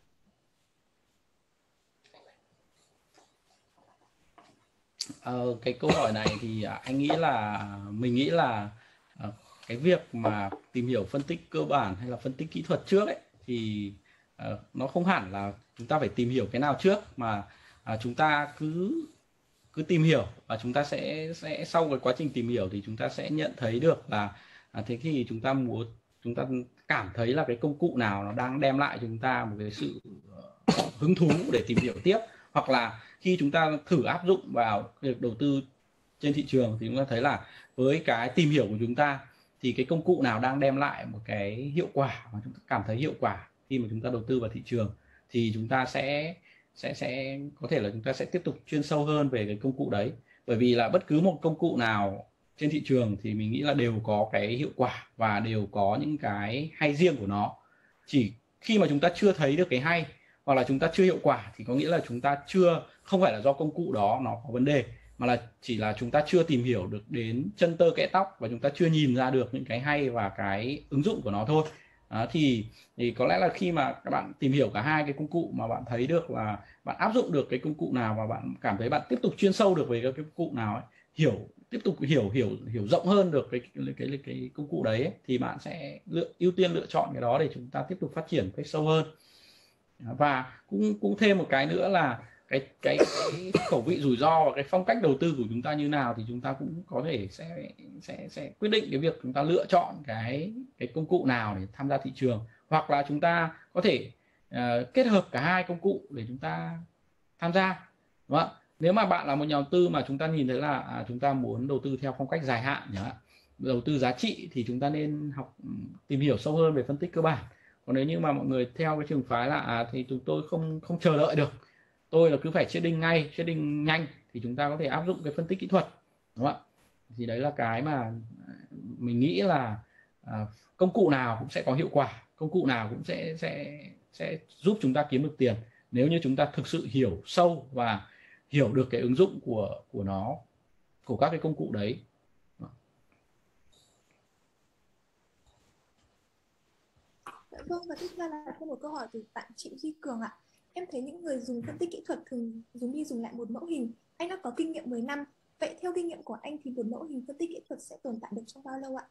Ờ, cái câu hỏi này thì anh nghĩ là mình nghĩ là uh, cái việc mà tìm hiểu phân tích cơ bản hay là phân tích kỹ thuật trước ấy thì uh, nó không hẳn là chúng ta phải tìm hiểu cái nào trước, mà uh, chúng ta cứ cứ tìm hiểu và chúng ta sẽ sẽ sau cái quá trình tìm hiểu thì chúng ta sẽ nhận thấy được là uh, thế thì chúng ta muốn chúng ta cảm thấy là cái công cụ nào nó đang đem lại cho chúng ta một cái sự uh, hứng thú để tìm hiểu tiếp, hoặc là khi chúng ta thử áp dụng vào việc đầu tư trên thị trường thì chúng ta thấy là với cái tìm hiểu của chúng ta thì cái công cụ nào đang đem lại một cái hiệu quả mà chúng ta cảm thấy hiệu quả khi mà chúng ta đầu tư vào thị trường thì chúng ta sẽ sẽ sẽ có thể là chúng ta sẽ tiếp tục chuyên sâu hơn về cái công cụ đấy. Bởi vì là bất cứ một công cụ nào trên thị trường thì mình nghĩ là đều có cái hiệu quả và đều có những cái hay riêng của nó. Chỉ khi mà chúng ta chưa thấy được cái hay hoặc là chúng ta chưa hiệu quả thì có nghĩa là chúng ta chưa không phải là do công cụ đó nó có vấn đề, mà là chỉ là chúng ta chưa tìm hiểu được đến chân tơ kẽ tóc và chúng ta chưa nhìn ra được những cái hay và cái ứng dụng của nó thôi. Đó, thì thì có lẽ là khi mà các bạn tìm hiểu cả hai cái công cụ mà bạn thấy được là bạn áp dụng được cái công cụ nào và bạn cảm thấy bạn tiếp tục chuyên sâu được về cái công cụ nào ấy, hiểu tiếp tục hiểu hiểu hiểu rộng hơn được cái cái cái, cái công cụ đấy ấy, thì bạn sẽ lựa ưu tiên lựa chọn cái đó để chúng ta tiếp tục phát triển cách sâu hơn. Và cũng cũng thêm một cái nữa là cái, cái cái khẩu vị rủi ro và cái phong cách đầu tư của chúng ta như nào thì chúng ta cũng có thể sẽ sẽ sẽ quyết định cái việc chúng ta lựa chọn cái cái công cụ nào để tham gia thị trường, hoặc là chúng ta có thể uh, kết hợp cả hai công cụ để chúng ta tham gia, đúng không? Nếu mà bạn là một nhà đầu tư mà chúng ta nhìn thấy là à, chúng ta muốn đầu tư theo phong cách dài hạn nhỉ, đầu tư giá trị thì chúng ta nên học tìm hiểu sâu hơn về phân tích cơ bản. Còn nếu như mà mọi người theo cái trường phái là à, thì chúng tôi không không chờ đợi được, tôi là cứ phải trading ngay, trading nhanh, thì chúng ta có thể áp dụng cái phân tích kỹ thuật, đúng không ạ? Thì đấy là cái mà mình nghĩ là à, công cụ nào cũng sẽ có hiệu quả, công cụ nào cũng sẽ sẽ sẽ giúp chúng ta kiếm được tiền nếu như chúng ta thực sự hiểu sâu và hiểu được cái ứng dụng của của nó, của các cái công cụ đấy. Vâng, và tiếp theo là thêm một câu hỏi từ bạn Trịnh Duy Cường ạ. Em thấy những người dùng phân tích kỹ thuật thường dùng đi dùng lại một mẫu hình. Anh đã có kinh nghiệm mười năm. Vậy theo kinh nghiệm của anh thì một mẫu hình phân tích kỹ thuật sẽ tồn tại được trong bao lâu ạ?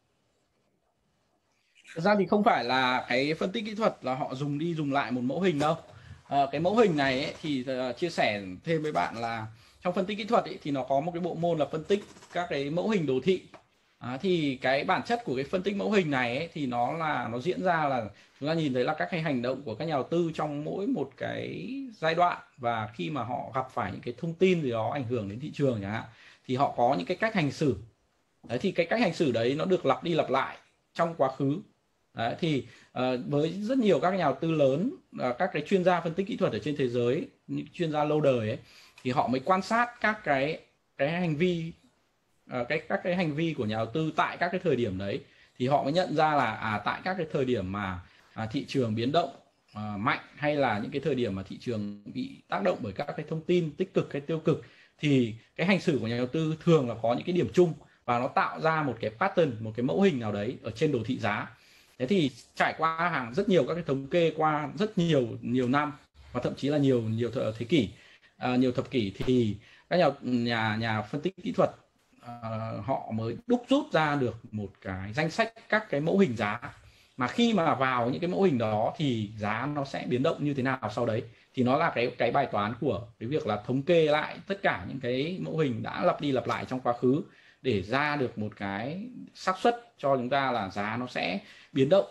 Thực ra thì không phải là cái phân tích kỹ thuật là họ dùng đi dùng lại một mẫu hình đâu. À, cái mẫu hình này ấy, thì uh, chia sẻ thêm với bạn là trong phân tích kỹ thuật ấy, thì nó có một cái bộ môn là phân tích các cái mẫu hình đồ thị. À, thì cái bản chất của cái phân tích mẫu hình này ấy, thì nó là nó diễn ra là chúng ta nhìn thấy là các cái hành động của các nhà đầu tư trong mỗi một cái giai đoạn, và khi mà họ gặp phải những cái thông tin gì đó ảnh hưởng đến thị trường chẳng hạn, thì họ có những cái cách hành xử. Đấy, thì cái cách hành xử đấy nó được lặp đi lặp lại trong quá khứ. Đấy, thì uh, với rất nhiều các nhà đầu tư lớn, uh, các cái chuyên gia phân tích kỹ thuật ở trên thế giới, những chuyên gia lâu đời ấy, thì họ mới quan sát các cái cái hành vi uh, cái các cái hành vi của nhà đầu tư tại các cái thời điểm đấy, thì họ mới nhận ra là à tại các cái thời điểm mà à, thị trường biến động à, mạnh, hay là những cái thời điểm mà thị trường bị tác động bởi các cái thông tin tích cực hay tiêu cực, thì cái hành xử của nhà đầu tư thường là có những cái điểm chung và nó tạo ra một cái pattern, một cái mẫu hình nào đấy ở trên đồ thị giá. Thế thì trải qua hàng rất nhiều các cái thống kê qua rất nhiều nhiều năm và thậm chí là nhiều nhiều thế kỷ, à, nhiều thập kỷ, thì các nhà nhà nhà phân tích kỹ thuật à, họ mới đúc rút ra được một cái danh sách các cái mẫu hình giá, mà khi mà vào những cái mẫu hình đó thì giá nó sẽ biến động như thế nào sau đấy. Thì nó là cái cái bài toán của cái việc là thống kê lại tất cả những cái mẫu hình đã lặp đi lặp lại trong quá khứ để ra được một cái xác suất cho chúng ta là giá nó sẽ biến động,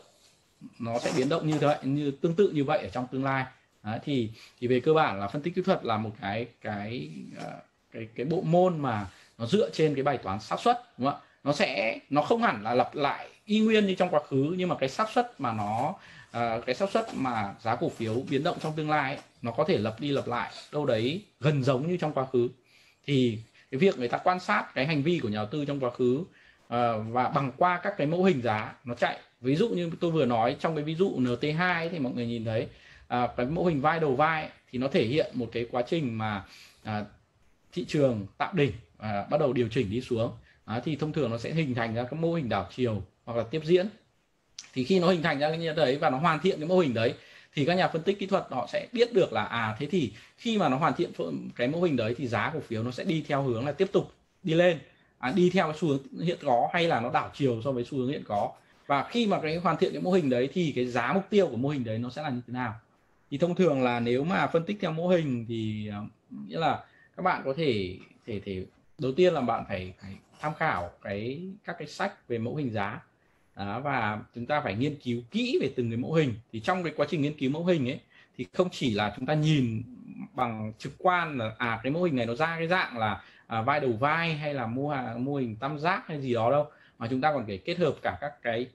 nó sẽ biến động như vậy, như tương tự như vậy ở trong tương lai. Đấy, thì thì về cơ bản là phân tích kỹ thuật là một cái cái cái cái bộ môn mà nó dựa trên cái bài toán xác suất, đúng không ạ? Nó sẽ nó không hẳn là lặp lại y nguyên như trong quá khứ, nhưng mà cái xác suất mà nó à, cái xác suất mà giá cổ phiếu biến động trong tương lai ấy, nó có thể lặp đi lặp lại đâu đấy gần giống như trong quá khứ. Thì cái việc người ta quan sát cái hành vi của nhà đầu tư trong quá khứ à, và bằng qua các cái mẫu hình giá nó chạy, ví dụ như tôi vừa nói trong cái ví dụ en tê hai ấy, thì mọi người nhìn thấy à, cái mẫu hình vai đầu vai ấy, thì nó thể hiện một cái quá trình mà à, thị trường tạo đỉnh và bắt đầu điều chỉnh đi xuống. À, thì thông thường nó sẽ hình thành ra các mô hình đảo chiều hoặc là tiếp diễn. Thì khi nó hình thành ra như đấy và nó hoàn thiện cái mô hình đấy, thì các nhà phân tích kỹ thuật họ sẽ biết được là à thế thì khi mà nó hoàn thiện cái mô hình đấy thì giá cổ phiếu nó sẽ đi theo hướng là tiếp tục đi lên, à, đi theo cái xu hướng hiện có, hay là nó đảo chiều so với xu hướng hiện có. Và khi mà cái hoàn thiện cái mô hình đấy thì cái giá mục tiêu của mô hình đấy nó sẽ là như thế nào. Thì thông thường là nếu mà phân tích theo mô hình thì nghĩa là các bạn có thể thể thể đầu tiên là bạn phải, phải tham khảo cái các cái sách về mẫu hình giá. Đó, và chúng ta phải nghiên cứu kỹ về từng cái mẫu hình. Thì trong cái quá trình nghiên cứu mẫu hình ấy thì không chỉ là chúng ta nhìn bằng trực quan là à cái mô hình này nó ra cái dạng là à, vai đầu vai hay là mô hình mô hình tam giác hay gì đó đâu, mà chúng ta còn phải kết hợp cả các cái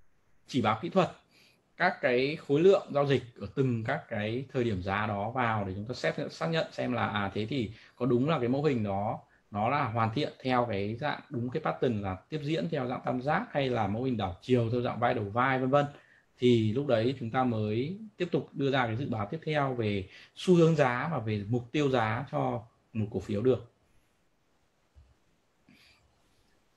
chỉ báo kỹ thuật, các cái khối lượng giao dịch ở từng các cái thời điểm giá đó vào để chúng ta xét xác nhận xem là à thế thì có đúng là cái mô hình đó nó là hoàn thiện theo cái dạng đúng cái pattern là tiếp diễn theo dạng tam giác, hay là mô hình đảo chiều theo dạng vai đầu vai vân vân. Thì lúc đấy chúng ta mới tiếp tục đưa ra cái dự báo tiếp theo về xu hướng giá và về mục tiêu giá cho một cổ phiếu được.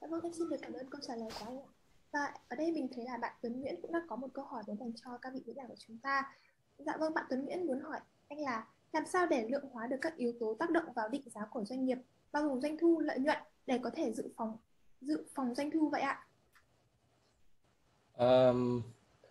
vâng, em xin được cảm ơn câu trả lời của anh ạ. Và ở đây mình thấy là bạn Tuấn Nguyễn cũng đã có một câu hỏi muốn dành cho các vị diễn giả của chúng ta. Dạ vâng, bạn Tuấn Nguyễn muốn hỏi anh là làm sao để lượng hóa được các yếu tố tác động vào định giá của doanh nghiệp, bao gồm doanh thu, lợi nhuận để có thể dự phòng dự phòng doanh thu vậy ạ? Um,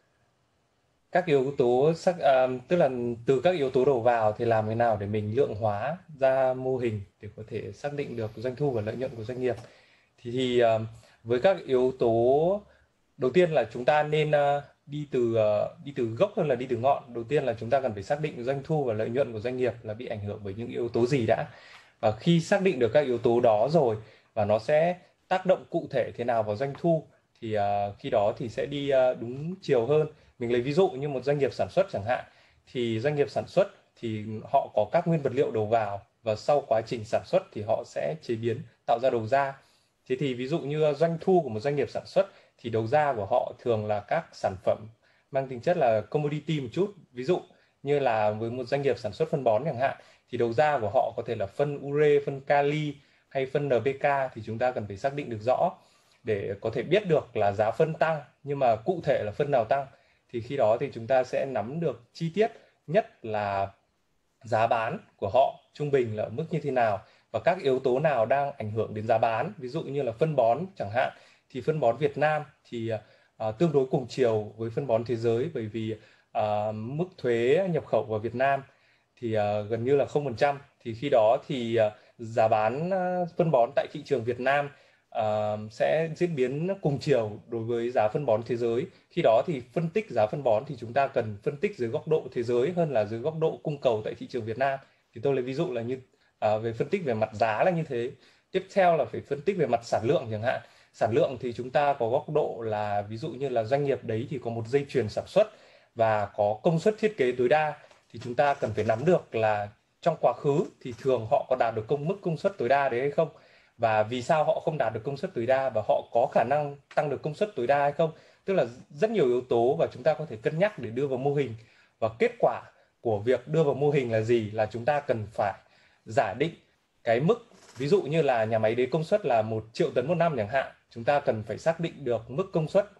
các yếu tố sắc um, tức là từ các yếu tố đầu vào thì làm thế nào để mình lượng hóa ra mô hình để có thể xác định được doanh thu và lợi nhuận của doanh nghiệp. Thì, thì um, với các yếu tố đầu tiên là chúng ta nên uh, đi từ uh, đi từ gốc hơn là đi từ ngọn. Đầu tiên là chúng ta cần phải xác định doanh thu và lợi nhuận của doanh nghiệp là bị ảnh hưởng bởi những yếu tố gì đã. Và khi xác định được các yếu tố đó rồi và nó sẽ tác động cụ thể thế nào vào doanh thu thì uh, khi đó thì sẽ đi uh, đúng chiều hơn. Mình lấy ví dụ như một doanh nghiệp sản xuất chẳng hạn, thì doanh nghiệp sản xuất thì họ có các nguyên vật liệu đầu vào và sau quá trình sản xuất thì họ sẽ chế biến tạo ra đầu ra. Thế thì ví dụ như doanh thu của một doanh nghiệp sản xuất thì đầu ra của họ thường là các sản phẩm mang tính chất là commodity một chút. Ví dụ như là với một doanh nghiệp sản xuất phân bón chẳng hạn thì đầu ra của họ có thể là phân ure, phân kali hay phân en pê ca, thì chúng ta cần phải xác định được rõ để có thể biết được là giá phân tăng, nhưng mà cụ thể là phân nào tăng. Thì khi đó thì chúng ta sẽ nắm được chi tiết nhất là giá bán của họ trung bình là ở mức như thế nào và các yếu tố nào đang ảnh hưởng đến giá bán. Ví dụ như là phân bón chẳng hạn, thì phân bón Việt Nam thì uh, tương đối cùng chiều với phân bón thế giới, bởi vì uh, mức thuế nhập khẩu vào Việt Nam thì uh, gần như là không phần trăm. Thì khi đó thì uh, giá bán uh, phân bón tại thị trường Việt Nam uh, sẽ diễn biến cùng chiều đối với giá phân bón thế giới. Khi đó thì phân tích giá phân bón thì chúng ta cần phân tích dưới góc độ thế giới hơn là dưới góc độ cung cầu tại thị trường Việt Nam. Thì tôi lấy ví dụ là như à, về phân tích về mặt giá là như thế. Tiếp theo là phải phân tích về mặt sản lượng chẳng hạn. Sản lượng thì chúng ta có góc độ là ví dụ như là doanh nghiệp đấy thì có một dây chuyền sản xuất và có công suất thiết kế tối đa, thì chúng ta cần phải nắm được là trong quá khứ thì thường họ có đạt được công mức công suất tối đa đấy hay không, và vì sao họ không đạt được công suất tối đa và họ có khả năng tăng được công suất tối đa hay không. Tức là rất nhiều yếu tố và chúng ta có thể cân nhắc để đưa vào mô hình. Và kết quả của việc đưa vào mô hình là gì? Là chúng ta cần phải giả định cái mức, ví dụ như là nhà máy đấy công suất là một triệu tấn một năm chẳng hạn, chúng ta cần phải xác định được mức công suất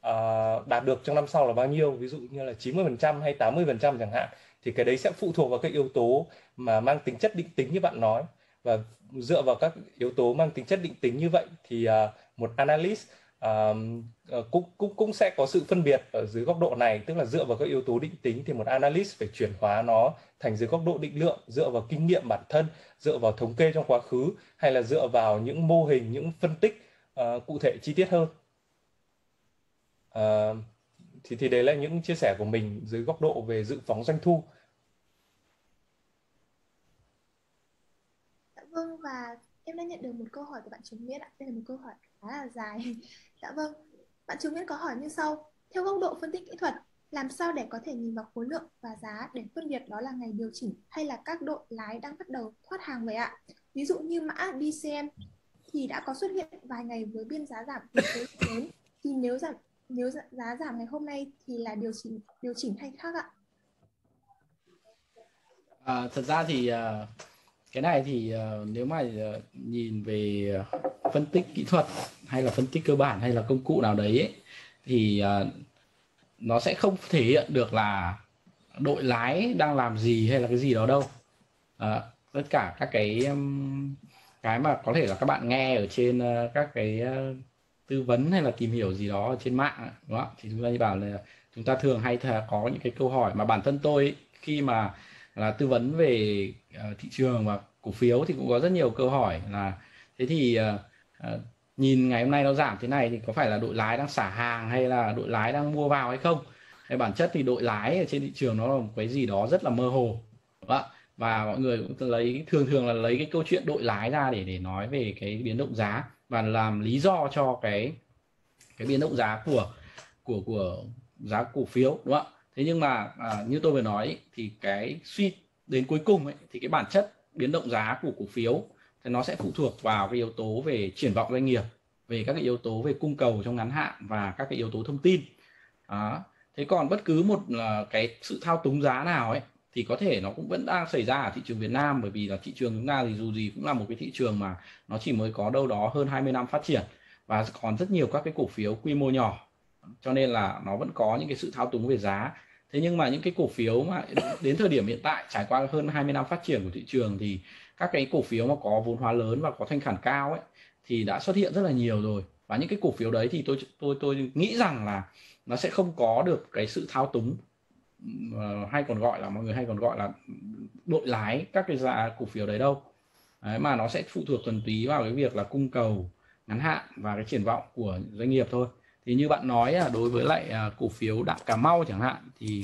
uh, đạt được trong năm sau là bao nhiêu, ví dụ như là chín mươi phần trăm hay tám mươi phần trăm chẳng hạn. Thì cái đấy sẽ phụ thuộc vào các yếu tố mà mang tính chất định tính như bạn nói. Và dựa vào các yếu tố mang tính chất định tính như vậy thì uh, một analyst uh, cũng, cũng, cũng sẽ có sự phân biệt ở dưới góc độ này. Tức là dựa vào các yếu tố định tính thì một analyst phải chuyển hóa nó thành dưới góc độ định lượng, dựa vào kinh nghiệm bản thân, dựa vào thống kê trong quá khứ, hay là dựa vào những mô hình, những phân tích uh, cụ thể chi tiết hơn. Uh, thì, thì đấy là những chia sẻ của mình dưới góc độ về dự phóng doanh thu. Vâng, và em đã nhận được một câu hỏi của bạn Trường Miết ạ. Đây là một câu hỏi khá là dài. Dạ vâng, bạn Trường Miết có hỏi như sau. Theo góc độ phân tích kỹ thuật, làm sao để có thể nhìn vào khối lượng và giá để phân biệt đó là ngày điều chỉnh hay là các đội lái đang bắt đầu thoát hàng vậy ạ? Ví dụ như mã đê xê em thì đã có xuất hiện vài ngày với biên giá giảm lớn, thì nếu giảm nếu giá giảm ngày hôm nay thì là điều chỉnh điều chỉnh hay khác ạ? À, thật ra thì uh, cái này thì uh, nếu mà uh, nhìn về phân tích kỹ thuật hay là phân tích cơ bản hay là công cụ nào đấy ấy, thì uh, nó sẽ không thể hiện được là đội lái đang làm gì hay là cái gì đó đâu. Uh, tất cả các cái um, cái mà có thể là các bạn nghe ở trên uh, các cái uh, tư vấn hay là tìm hiểu gì đó ở trên mạng, đúng không? Thì chúng ta như bảo là chúng ta thường hay có những cái câu hỏi mà bản thân tôi ấy, khi mà là tư vấn về uh, thị trường và cổ phiếu thì cũng có rất nhiều câu hỏi là thế thì uh, uh, nhìn ngày hôm nay nó giảm thế này thì có phải là đội lái đang xả hàng hay là đội lái đang mua vào hay không? Hay bản chất thì đội lái ở trên thị trường nó là một cái gì đó rất là mơ hồ, đúng không? Và mọi người cũng lấy thường thường là lấy cái câu chuyện đội lái ra để để nói về cái biến động giá và làm lý do cho cái cái biến động giá của của của giá cổ phiếu, đúng không? Thế nhưng mà à, như tôi vừa nói thì cái suy đến cuối cùng ấy, thì cái bản chất biến động giá của cổ phiếu thì nó sẽ phụ thuộc vào cái yếu tố về triển vọng doanh nghiệp, về các cái yếu tố về cung cầu trong ngắn hạn và các cái yếu tố thông tin. Đó. Thế còn bất cứ một uh, cái sự thao túng giá nào ấy thì có thể nó cũng vẫn đang xảy ra ở thị trường Việt Nam, bởi vì là thị trường chúng ta thì dù gì cũng là một cái thị trường mà nó chỉ mới có đâu đó hơn hai mươi năm phát triển, và còn rất nhiều các cái cổ phiếu quy mô nhỏ, cho nên là nó vẫn có những cái sự thao túng về giá. Thế nhưng mà những cái cổ phiếu mà đến thời điểm hiện tại trải qua hơn hai mươi năm phát triển của thị trường thì các cái cổ phiếu mà có vốn hóa lớn và có thanh khoản cao ấy thì đã xuất hiện rất là nhiều rồi, và những cái cổ phiếu đấy thì tôi tôi tôi nghĩ rằng là nó sẽ không có được cái sự thao túng, uh, hay còn gọi là mọi người hay còn gọi là đội lái các cái giá cổ phiếu đấy đâu. Đấy, mà nó sẽ phụ thuộc thuần túy vào cái việc là cung cầu ngắn hạn và cái triển vọng của doanh nghiệp thôi. Thì như bạn nói là đối với lại uh, cổ phiếu Đạm Cà Mau chẳng hạn thì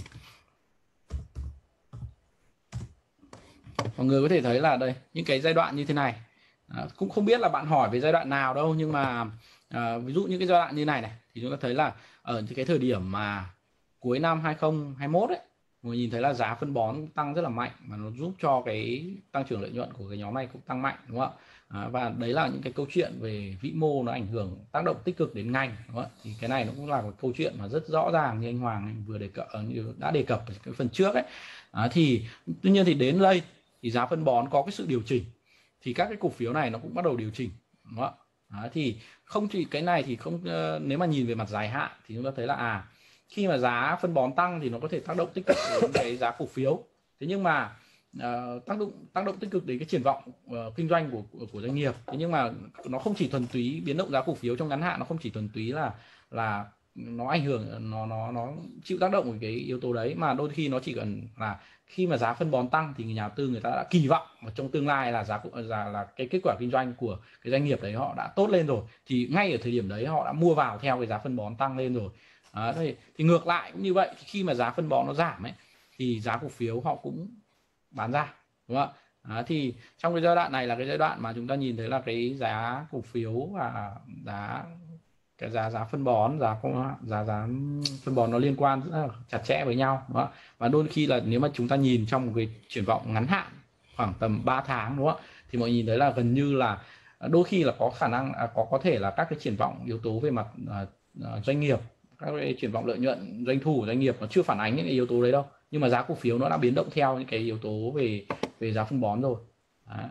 mọi người có thể thấy là đây những cái giai đoạn như thế này, à, cũng không biết là bạn hỏi về giai đoạn nào đâu, nhưng mà à, ví dụ những cái giai đoạn như này này thì chúng ta thấy là ở cái thời điểm mà cuối năm hai không hai mốt ấy, mọi người nhìn thấy là giá phân bón tăng rất là mạnh và nó giúp cho cái tăng trưởng lợi nhuận của cái nhóm này cũng tăng mạnh, đúng không ạ? À, và đấy là những cái câu chuyện về vĩ mô nó ảnh hưởng tác động tích cực đến ngành, đúng không ạ? Thì cái này nó cũng là một câu chuyện mà rất rõ ràng như anh Hoàng anh vừa đề cập, như đã đề cập ở cái phần trước ấy. À, thì tuy nhiên thì đến đây thì giá phân bón có cái sự điều chỉnh thì các cái cổ phiếu này nó cũng bắt đầu điều chỉnh, đúng không ạ? Thì không chỉ cái này thì không, nếu mà nhìn về mặt dài hạn thì chúng ta thấy là à khi mà giá phân bón tăng thì nó có thể tác động tích cực đến cái giá cổ phiếu. Thế nhưng mà uh, tác động tác động tích cực đến cái triển vọng uh, kinh doanh của, của của doanh nghiệp. Thế nhưng mà nó không chỉ thuần túy biến động giá cổ phiếu trong ngắn hạn, nó không chỉ thuần túy là là nó ảnh hưởng, nó nó nó chịu tác động của cái yếu tố đấy, mà đôi khi nó chỉ cần là khi mà giá phân bón tăng thì nhà đầu tư người ta đã kỳ vọng và trong tương lai là giá là, là cái kết quả kinh doanh của cái doanh nghiệp đấy họ đã tốt lên rồi, thì ngay ở thời điểm đấy họ đã mua vào theo cái giá phân bón tăng lên rồi. À, thì, thì ngược lại cũng như vậy, khi mà giá phân bón nó giảm ấy thì giá cổ phiếu họ cũng bán ra, đúng không ạ? À, thì trong cái giai đoạn này là cái giai đoạn mà chúng ta nhìn thấy là cái giá cổ phiếu và giá cái giá giá phân bón, giá giá giá phân bón nó liên quan rất là chặt chẽ với nhau, đúng không? Và đôi khi là nếu mà chúng ta nhìn trong một cái triển vọng ngắn hạn khoảng tầm ba tháng, đúng không, thì mọi người nhìn thấy là gần như là đôi khi là có khả năng có có thể là các cái triển vọng yếu tố về mặt uh, doanh nghiệp, các cái triển vọng lợi nhuận doanh thu của doanh nghiệp nó chưa phản ánh những cái yếu tố đấy đâu, nhưng mà giá cổ phiếu nó đã biến động theo những cái yếu tố về về giá phân bón rồi. Đó.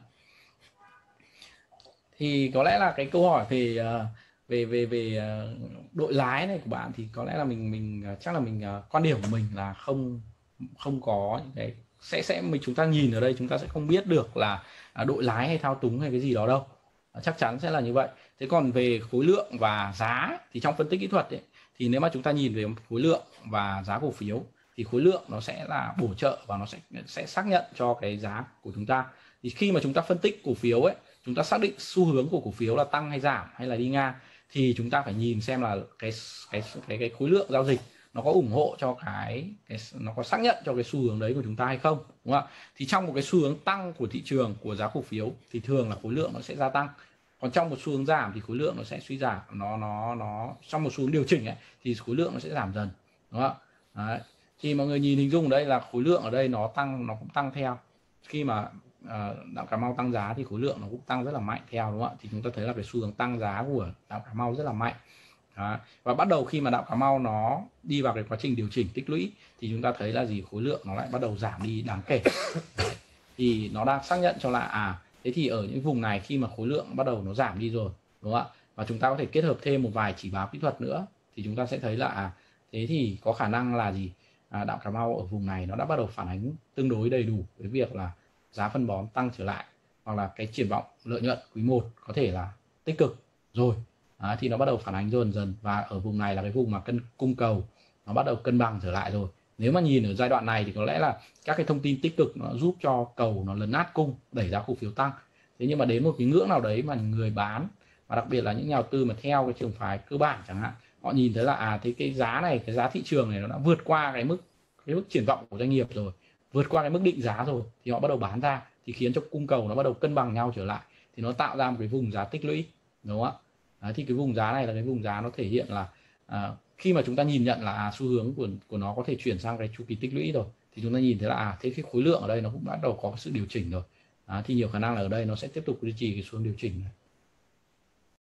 Thì có lẽ là cái câu hỏi về uh, về về về đội lái này của bạn thì có lẽ là mình mình chắc là mình quan điểm của mình là không không có những cái sẽ sẽ mình chúng ta nhìn ở đây chúng ta sẽ không biết được là đội lái hay thao túng hay cái gì đó đâu, chắc chắn sẽ là như vậy. Thế còn về khối lượng và giá thì trong phân tích kỹ thuật ấy, thì nếu mà chúng ta nhìn về khối lượng và giá cổ phiếu thì khối lượng nó sẽ là bổ trợ và nó sẽ sẽ xác nhận cho cái giá của chúng ta. Thì khi mà chúng ta phân tích cổ phiếu ấy, chúng ta xác định xu hướng của cổ phiếu là tăng hay giảm hay là đi ngang, thì chúng ta phải nhìn xem là cái cái cái cái khối lượng giao dịch nó có ủng hộ cho cái, cái nó có xác nhận cho cái xu hướng đấy của chúng ta hay không, đúng không ạ? Thì trong một cái xu hướng tăng của thị trường của giá cổ phiếu thì thường là khối lượng nó sẽ gia tăng, còn trong một xu hướng giảm thì khối lượng nó sẽ suy giảm, nó nó nó trong một xu hướng điều chỉnh ấy thì khối lượng nó sẽ giảm dần, đúng không ạ? Đấy. Thì mọi người nhìn hình dung ở đây là khối lượng ở đây nó tăng, nó cũng tăng theo khi mà uh, Đạm Cà Mau tăng giá thì khối lượng nó cũng tăng rất là mạnh theo, đúng không ạ? Thì chúng ta thấy là cái xu hướng tăng giá của Đạm Cà Mau rất là mạnh. Đó. Và bắt đầu khi mà Đạm Cà Mau nó đi vào cái quá trình điều chỉnh tích lũy thì chúng ta thấy là gì, khối lượng nó lại bắt đầu giảm đi đáng kể. Đấy. Thì nó đang xác nhận cho là à thế thì ở những vùng này khi mà khối lượng bắt đầu nó giảm đi rồi, đúng không ạ? Và chúng ta có thể kết hợp thêm một vài chỉ báo kỹ thuật nữa thì chúng ta sẽ thấy là à thế thì có khả năng là gì, à, Đạm Cà Mau ở vùng này nó đã bắt đầu phản ánh tương đối đầy đủ với việc là giá phân bón tăng trở lại, hoặc là cái triển vọng lợi nhuận quý một có thể là tích cực rồi. À, thì nó bắt đầu phản ánh dần dần, và ở vùng này là cái vùng mà cân cung cầu nó bắt đầu cân bằng trở lại rồi. Nếu mà nhìn ở giai đoạn này thì có lẽ là các cái thông tin tích cực nó giúp cho cầu nó lấn át cung, đẩy giá cổ phiếu tăng. Thế nhưng mà đến một cái ngưỡng nào đấy mà người bán, và đặc biệt là những nhà đầu tư mà theo cái trường phái cơ bản chẳng hạn, họ nhìn thấy là à thế cái giá này, cái giá thị trường này nó đã vượt qua cái mức cái mức triển vọng của doanh nghiệp rồi, vượt qua cái mức định giá rồi, thì họ bắt đầu bán ra, thì khiến cho cung cầu nó bắt đầu cân bằng nhau trở lại, thì nó tạo ra một cái vùng giá tích lũy, đúng không ạ? Đấy, thì cái vùng giá này là cái vùng giá nó thể hiện là à, khi mà chúng ta nhìn nhận là à, xu hướng của của nó có thể chuyển sang cái chu kỳ tích lũy rồi, thì chúng ta nhìn thấy là à thế cái khối lượng ở đây nó cũng bắt đầu có sự điều chỉnh rồi. À, thì nhiều khả năng là ở đây nó sẽ tiếp tục duy trì cái xu hướng điều chỉnh này.